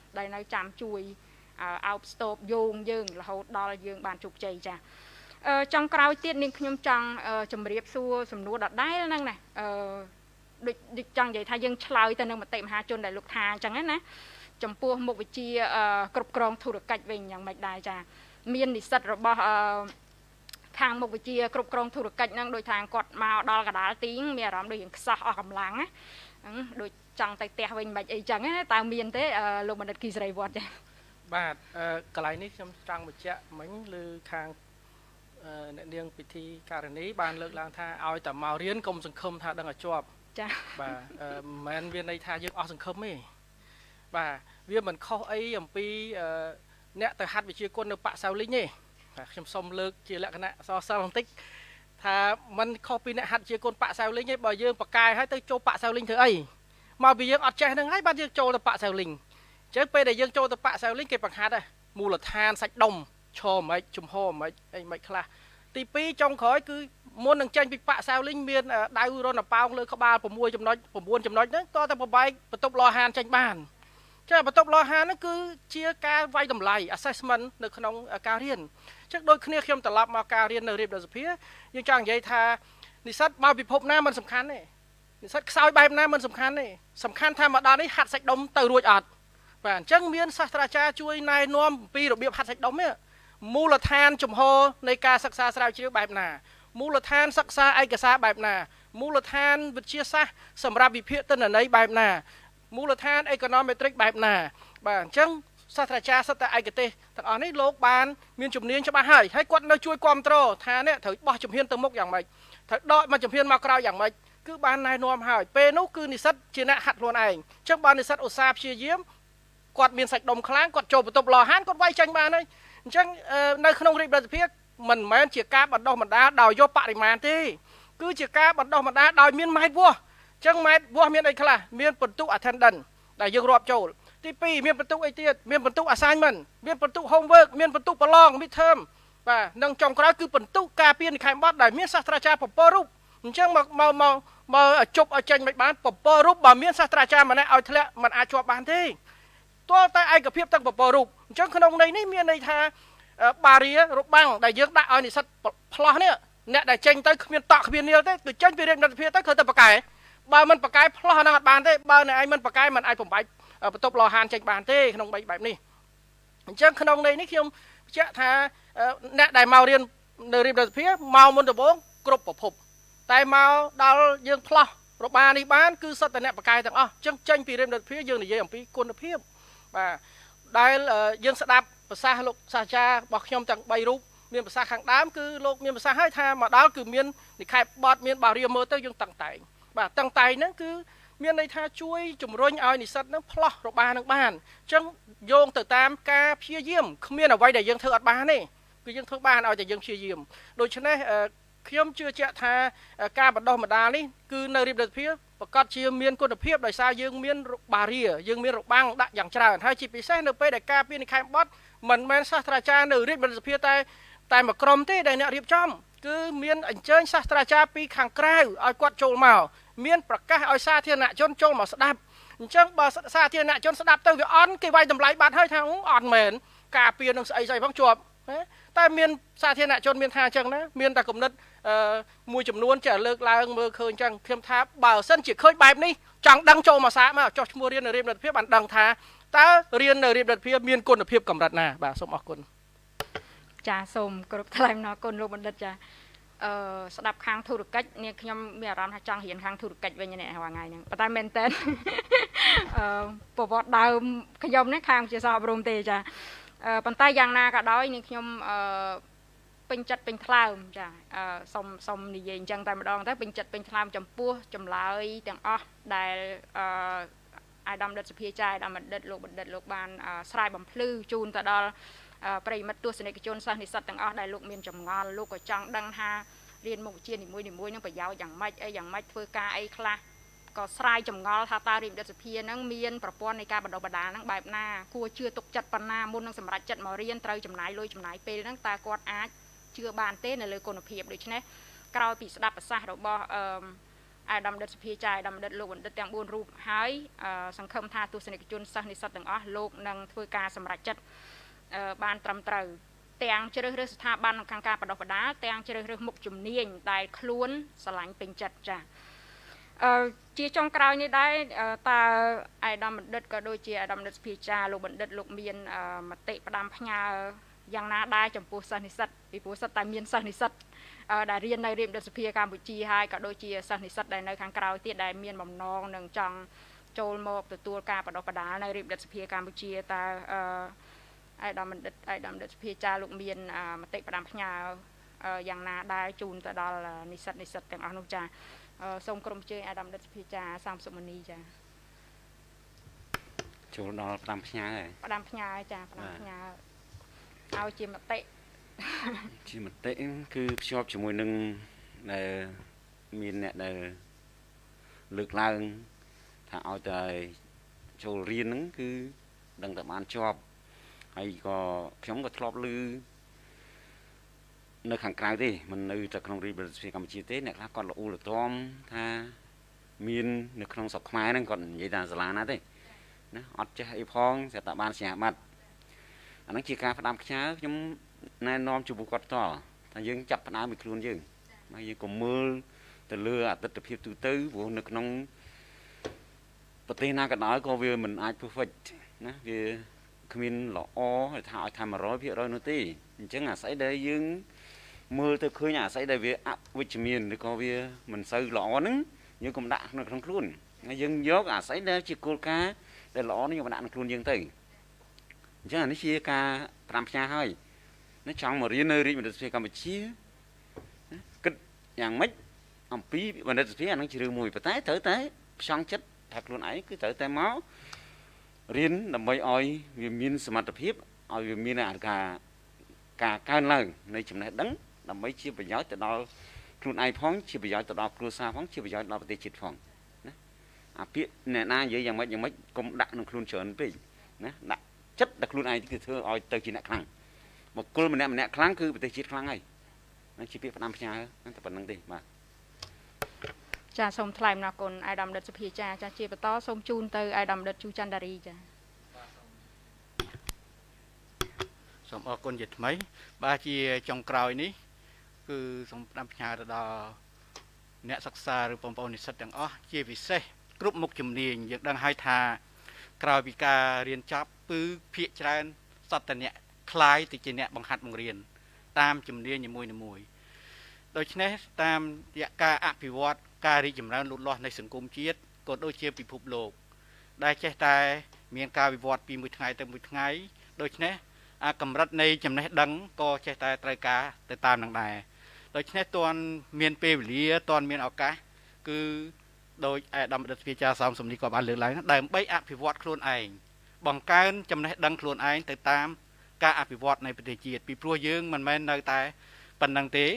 A: ដែលនៅចាំជួយអោបស្ទប់យោងយើងរហូតដល់យើងបានជោគជ័យចាចុងក្រោយទៀតនាងខ្ញុំចង់ជម្រាបសួរសំណួរដដែលហ្នឹងណាដូចចង់និយាយថាយើងឆ្លើយទៅនឹងមតិមហាជនដែលលោកថាអញ្ចឹងណាចំពោះមុខវិជ្ជាគ្រប់គ្រងធុរកិច្ចវិញយ៉ាងម៉េចដែរចាមាននិស្សិតរបស់ខាងមុខវិជ្ជាគ្រប់គ្រងធុរកិច្ចហ្នឹងដោយថាគាត់មកដល់កណ្ដាលទីមានអារម្មណ៍ដូចយើងខ្សោះអស់កម្លាំងណាដូចចង់ទៅផ្ទះវិញមិនអីចឹងណាតើមានទេលោកបណ្ឌិតគីសេរីវត្តចា
D: បាទកន្លែងនេះខ្ញុំចង់បញ្ជាក់មិញលើខាងអ្នកនាងពិធីការនីបានលើកឡើងថាឲ្យតែមករៀនកុំសង្ឃឹមថាដឹងឲ្យជាប់
A: ចា
D: បាទមិនមែនវាន័យថាយើងអស់សង្ឃឹមទេបាទវាមិនខុសអីអំពីអ្នកទៅហាត់វិជ្ជាគុណនៅប៉ាក់សៅលីងទេខ្ញុំសូមលើកជាលក្ខណៈសរសើរបន្តិចថាมันខុសពីអ្នកហាត់ជាគុណប៉ាក់សៅលីងទេបើយើងបកកាយឲ្យទៅចូលប៉ាក់សៅលីងធ្វើអីមកពីយើងអត់ចេះហ្នឹងហើយបានយើងចូលទៅប៉ាក់សៅលីងអញ្ចឹងពេលដែលយើងចូលទៅប៉ាក់សៅលីងគេបង្ហាត់មូលដ្ឋានសាច់ដុំឈរមិនជំហរមិនអីមិនខ្លះទី2ចុងក្រោយគឺមុននឹងចេញពីប៉ាក់សៅលីងមានដៅរនប៉ោងលើក្បាល6ចំណុច9ចំណុចហ្នឹងតើតែប្របែកបន្ទប់លោហានចេញបានចាបន្ទប់លោហានហ្នឹងគឺជាការវាយតម្លៃ assessment នៅក្នុងការរៀនអញ្ចឹងដូចគ្នាខ្ញុំត្រឡប់មកការរៀននៅរាជរដ្ឋសភាយើងចង់និយាយថានិស្សិតមកពិភពណាមិនសំខាន់ទេនិស្សិតខ្សោយបែបណាមិនសំខាន់ទេសំខាន់ថាមកដល់នេះហាត់សាច់ដុំទៅរួចអត់បាទអញ្ចឹងមានសាស្ត្រាចារ្យជួយណែនាំពីរបៀបហាត់សាច់ដុំនេះមូលដ្ឋានចំហនៃការសិក្សាស្រាវជ្រាវបែបណាមូលដ្ឋានសិក្សាឯកសារបែបណាមូលដ្ឋានវិទ្យាសាស្ត្រសម្រាប់វិភាគទិន្នន័យបែបណាមូលដ្ឋាន econometric បែបណាបាទអញ្ចឹងសាស្ត្រាចារ្យសិទ្ធិឯកទេសទាំងអស់នេះលោកបានមានជំនាញច្បាស់ហើយគាត់នៅជួយគ្រប់គ្រងថានេះត្រូវបោះជំហានទៅមុខយ៉ាងម៉េចត្រូវដកមកជំហានមកក្រោយយ៉ាងម៉េចគឺបានណែនាំហើយពេលនោះគឺនិស្សិតជាអ្នកហាត់ខ្លួនឯងអញ្ចឹងបាននិស្សិតឧស្សាហ៍ព្យាយាមគាត់មានសាច់ដុំខ្លាំងគាត់ចូលបន្ទប់លោហានគាត់វាយចាញ់បានហើយអញ្ចឹងនៅក្នុងរាជរដ្ឋសភាមិនមែនជាការបណ្ដុះបណ្ដាលដោយយកបរិមាណទេគឺជាការបណ្ដុះបណ្ដាលដោយមានម៉ែត្រវាស់អញ្ចឹងម៉ែត្រវាស់មានអីខ្លះមានបន្ទុក attendance ដែលយើងរាប់ចូលទី2មានបន្ទុកអីទៀតមានបន្ទុក assignment មានបន្ទុក homework មានបន្ទុកប្រឡង midterm បាទនិងចុងក្រោយគឺបន្ទុកការពារនិក្ខេបបទដែលមានសាស្ត្រាចារ្យពពករូបអញ្ចឹងមកជប់ឲ្យចេញមិនបានពពករូបបើមានសាស្ត្រាចារ្យម្នាក់ឲ្យធ្លាក់មិនអាចជាប់បានទេទាល់តែឯកភាពទាំងពពករូបអញ្ចឹងក្នុងន័យនេះមានន័យថាបារីរបាំងដែលយើងដាក់ឲ្យនិស្សិតផ្លោះនេះអ្នកដែលចេញទៅគ្មានតក់គ្មាននាលទេគឺចេញពីរាជរដ្ឋសភាទៅគឺទៅបកកែបើមិនបកកែផ្លោះហ្នឹងអត់បានទេបើអ្នកឯងមិនបកកែមិនអាចបំបែកបន្ទប់លោហានចេញបានទេក្នុងបែបនេះអញ្ចឹងក្នុងន័យនេះខ្ញុំបញ្ជាក់ថាអ្នកដែលមករៀននៅរាជរដ្ឋសភាមកមុនដំបូងគ្រប់ប្រភពតែមកដល់យើងផ្លោះរបានេះបានគឺសិតតអ្នកបកកែទាំងអស់អញ្ចឹងចេញពីរាជរដ្ឋសភាយើងនិយាយអំពីគុណភាពបាទដែលយើងស្ដាប់ប្រសាសន៍លោកសាស្ត្រាចារ្យរបស់ខ្ញុំទាំង3រូបមានប្រសាសន៍ខាងដើមគឺលោកមានប្រសាសន៍ឲ្យថាមកដល់គឺមាននិក្ខេបបទមានបារីមើលទៅយើងតឹងតែងបាទតឹងតែងហ្នឹងគឺមានន័យថាជួយជំរុញឲ្យនិស្សិតហ្នឹងផ្លោះរបានឹងបានអញ្ចឹងយោងទៅតាមការព្យាយាមគ្មានអ្វីដែលយើងធ្វើអត់បានទេគឺយើងធ្វើបានឲ្យតែយើងព្យាយាមដូច្នេះខ្ញុំជឿជាក់ថាការបណ្ដុះបណ្ដាលនេះគឺនៅរាជរដ្ឋសភាប្រកាសជាមានគុណភាពដោយសារយើងមានបារីយើងមានរបាំងដាក់យ៉ាងច្រើនហើយជាពិសេសនៅពេលដែលការពារនិក្ខេបបទមិនមែនសាស្ត្រាចារ្យនៅរាជរដ្ឋសភាតែមួយក្រុមទេដែលអ្នករៀបចំគឺមានអញ្ជើញសាស្ត្រាចារ្យពីខាងក្រៅឲ្យគាត់ចូលមកមានប្រកាសឲ្យសាធារណជនចូលមកស្ដាប់អញ្ចឹងបើសាធារណជនស្ដាប់ទៅវាអន់គេវាយតម្លៃបាត់ហើយថាអត់មែនការពារនឹងស្អីផងជាប់តែមានសាធារណជនមានថាអញ្ចឹងណាមានតែគំនិតមួយចំនួនចេះលើកឡើងមើលឃើញអញ្ចឹងខ្ញុំថាបើសិនជាឃើញបែបនេះចង់ដឹងចូលមកសាកមកចុះឈ្មោះរៀននៅរាជរដ្ឋាភិបាលបានដឹងថាតើរៀននៅរាជរដ្ឋាភិបាលមានគុណភាពកម្រិតណាបាទសូមអរគុណ
A: ចាសូមគោរពថ្លែងអំណរគុណលោកបណ្ឌិតចាស្ដាប់ខាងធុរកិច្ចនេះខ្ញុំមានអារម្មណ៍ថាចង់រៀនខាងធុរកិច្ចវិញនេះរាល់ថ្ងៃហ្នឹងប៉ុន្តែមែនតើប្រវត្តិដើមខ្ញុំនេះខាងវិទ្យាសាស្ត្រអប់រំទេចាប៉ុន្តែយ៉ាងណាក៏ដោយនេះខ្ញុំពេញចិត្តពេញថ្លើមចាសុំនិយាយអញ្ចឹងតែម្ដងទៅពេញចិត្តពេញថ្លើមចំពោះចម្លើយទាំងអស់ដែលអាយដាមដិតសភាចាយអាយដាមបណ្ឌិតលោកបណ្ឌិតលោកបានស្រាយបំភ្លឺជូនទៅដល់ប្រិយមិត្តទស្សនិកជនសិស្សនិស្សិតទាំងអស់ដែលលោកមានចម្ងល់លោកក៏ចង់ដឹងថារៀនមុខវិជ្ជានីមួយនឹងប្រយោជន៍យ៉ាងម៉េចអីយ៉ាងម៉េចធ្វើការអីខ្លះក៏ស្រាយចម្ងល់ថាតើរាជរដ្ឋសភានឹងមានប្រព័ន្ធនៃការបណ្ដុះបណ្ដាលនឹងបែបណាគួរជឿទុកចិត្តប៉ុណ្ណាមុននឹងសម្រេចចិត្តមករៀនត្រូវចំណាយលុយចំណាយពេលហ្នឹងតើគាត់អាចជឿបានទេនៅលើគុណភាពដូច្នេះក្រោយពីស្ដាប់ប្រសាសន៍របស់អាដាមដិតសភាចាអាដាមដិតលោកបណ្ឌិតទាំង4រូបហើយសង្ឃឹមថាទស្សនិកជនសិស្សនិស្សិតទាំងអស់លោកនឹងធ្វើការសម្រេចចិត្តបានត្រឹមត្រូវទាំងជ្រើសរើសស្ថាប័នខាងការបដិបដាលទាំងជ្រើសរើសមុខជំនាញដែលខ្លួនស្រឡាញ់ពេញចិត្តចាជាចុងក្រោយនេះដែរតើអាដាមបណ្ឌិតក៏ដូចជាអាដាមបណ្ឌិតសភាចាលោកបណ្ឌិតលោកមានមតិផ្ដាំផ្ញើយ៉ាងណាដែរចំពោះសិស្សនិស្សិតពីព្រោះសិតតែមានសិស្សនិស្សិតដែលរៀននៅរាជបណ្ឌិតសភាកម្ពុជាហើយក៏ដូចជាសិស្សនិស្សិតដែលនៅខាងក្រៅទៀតដែលមានបំណងនឹងចង់ចូលមកទទួលការបដិបដាលនៅរាជបណ្ឌិតសភាកម្ពុជាតើអាដាមបណ្ឌិតសភាចាលោកមានមតិផ្ដាំផ្ញើយ៉ាងណាដែរជូនទៅដល់និស្សិតទាំងអស់នោះចាសូមក្រុមជើញអាដាមបណ្ឌិតសភាចា30មុនីចា
B: ចូលដល់ផ្ដាំផ្ញើហើយ
A: ផ្ដាំផ្ញើចាផ្ដាំផ្ញើឲ្យជាមតិ
B: ជាមតិគឺភ្ជាប់ជាមួយនឹងដែលមានអ្នកដែលលើកឡើងថាឲ្យតែចូលរៀនហ្នឹងគឺដឹងតែបានជាប់ហើយក៏ខ្ញុំក៏ធ្លាប់ឮនៅខាងក្រៅទេមិននៅតែក្នុងរាជបណ្ឌិតសភាកម្ពុជាទេអ្នកខ្លះគាត់ល្អូលល្ទាំថាមាននៅក្នុងស្រុកខ្មែរហ្នឹងគាត់និយាយថាសាលាណាទេណាអត់ចេះអីផងតែតែបានសញ្ញាបត្រអាហ្នឹងជាការផ្ដាំផ្ញើខ្ញុំណែនាំចំពោះគាត់ផ្ទាល់ថាយើងចាប់ផ្ដើមពីខ្លួនយើងហើយយើងក៏មើលទៅលើអតីតភាពទូទៅព្រោះនៅក្នុងប្រទេសណាក៏ដោយក៏វាមិនអាច perfect ណាវាគ្មានល្អឲ្យថាឲ្យថា 100% នោះទេអញ្ចឹងអាស្អីដែលយើងមើលទៅឃើញអាស្អីដែលវាអវិជ្ជមានឬក៏វាមិនសូវល្អហ្នឹងយើងកុំដាក់នៅក្នុងខ្លួនហើយយើងយកអាស្អីដែលជាគោលការណ៍ដែលល្អនេះយកមកដាក់ក្នុងខ្លួនយើងទៅអញ្ចឹងអានេះជាការផ្ដាំផ្ញើហើយណាចង់មករៀននៅរាជបណ្ឌិតសភាកម្ពុជាគិតយ៉ាងម៉េចអំពីបណ្ឌិតសភាអានឹងជារឿងមួយប៉ុន្តែត្រូវតែផ្ចង់ចិត្តថាខ្លួនឯងគឺត្រូវតែមករៀនដើម្បីឲ្យវាមានសមត្ថភាពឲ្យវាមានការកើនឡើងនៃចំណេះដឹងដើម្បីជាប្រយោជន៍ទៅដល់ខ្លួនឯងផងជាប្រយោជន៍ទៅដល់គ្រួសារផងជាប្រយោជន៍ដល់ប្រទេសជាតិផងណាអាពាក្យអ្នកណានិយាយយ៉ាងម៉េចកុំដាក់ក្នុងខ្លួនច្រើនពេកណាដាក់ចិត្តដល់ខ្លួនឯងគឺធ្វើឲ្យទៅជាអ្នកខ្លាំងបុគ្គលម្នាក់ខ្លាំងគឺប្រទេសជាតិខ្លាំងហើយនឹងជាពាក្យផ្ដាំផ្ញើតែប៉ុណ្្នឹងទេបាទ
A: ចាសូមថ្លែងអំណរគុណអាដាមបណ្ឌិតសភាចាជាបន្តសូមជូនទៅអាដាមបណ្ឌិតជូច័ន្ទដារីចា
C: សូមអរគុណជាថ្មីបាទជាចុងក្រោយនេះគឺសូមផ្ដាំផ្ញើទៅដល់អ្នកសិក្សាឬបងប្អូននិស្សិតទាំងអស់ជាពិសេសគ្រប់មុខជំនាញយើងដឹងហើយថាក្រោយពីការរៀនចប់គឺភាគច្រើនសត្វតអ្នកคล้ายទៅជាអ្នកបង្ហាត់បង្រៀនតាមជំនាញនីមួយៗដូច្នេះតាមរយៈការអភិវឌ្ឍការរីកចម្រើនលូតលាស់នៃសង្គមជាតិក៏ដូចជាពិភពលោកដែលចេះតែមានការវិវត្តពីមួយថ្ងៃទៅមួយថ្ងៃដូច្នេះកម្រិតនៃចំណេះដឹងក៏ចេះតែត្រូវការទៅតាមនឹងដែរដូច្នេះតន់មានពេលវេលាតន់មានឱកាសគឺដោយអាដាមបណ្ឌិតវិទ្យា30នេះក៏បានលើកឡើងដើម្បីអភិវឌ្ឍខ្លួនឯងបង្កើនចំណេះដឹងខ្លួនឯងទៅតាមការអភិវឌ្ឍនៃប្រទេសជាតិពីព្រោះយើងមិនមែននៅតែប៉ុណ្្នឹងទេ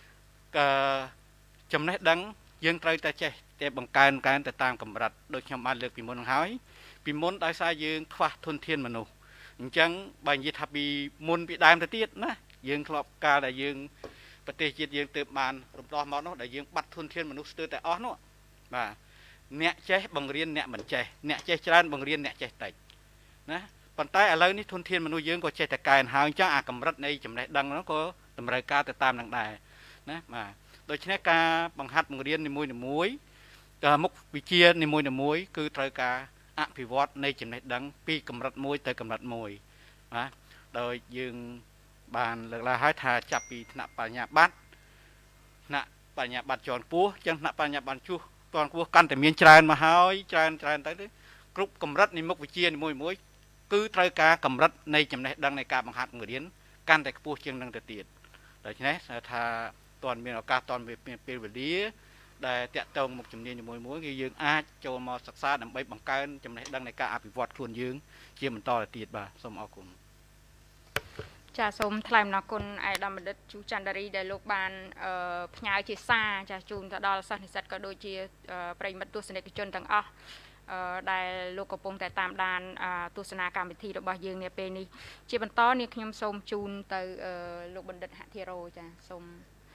C: ចំណេះដឹងយើងត្រូវតែចេះតែបង្កើនទៅតាមកម្រិតដូចខ្ញុំបានលើកពីមុនហើយពីមុនដោយសារយើងខ្វះធនធានមនុស្សអញ្ចឹងបើនិយាយថាពីមុនពីដើមទៅទៀតណាយើងធ្លាប់កាលដែលយើងប្រទេសជាតិយើងទើបបានរំដោះមកនោះដែលយើងបាត់ធនធានមនុស្សស្ទើរតែអស់នោះបាទអ្នកចេះបង្រៀនអ្នកមិនចេះអ្នកចេះច្រើនបង្រៀនអ្នកចេះតិចណាប៉ុន្តែឥឡូវនេះធនធានមនុស្សយើងក៏ចេះតែកើនហើយអញ្ចឹងអាកម្រិតនៃចំណេះដឹងនោះក៏តម្រូវការទៅតាមនឹងដែរណាបាទដូច្នេះការបង្ហាត់បង្រៀននីមួយមុខវិជ្ជានីមួយគឺត្រូវការអភិវឌ្ឍនៃចំណេះដឹងពីកម្រិតមួយទៅកម្រិតមួយណាដោយយើងបានលើកឡើងហើយថាចាប់ពីថ្នាក់បញ្ញាបត្រថ្នាក់បញ្ញាបត្រជាន់ខ្ពស់ចឹងថ្នាក់បញ្ញាបត្រជាន់ខ្ពស់កាន់តែមានច្រើនមកហើយច្រើនទៅគ្រប់កម្រិតនៃមុខវិជ្ជានីមួយគឺត្រូវការកម្រិតនៃចំណេះដឹងនៃការបង្ហាត់បង្រៀនកាន់តែខ្ពស់ជាងនឹងទៅទៀតដូច្នេះថាតន់មានឱកាសតន់មានពេលវេលាដែលតាក់ទងមុខជំនាញនីមួយគឺយើងអាចចូលមកសិក្សាដើម្បីបង្កើនចំណេះដឹងនៃការអភិវឌ្ឍខ្លួនយើងជាបន្តទៅទៀតបាទសូមអរគុណ
A: ចាសូមថ្លែងអំណរគុណអាដាមបណ្ឌិតជូច័ន្ទដារីដែលលោកបានផ្ញើជាសារចាជូនទៅដល់សិស្សនិស្សិតក៏ដូចជាប្រិយមិត្តទស្សនិកជនទាំងអស់ដែលលោកកំពុងតែតាមដានទស្សនាកម្មវិធីរបស់យើងនាពេលនេះជាបន្តនេះខ្ញុំសូមជូនទៅលោកបណ្ឌិតហធិរោចាសូម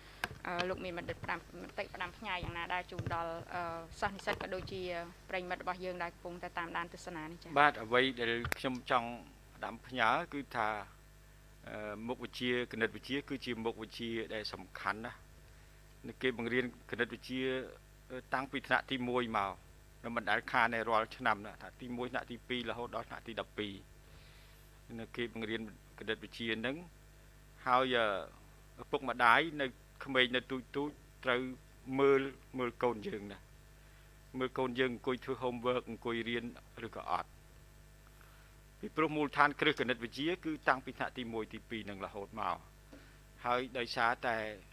A: លោកមានបណ្ឌិតផ្ដាំតិផ្ដាំផ្ញើយ៉ាងណាដែរជូនដល់សិស្សនិស្សិតក៏ដូចជាប្រិយមិត្តរបស់យើងដែលកំពុងតែតាមដានទស្សនានេះចា៎
E: បាទអ្វីដែលខ្ញុំចង់ផ្ដាំផ្ញើគឺថាមុខវិជ្ជាគណិតវិទ្យាគឺជាមុខវិជ្ជាដែលសំខាន់ណាស់គេបង្រៀនគណិតវិទ្យាតាំងពីថ្នាក់ទី1មកនៅមិនដែលខានในរាល់ឆ្នាំណាថ្នាក់ទី1ថ្នាក់ទី2រហូតដល់ថ្នាក់ទី12នៅគេបង្រៀនគណិតវិទ្យាហ្នឹងហើយឪពុកម្ដាយនៅក្មេងនៅទូចត្រូវមើលកូនយើងណាមើលកូនយើងអង្គុយធ្វើ homework អង្គុយរៀនឬក៏អត់ពីព្រោះមូលដ្ឋានគ្រឹះគណិតវិទ្យាគឺតាំងពីថ្នាក់ទី1ទី2នឹងរហូតមកហើយដោយសារតែ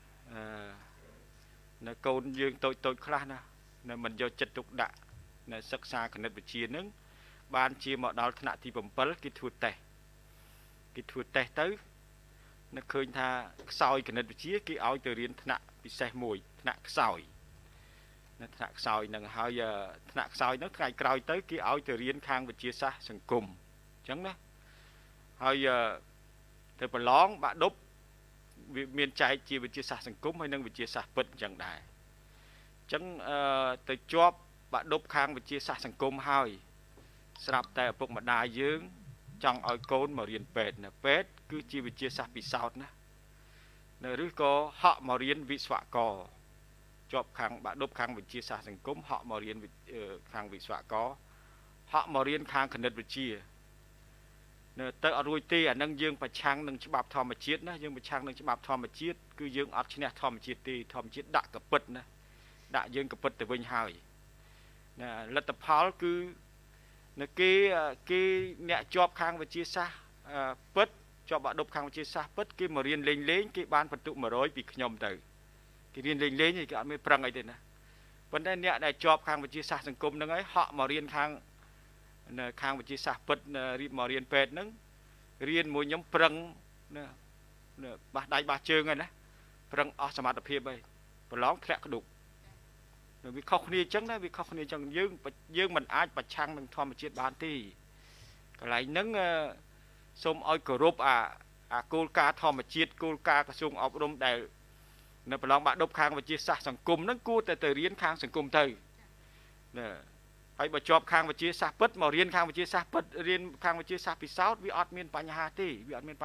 E: នៅកូនយើងតូចខ្លះណានៅមិនយកចិត្តទុកដាក់នៅសិក្សាគណិតវិទ្យានឹងបានជាមកដល់ថ្នាក់ទី7គេធ្វើតេស្តទៅនៅឃើញថាខ្សោយគណិតវិទ្យាគេឲ្យទៅរៀនថ្នាក់ពិសេសមួយថ្នាក់ខ្សោយនៅថ្នាក់ខ្សោយនឹងហើយថ្នាក់ខ្សោយនោះថ្ងៃក្រោយទៅគេឲ្យទៅរៀនខាងវិទ្យាសាស្ត្រសង្គមអញ្ចឹងណាហើយទៅប្រឡងបាក់ឌុបវាមានចែកជាវិទ្យាសាស្ត្រសង្គមហើយនិងវិទ្យាសាស្ត្រពិតអញ្ចឹងដែរអញ្ចឹងទៅជាប់បាក់ឌុបខាងវិទ្យាសាស្ត្រសង្គមហើយស្រាប់តែឪពុកម្ដាយយើងចង់ឲ្យកូនមករៀនពេទ្យណាពេទ្យគឺជាវិទ្យាសាស្ត្រពិសោធន៍ណានៅឬក៏ហក់មករៀនវិស្វករជាប់ខាងបាក់ឌុបខាងវិទ្យាសាស្ត្រសង្គមហក់មករៀនខាងវិស្វករហក់មករៀនខាងគណិតវិទ្យានៅទៅអត់រួចទេអានឹងយើងប្រឆាំងនឹងច្បាប់ធម្មជាតិណាយើងប្រឆាំងនឹងច្បាប់ធម្មជាតិគឺយើងអត់ឈ្នះធម្មជាតិទេធម្មជាតិដាក់កពិតណាដាក់យើងកពិតទៅវិញហើយណាលទ្ធផលគឺនៅគេអ្នកជាប់ខាងវិទ្យាសាស្ត្រពិតជាប់បាក់ឌុបខាងវិទ្យាសាស្ត្រពិតគេមករៀនលេងគេបានបន្ទុក100ពីខ្ញុំទៅគេរៀនលេងគេអត់មានប្រឹងអីទេណាប៉ុន្តែអ្នកដែលជាប់ខាងវិទ្យាសាស្ត្រសង្គមហ្នឹងហើយហក់មករៀនខាងវិទ្យាសាស្ត្រពិតរៀបមករៀនពេទ្យហ្នឹងរៀនមួយខ្ញុំប្រឹងណាបាសដៃបាសជើងហ្នឹងណាប្រឹងអស់សមត្ថភាពហើយប្រឡងធ្លាក់ក្ដុកវាខុសគ្នាអញ្ចឹងណាវាខុសគ្នាអញ្ចឹងយើងមិនអាចប្រឆាំងនឹងធម្មជាតិបានទេកន្លែងហ្នឹងសូមឲ្យគោរពអាគោលការណ៍ធម្មជាតិគោលការណ៍ក្រសួងអប់រំដែលនៅប្រឡងបាក់ឌុបខាងវិទ្យាសាស្ត្រសង្គមហ្នឹងគួរតែទៅរៀនខាងសង្គមទៅណាហើយបើជាប់ខាងវិទ្យាសាស្ត្រពិតមករៀនខាងវិទ្យាសាស្ត្រពិតរៀនខាងវិទ្យាសាស្ត្រពិសោធន៍វាអត់មានបញ្ហាទេ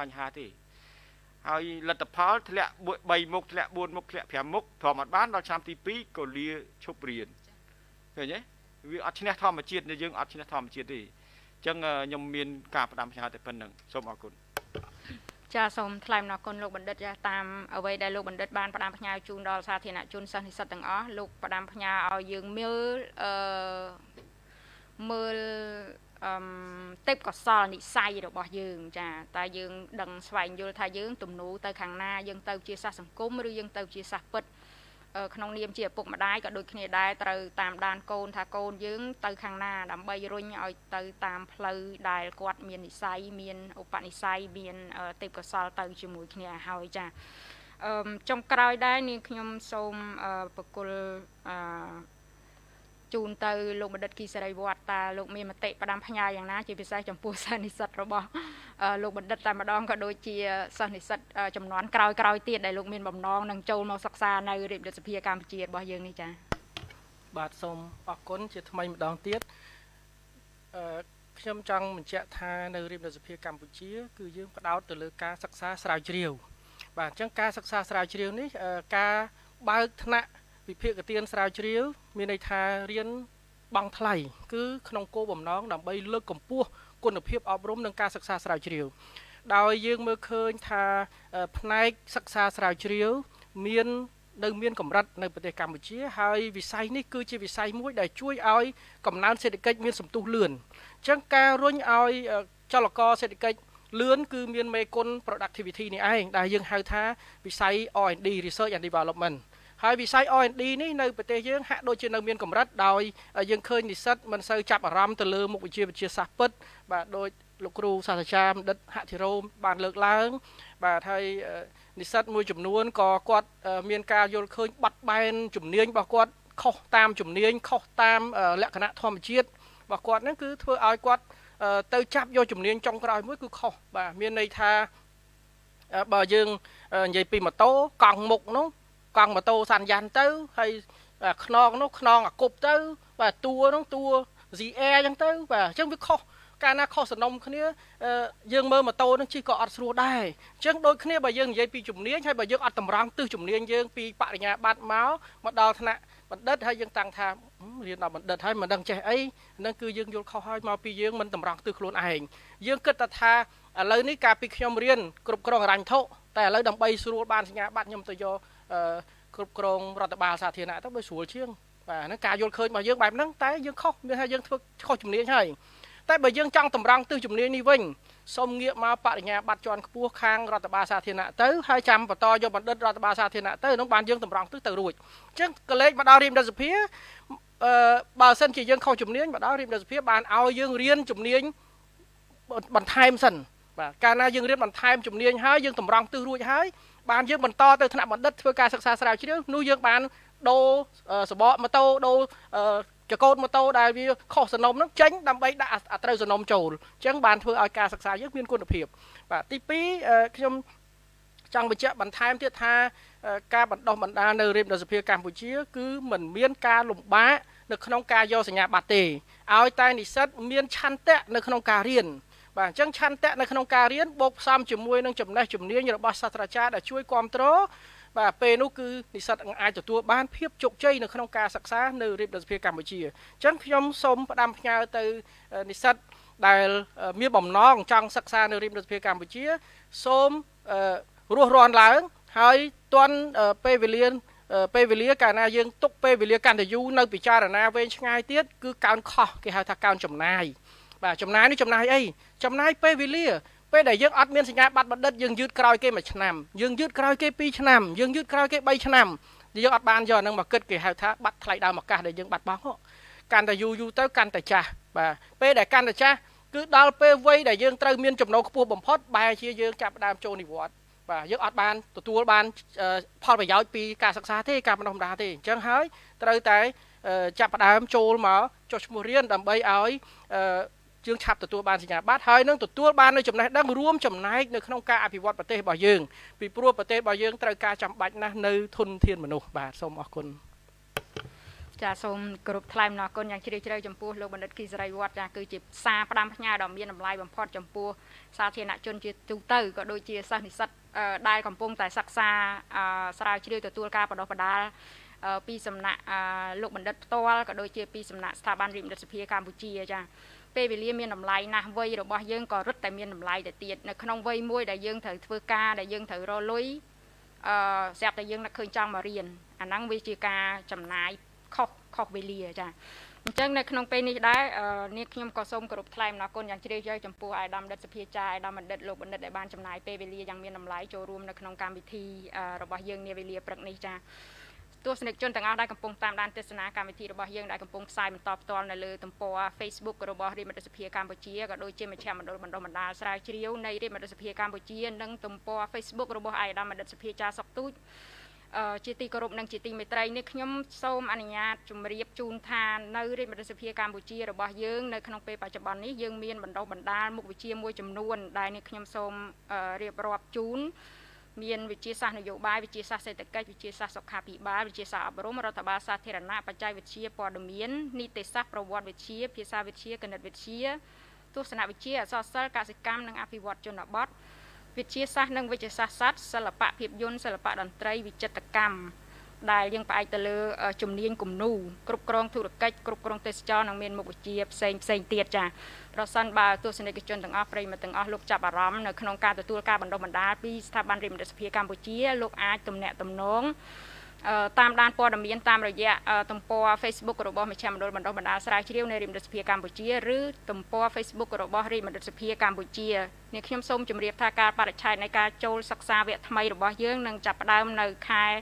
E: ហើយលទ្ធផលធ្លាក់3មុខធ្លាក់4មុខធ្លាក់5មុខព្រមអត់បានដល់ឆ្នាំទី2ក៏លាឈប់រៀនឃើញទេវាអត់ឈ្នះធម្មជាតិយើងអត់ឈ្នះធម្មជាតិទេអញ្ចឹងខ្ញុំមានការផ្ដាំផ្ញើតែប៉ុណ្្នឹងសូមអរគុណ
A: ចាសូមថ្លែងអំណរគុណលោកបណ្ឌិតចាតាមអ្វីដែលលោកបណ្ឌិតបានផ្ដាំផ្ញើជូនដល់សាធារណជនសិស្សនិស្សិតទាំងអស់លោកផ្ដាំផ្ញើឲ្យយើងមើលទេពកោសលនិស្ស័យរបស់យើងចាតែយើងដឹងស្វែងយល់ថាយើងទំនោរទៅខាងណាយើងទៅជាសាស្ត្រសង្គមឬយើងទៅជាសាស្ត្រពិតក្នុងនាមជាឪពុកម្ដាយក៏ដូចគ្នាដែរត្រូវតាមដានកូនថាកូនយើងទៅខាងណាដើម្បីរុញឲ្យទៅតាមផ្លូវដែលគាត់មាននិស្ស័យមានឧបនិស្ស័យមានទេពកោសលទៅជាមួយគ្នាហើយចាចុងក្រោយដែរនាងខ្ញុំសូមប្រគល់ជូនទៅលោកបណ្ឌិតគីសេរីវត្តតាលោកមានមតិផ្ដាំផ្ញើយ៉ាងណាជាពិសេសចំពោះសិស្សនិស្សិតរបស់លោកបណ្ឌិតតែម្ដងក៏ដូចជាសិស្សនិស្សិតចំនួនក្រោយទៀតដែលលោកមានបំណងនឹងចូលមកសិក្សានៅរាជរដ្ឋសភាកម្ពុជារបស់យើងនេះចា៎
D: បាទសូមអរគុណជាថ្មីម្ដងទៀតខ្ញុំចង់បញ្ជាក់ថានៅរាជរដ្ឋសភាកម្ពុជាគឺយើងផ្ដោតទៅលើការសិក្សាស្រាវជ្រាវបាទអញ្ចឹងការសិក្សាស្រាវជ្រាវនេះការបើកថ្នាក់វិភាគទានស្រាវជ្រាវមានន័យថារៀនបង់ថ្លៃគឺក្នុងគោលបំណងដើម្បីលើកកម្ពស់គុណភាពអប់រំនិងការសិក្សាស្រាវជ្រាវដោយយើងមើលឃើញថាផ្នែកសិក្សាស្រាវជ្រាវមានកម្រិតនៅប្រទេសកម្ពុជាហើយវិស័យនេះគឺជាវិស័យមួយដែលជួយឲ្យកំណើនសេដ្ឋកិច្ចមានសន្ទុះលឿនអញ្ចឹងការរុញឲ្យចលករសេដ្ឋកិច្ចលឿនគឺមានមេគុណ productivity នេះឯងដែលយើងហៅថាវិស័យ R&D Research and Developmentហើយវិស័យ R&D នេះនៅប្រទេសយើងហាក់ដូចជានៅមានកម្រិតដោយយើងឃើញនិស្សិតមិនសូវចាប់អារម្មណ៍ទៅលើមុខវិជ្ជាវិទ្យាសាស្ត្រពិតបាទដោយលោកគ្រូសាស្ត្រាចារ្យបណ្ឌិតហធិរោមបានលើកឡើងបាទហើយនិស្សិតមួយចំនួនក៏គាត់មានការយល់ឃើញបាត់បែនជំនាញរបស់គាត់ខុសតាមជំនាញខុសតាមលក្ខណៈធម្មជាតិរបស់គាត់ហ្នឹងគឺធ្វើឲ្យគាត់ទៅចាប់យកជំនាញចុងក្រោយមួយគឺខុសបាទមានន័យថាបើយើងនិយាយពីម៉ូតូកង់មុខនោះ còng mà tô sàn dàn tới hay non nó non cục tới và tua nó tua gì chẳng tới và chẳng biết khó cái na khó sờ nông kia dương mơ mà tô nó chỉ có ọt sủa đai chẳng đôi kia bà dương dây pi chủng niên hay bà dương ọt tầm răng tư chủng niên dương pi bạ nhà bát máu mà đào thằng mình đất hay dương tăng tham riêng nào mình đất hay mình đang chạy ấy nên cứ dương vô khó hai mà pi dương mình tầm răng tư luôn ảnh dương kết ta tha lời ní cà pi khiêm riêng cục còng rành thôแต่lời đầm bay sủa ban nhà bát nhầm tôi do cục còngรัฐบาลสาธารณะต้องไปสวนเชียงvà nó cà vô khơi mà dương bài nắng tái dương khóc nên hai dương khó chủng niên hayแต่bởi dương trong tầm răng tư chủng niên đi vinh sông nghĩa mà bạn nhà bắt tròn cua khangรัฐบาลสาธารณะtới 200 và to do bản đấtรัฐบาลสาธารณะtới nó bàn dương tầm răng tư từ rồi chứ cái lấy mà đào riêng ra phía bà sân chỉ dương không chủng niên mà đào riêng ra phía bàn ao dương riêng chủng niên bàn time sân và ca na dương riêng bàn time chủng niên hai dương tầm răng tư rồi hai bàn dương bàn to từ thằng bản đất với ca sắc xa sao chứ nữa nuôi dương bàn đô sờ bọ mà tô đô cho con mà tô đại vì khó sờ nôm nó tránh đâm bay đã trâu sờ nôm trầu chẳng bàn thưa ai ca sắc xa rất viên quân hiệp và tí pí trong bây giờ bản time tiết tha ca bản đông bản đa nơi riêng đời phía Campuchia cứ mình miên ca lủng bá được không ca do nhà bát tề áo tay nị sắt miên chăn tệ được không ca riêng và chẳng chăn tệ được không ca riêng bốc xăm chùm môi nâng chùm này chùm nia như là bát sát cha đã chui quam tró và pe nó cứ nị sắt ai cho tua ban phiếp chục chay được không ca sắc xa nơi riêng đời phía Campuchia chẳng trong sông đam nhau từ nị sắt đại mía bầm non trong sắc xa nơi riêng đời phía Campuchia sôm rùa ròn láng hai tuần pe về lia cả na dương túc pe về lia can để du nơi bị cha là na về ngay tiết cứ cao kho cái hai thằng cao chấm nai và chấm nai ấy chấm nai pe về lia pe để dương admin sinh bắt bắt đất dương dứt cày cái mà nằm dương dứt cày cái pi nằm dương dứt cày cái bay nằm thì dương ban giờ năng mà kết cái hai thằng bắt lại đào một cả để dương bắt bóng họ can để du tới can để cha và pe để can để cha cứ đào pe vây để dương trâu miên chấm nấu cua bầm phốt bài chia dương chạm đam trâu nị vọt và dương ọt banตัวbanพอไปย้อยปีการศึกษาที่การบรรดาที่จังหายត្រូវតែចាប់ផ្ដើមចូលមកចុះឈ្មោះរៀនដើម្បីឲ្យយើងឆាប់ទទួលបានសញ្ញាបត្រហើយនឹងទទួលបាននៅចំណេះដឹងរួមចំណែកនៅក្នុងការអភិវឌ្ឍប្រទេសរបស់យើងពីព្រោះប្រទេសរបស់យើងត្រូវការចាំបាច់ណាស់នៅធនធានមនុស្សបាទសូមអរគុណ
A: ចាសូមគោរពថ្លែងអំណរគុណយ៉ាងជ្រាលជ្រៅចំពោះលោកបណ្ឌិតគីសេរីវត្តចាគឺជាសារផ្ដាំផ្ញើដ៏មានតម្លៃបំផុតចំពោះសាធារណជនជាទូទៅក៏ដូចជាសិស្សនិស្សិតដែលកំពុងតែសិក្សាស្រាវជ្រាវទទួលការបណ្ដុះបណ្ដាលពីសំណាក់លោកបណ្ឌិតផ្ទាល់ក៏ដូចជាពីសំណាក់ស្ថាប័នរដ្ឋសភាកម្ពុជាចាពេលវេលាមានតម្លៃណាស់វ័យរបស់យើងក៏រឹតតែមានតម្លៃទៅទៀតនៅក្នុងវ័យមួយដែលយើងត្រូវធ្វើការដែលយើងត្រូវរលុយស្រាប់តែយើងនឹកឃើញចង់មករៀនអាហ្នឹងវាជាការចំណាយខុសវេលាចាអញ្ចឹងនៅក្នុងពេលនេះដែរនេះខ្ញុំក៏សូមគោរពថ្លែងអំណរគុណយ៉ាងជ្រាលជ្រៅចំពោះអាយដាមបណ្ឌិតសភាចាអាយដាមបណ្ឌិតលោកបណ្ឌិតដែលបានចំណាយពេលវេលាយ៉ាងមានតម្លៃចូលរួមនៅក្នុងកម្មវិធីរបស់យើងនាវេលាព្រឹកនេះចាទស្សនិកជនទាំងអស់ដែលកំពុងតាមដានទស្សនាកម្មវិធីរបស់យើងដែលកំពុងផ្សាយបន្តផ្ទាល់នៅលើទំព័រ Facebook របស់រាជរដ្ឋសភាកម្ពុជាក៏ដូចជាមជ្ឈមណ្ឌលបណ្ដុះបណ្ដាលស្រាវជ្រាវនៃរាជរដ្ឋសភាកម្ពុជានិងទំព័រ Facebook របស់អាយដាមបណ្ឌិតសភាចាសុកទូចជាទីគោរពនិងជាទីមេត្រីនេះខ្ញុំសូមអនុញ្ញាតជម្រាបជូនថានៅរាជរដ្ឋសភាកម្ពុជារបស់យើងនៅក្នុងពេលបច្ចុប្បន្ននេះយើងមានបណ្ដុះបណ្ដាលមុខវិជ្ជាមួយចំនួនដែលនេះខ្ញុំសូមរៀបរាប់ជូនមានវិទ្យាសាស្ត្រនយោបាយវិទ្យាសាស្ត្រសេដ្ឋកិច្ចវិទ្យាសាស្ត្រសុខាភិបាលវិទ្យាសាស្ត្រអប់រំរដ្ឋបាលសាធារណៈបច្ចេកវិទ្យាព័ត៌មាននីតិសាស្ត្រប្រវត្តិវិទ្យាភាសាវិទ្យាគណិតវិទ្យាទស្សនវិជ្ជាអក្សរសិល្ប៍កសិកម្មនិងអភិវឌ្ឍជនបទវិទ្យាសាស្ត្រនិងវិទ្យាសាស្ត្រសត្វសិល្បៈភាពយន្តសិល្បៈតន្ត្រីវិចិត្រកម្មដែលយើងផ្អែកទៅលើជំនាញគំនូរគ្រប់គ្រងធុរកិច្ចគ្រប់គ្រងទេសចរនិងមានមុខវិជ្ជាផ្សេងទៀតចាប្រសិនបើទស្សនិកជនទាំងអស់ប្រិយមិត្តទាំងអស់លោកចាប់អារម្មណ៍នៅក្នុងការទទួលការបណ្ដុះបណ្ដាលពីស្ថាប័នរាជរដ្ឋសភាកម្ពុជាលោកអាចទំនាក់ទំនងតាមដានព័ត៌មានតាមរយៈទំព័រ Facebook របស់មជ្ឈមណ្ឌលបណ្ដុះបណ្ដាលស្រាវជ្រាវនៃរាជរដ្ឋសភាកម្ពុជាឬទំព័រ Facebook របស់រាជរដ្ឋសភាកម្ពុជានេះខ្ញុំសូមជម្រាបថាការបរិច្ឆេទនៃការចូលសិក្សាវគ្គថ្មីរបស់យើងនឹងចាប់ផ្ដើមនៅខែ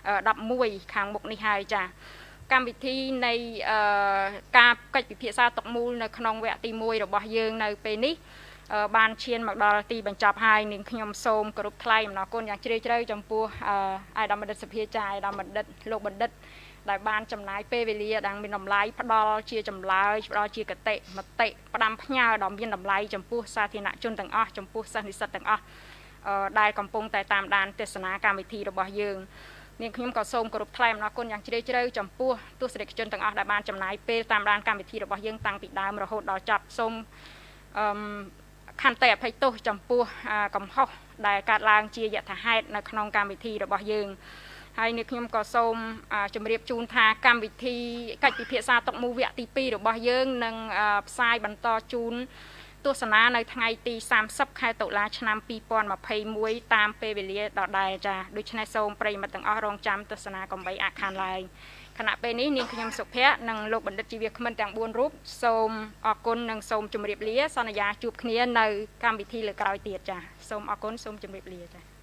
A: 11ខាងមុខនេះហើយចាកម្មវិធីនៃការកិច្ចពិភាក្សាតុមូលនៅក្នុងវគ្គទី1របស់យើងនៅពេលនេះបានឈានមកដល់ទីបញ្ចប់ហើយនឹងខ្ញុំសូមគោរពថ្លែងអំណរគុណយ៉ាងជ្រាលជ្រៅចំពោះអាយដាមបណ្ឌិតសភាចាអាយដាមបណ្ឌិតលោកបណ្ឌិតដែលបានចំណាយពេលវេលាដែលមានតម្លៃផ្ដល់ជាចម្លើយផ្ដល់ជាគតិមតិផ្ដាំផ្ញើដ៏មានតម្លៃចំពោះសាធារណជនទាំងអស់ចំពោះសិស្សនិស្សិតទាំងអស់ដែលកំពុងតែតាមដានទស្សនាកម្មវិធីរបស់យើងនាងខ្ញុំក៏សូមគោរពថ្លែងអំណរគុណយ៉ាងជ្រាលជ្រៅចំពោះទស្សនិកជនទាំងអស់ដែលបានចំណាយពេលតាមដានកម្មវិធីរបស់យើងតាំងពីដើមរហូតដល់ចប់សូមខន្តីអភ័យទោសចំពោះកំហុសដែលកើតឡើងជាយថាហេតុនៅក្នុងកម្មវិធីរបស់យើងហើយនាងខ្ញុំក៏សូមជម្រាបជូនថាកម្មវិធីកិច្ចពិភាក្សាតុមូវគ្គទី2របស់យើងនឹងផ្សាយបន្តជូនទស្សនានៅថ្ងៃទី30ខែតុលាឆ្នាំ2021តាមពេលវេលាដដែលចា៎ដូច្នេះសូមប្រិយមិត្តទាំងអស់រងចាំទស្សនាកុំបីអាក់ខានឡើយខណៈពេលនេះនាងខ្ញុំសុភ័ក្រនិងលោកបណ្ឌិតជីវាគ្មិនទាំង4រូបសូមអរគុណនិងសូមជម្រាបលាសន្យាជួបគ្នានៅកម្មវិធីលើក្រោយទៀតចា៎សូមអរគុណសូមជម្រាបលាចា៎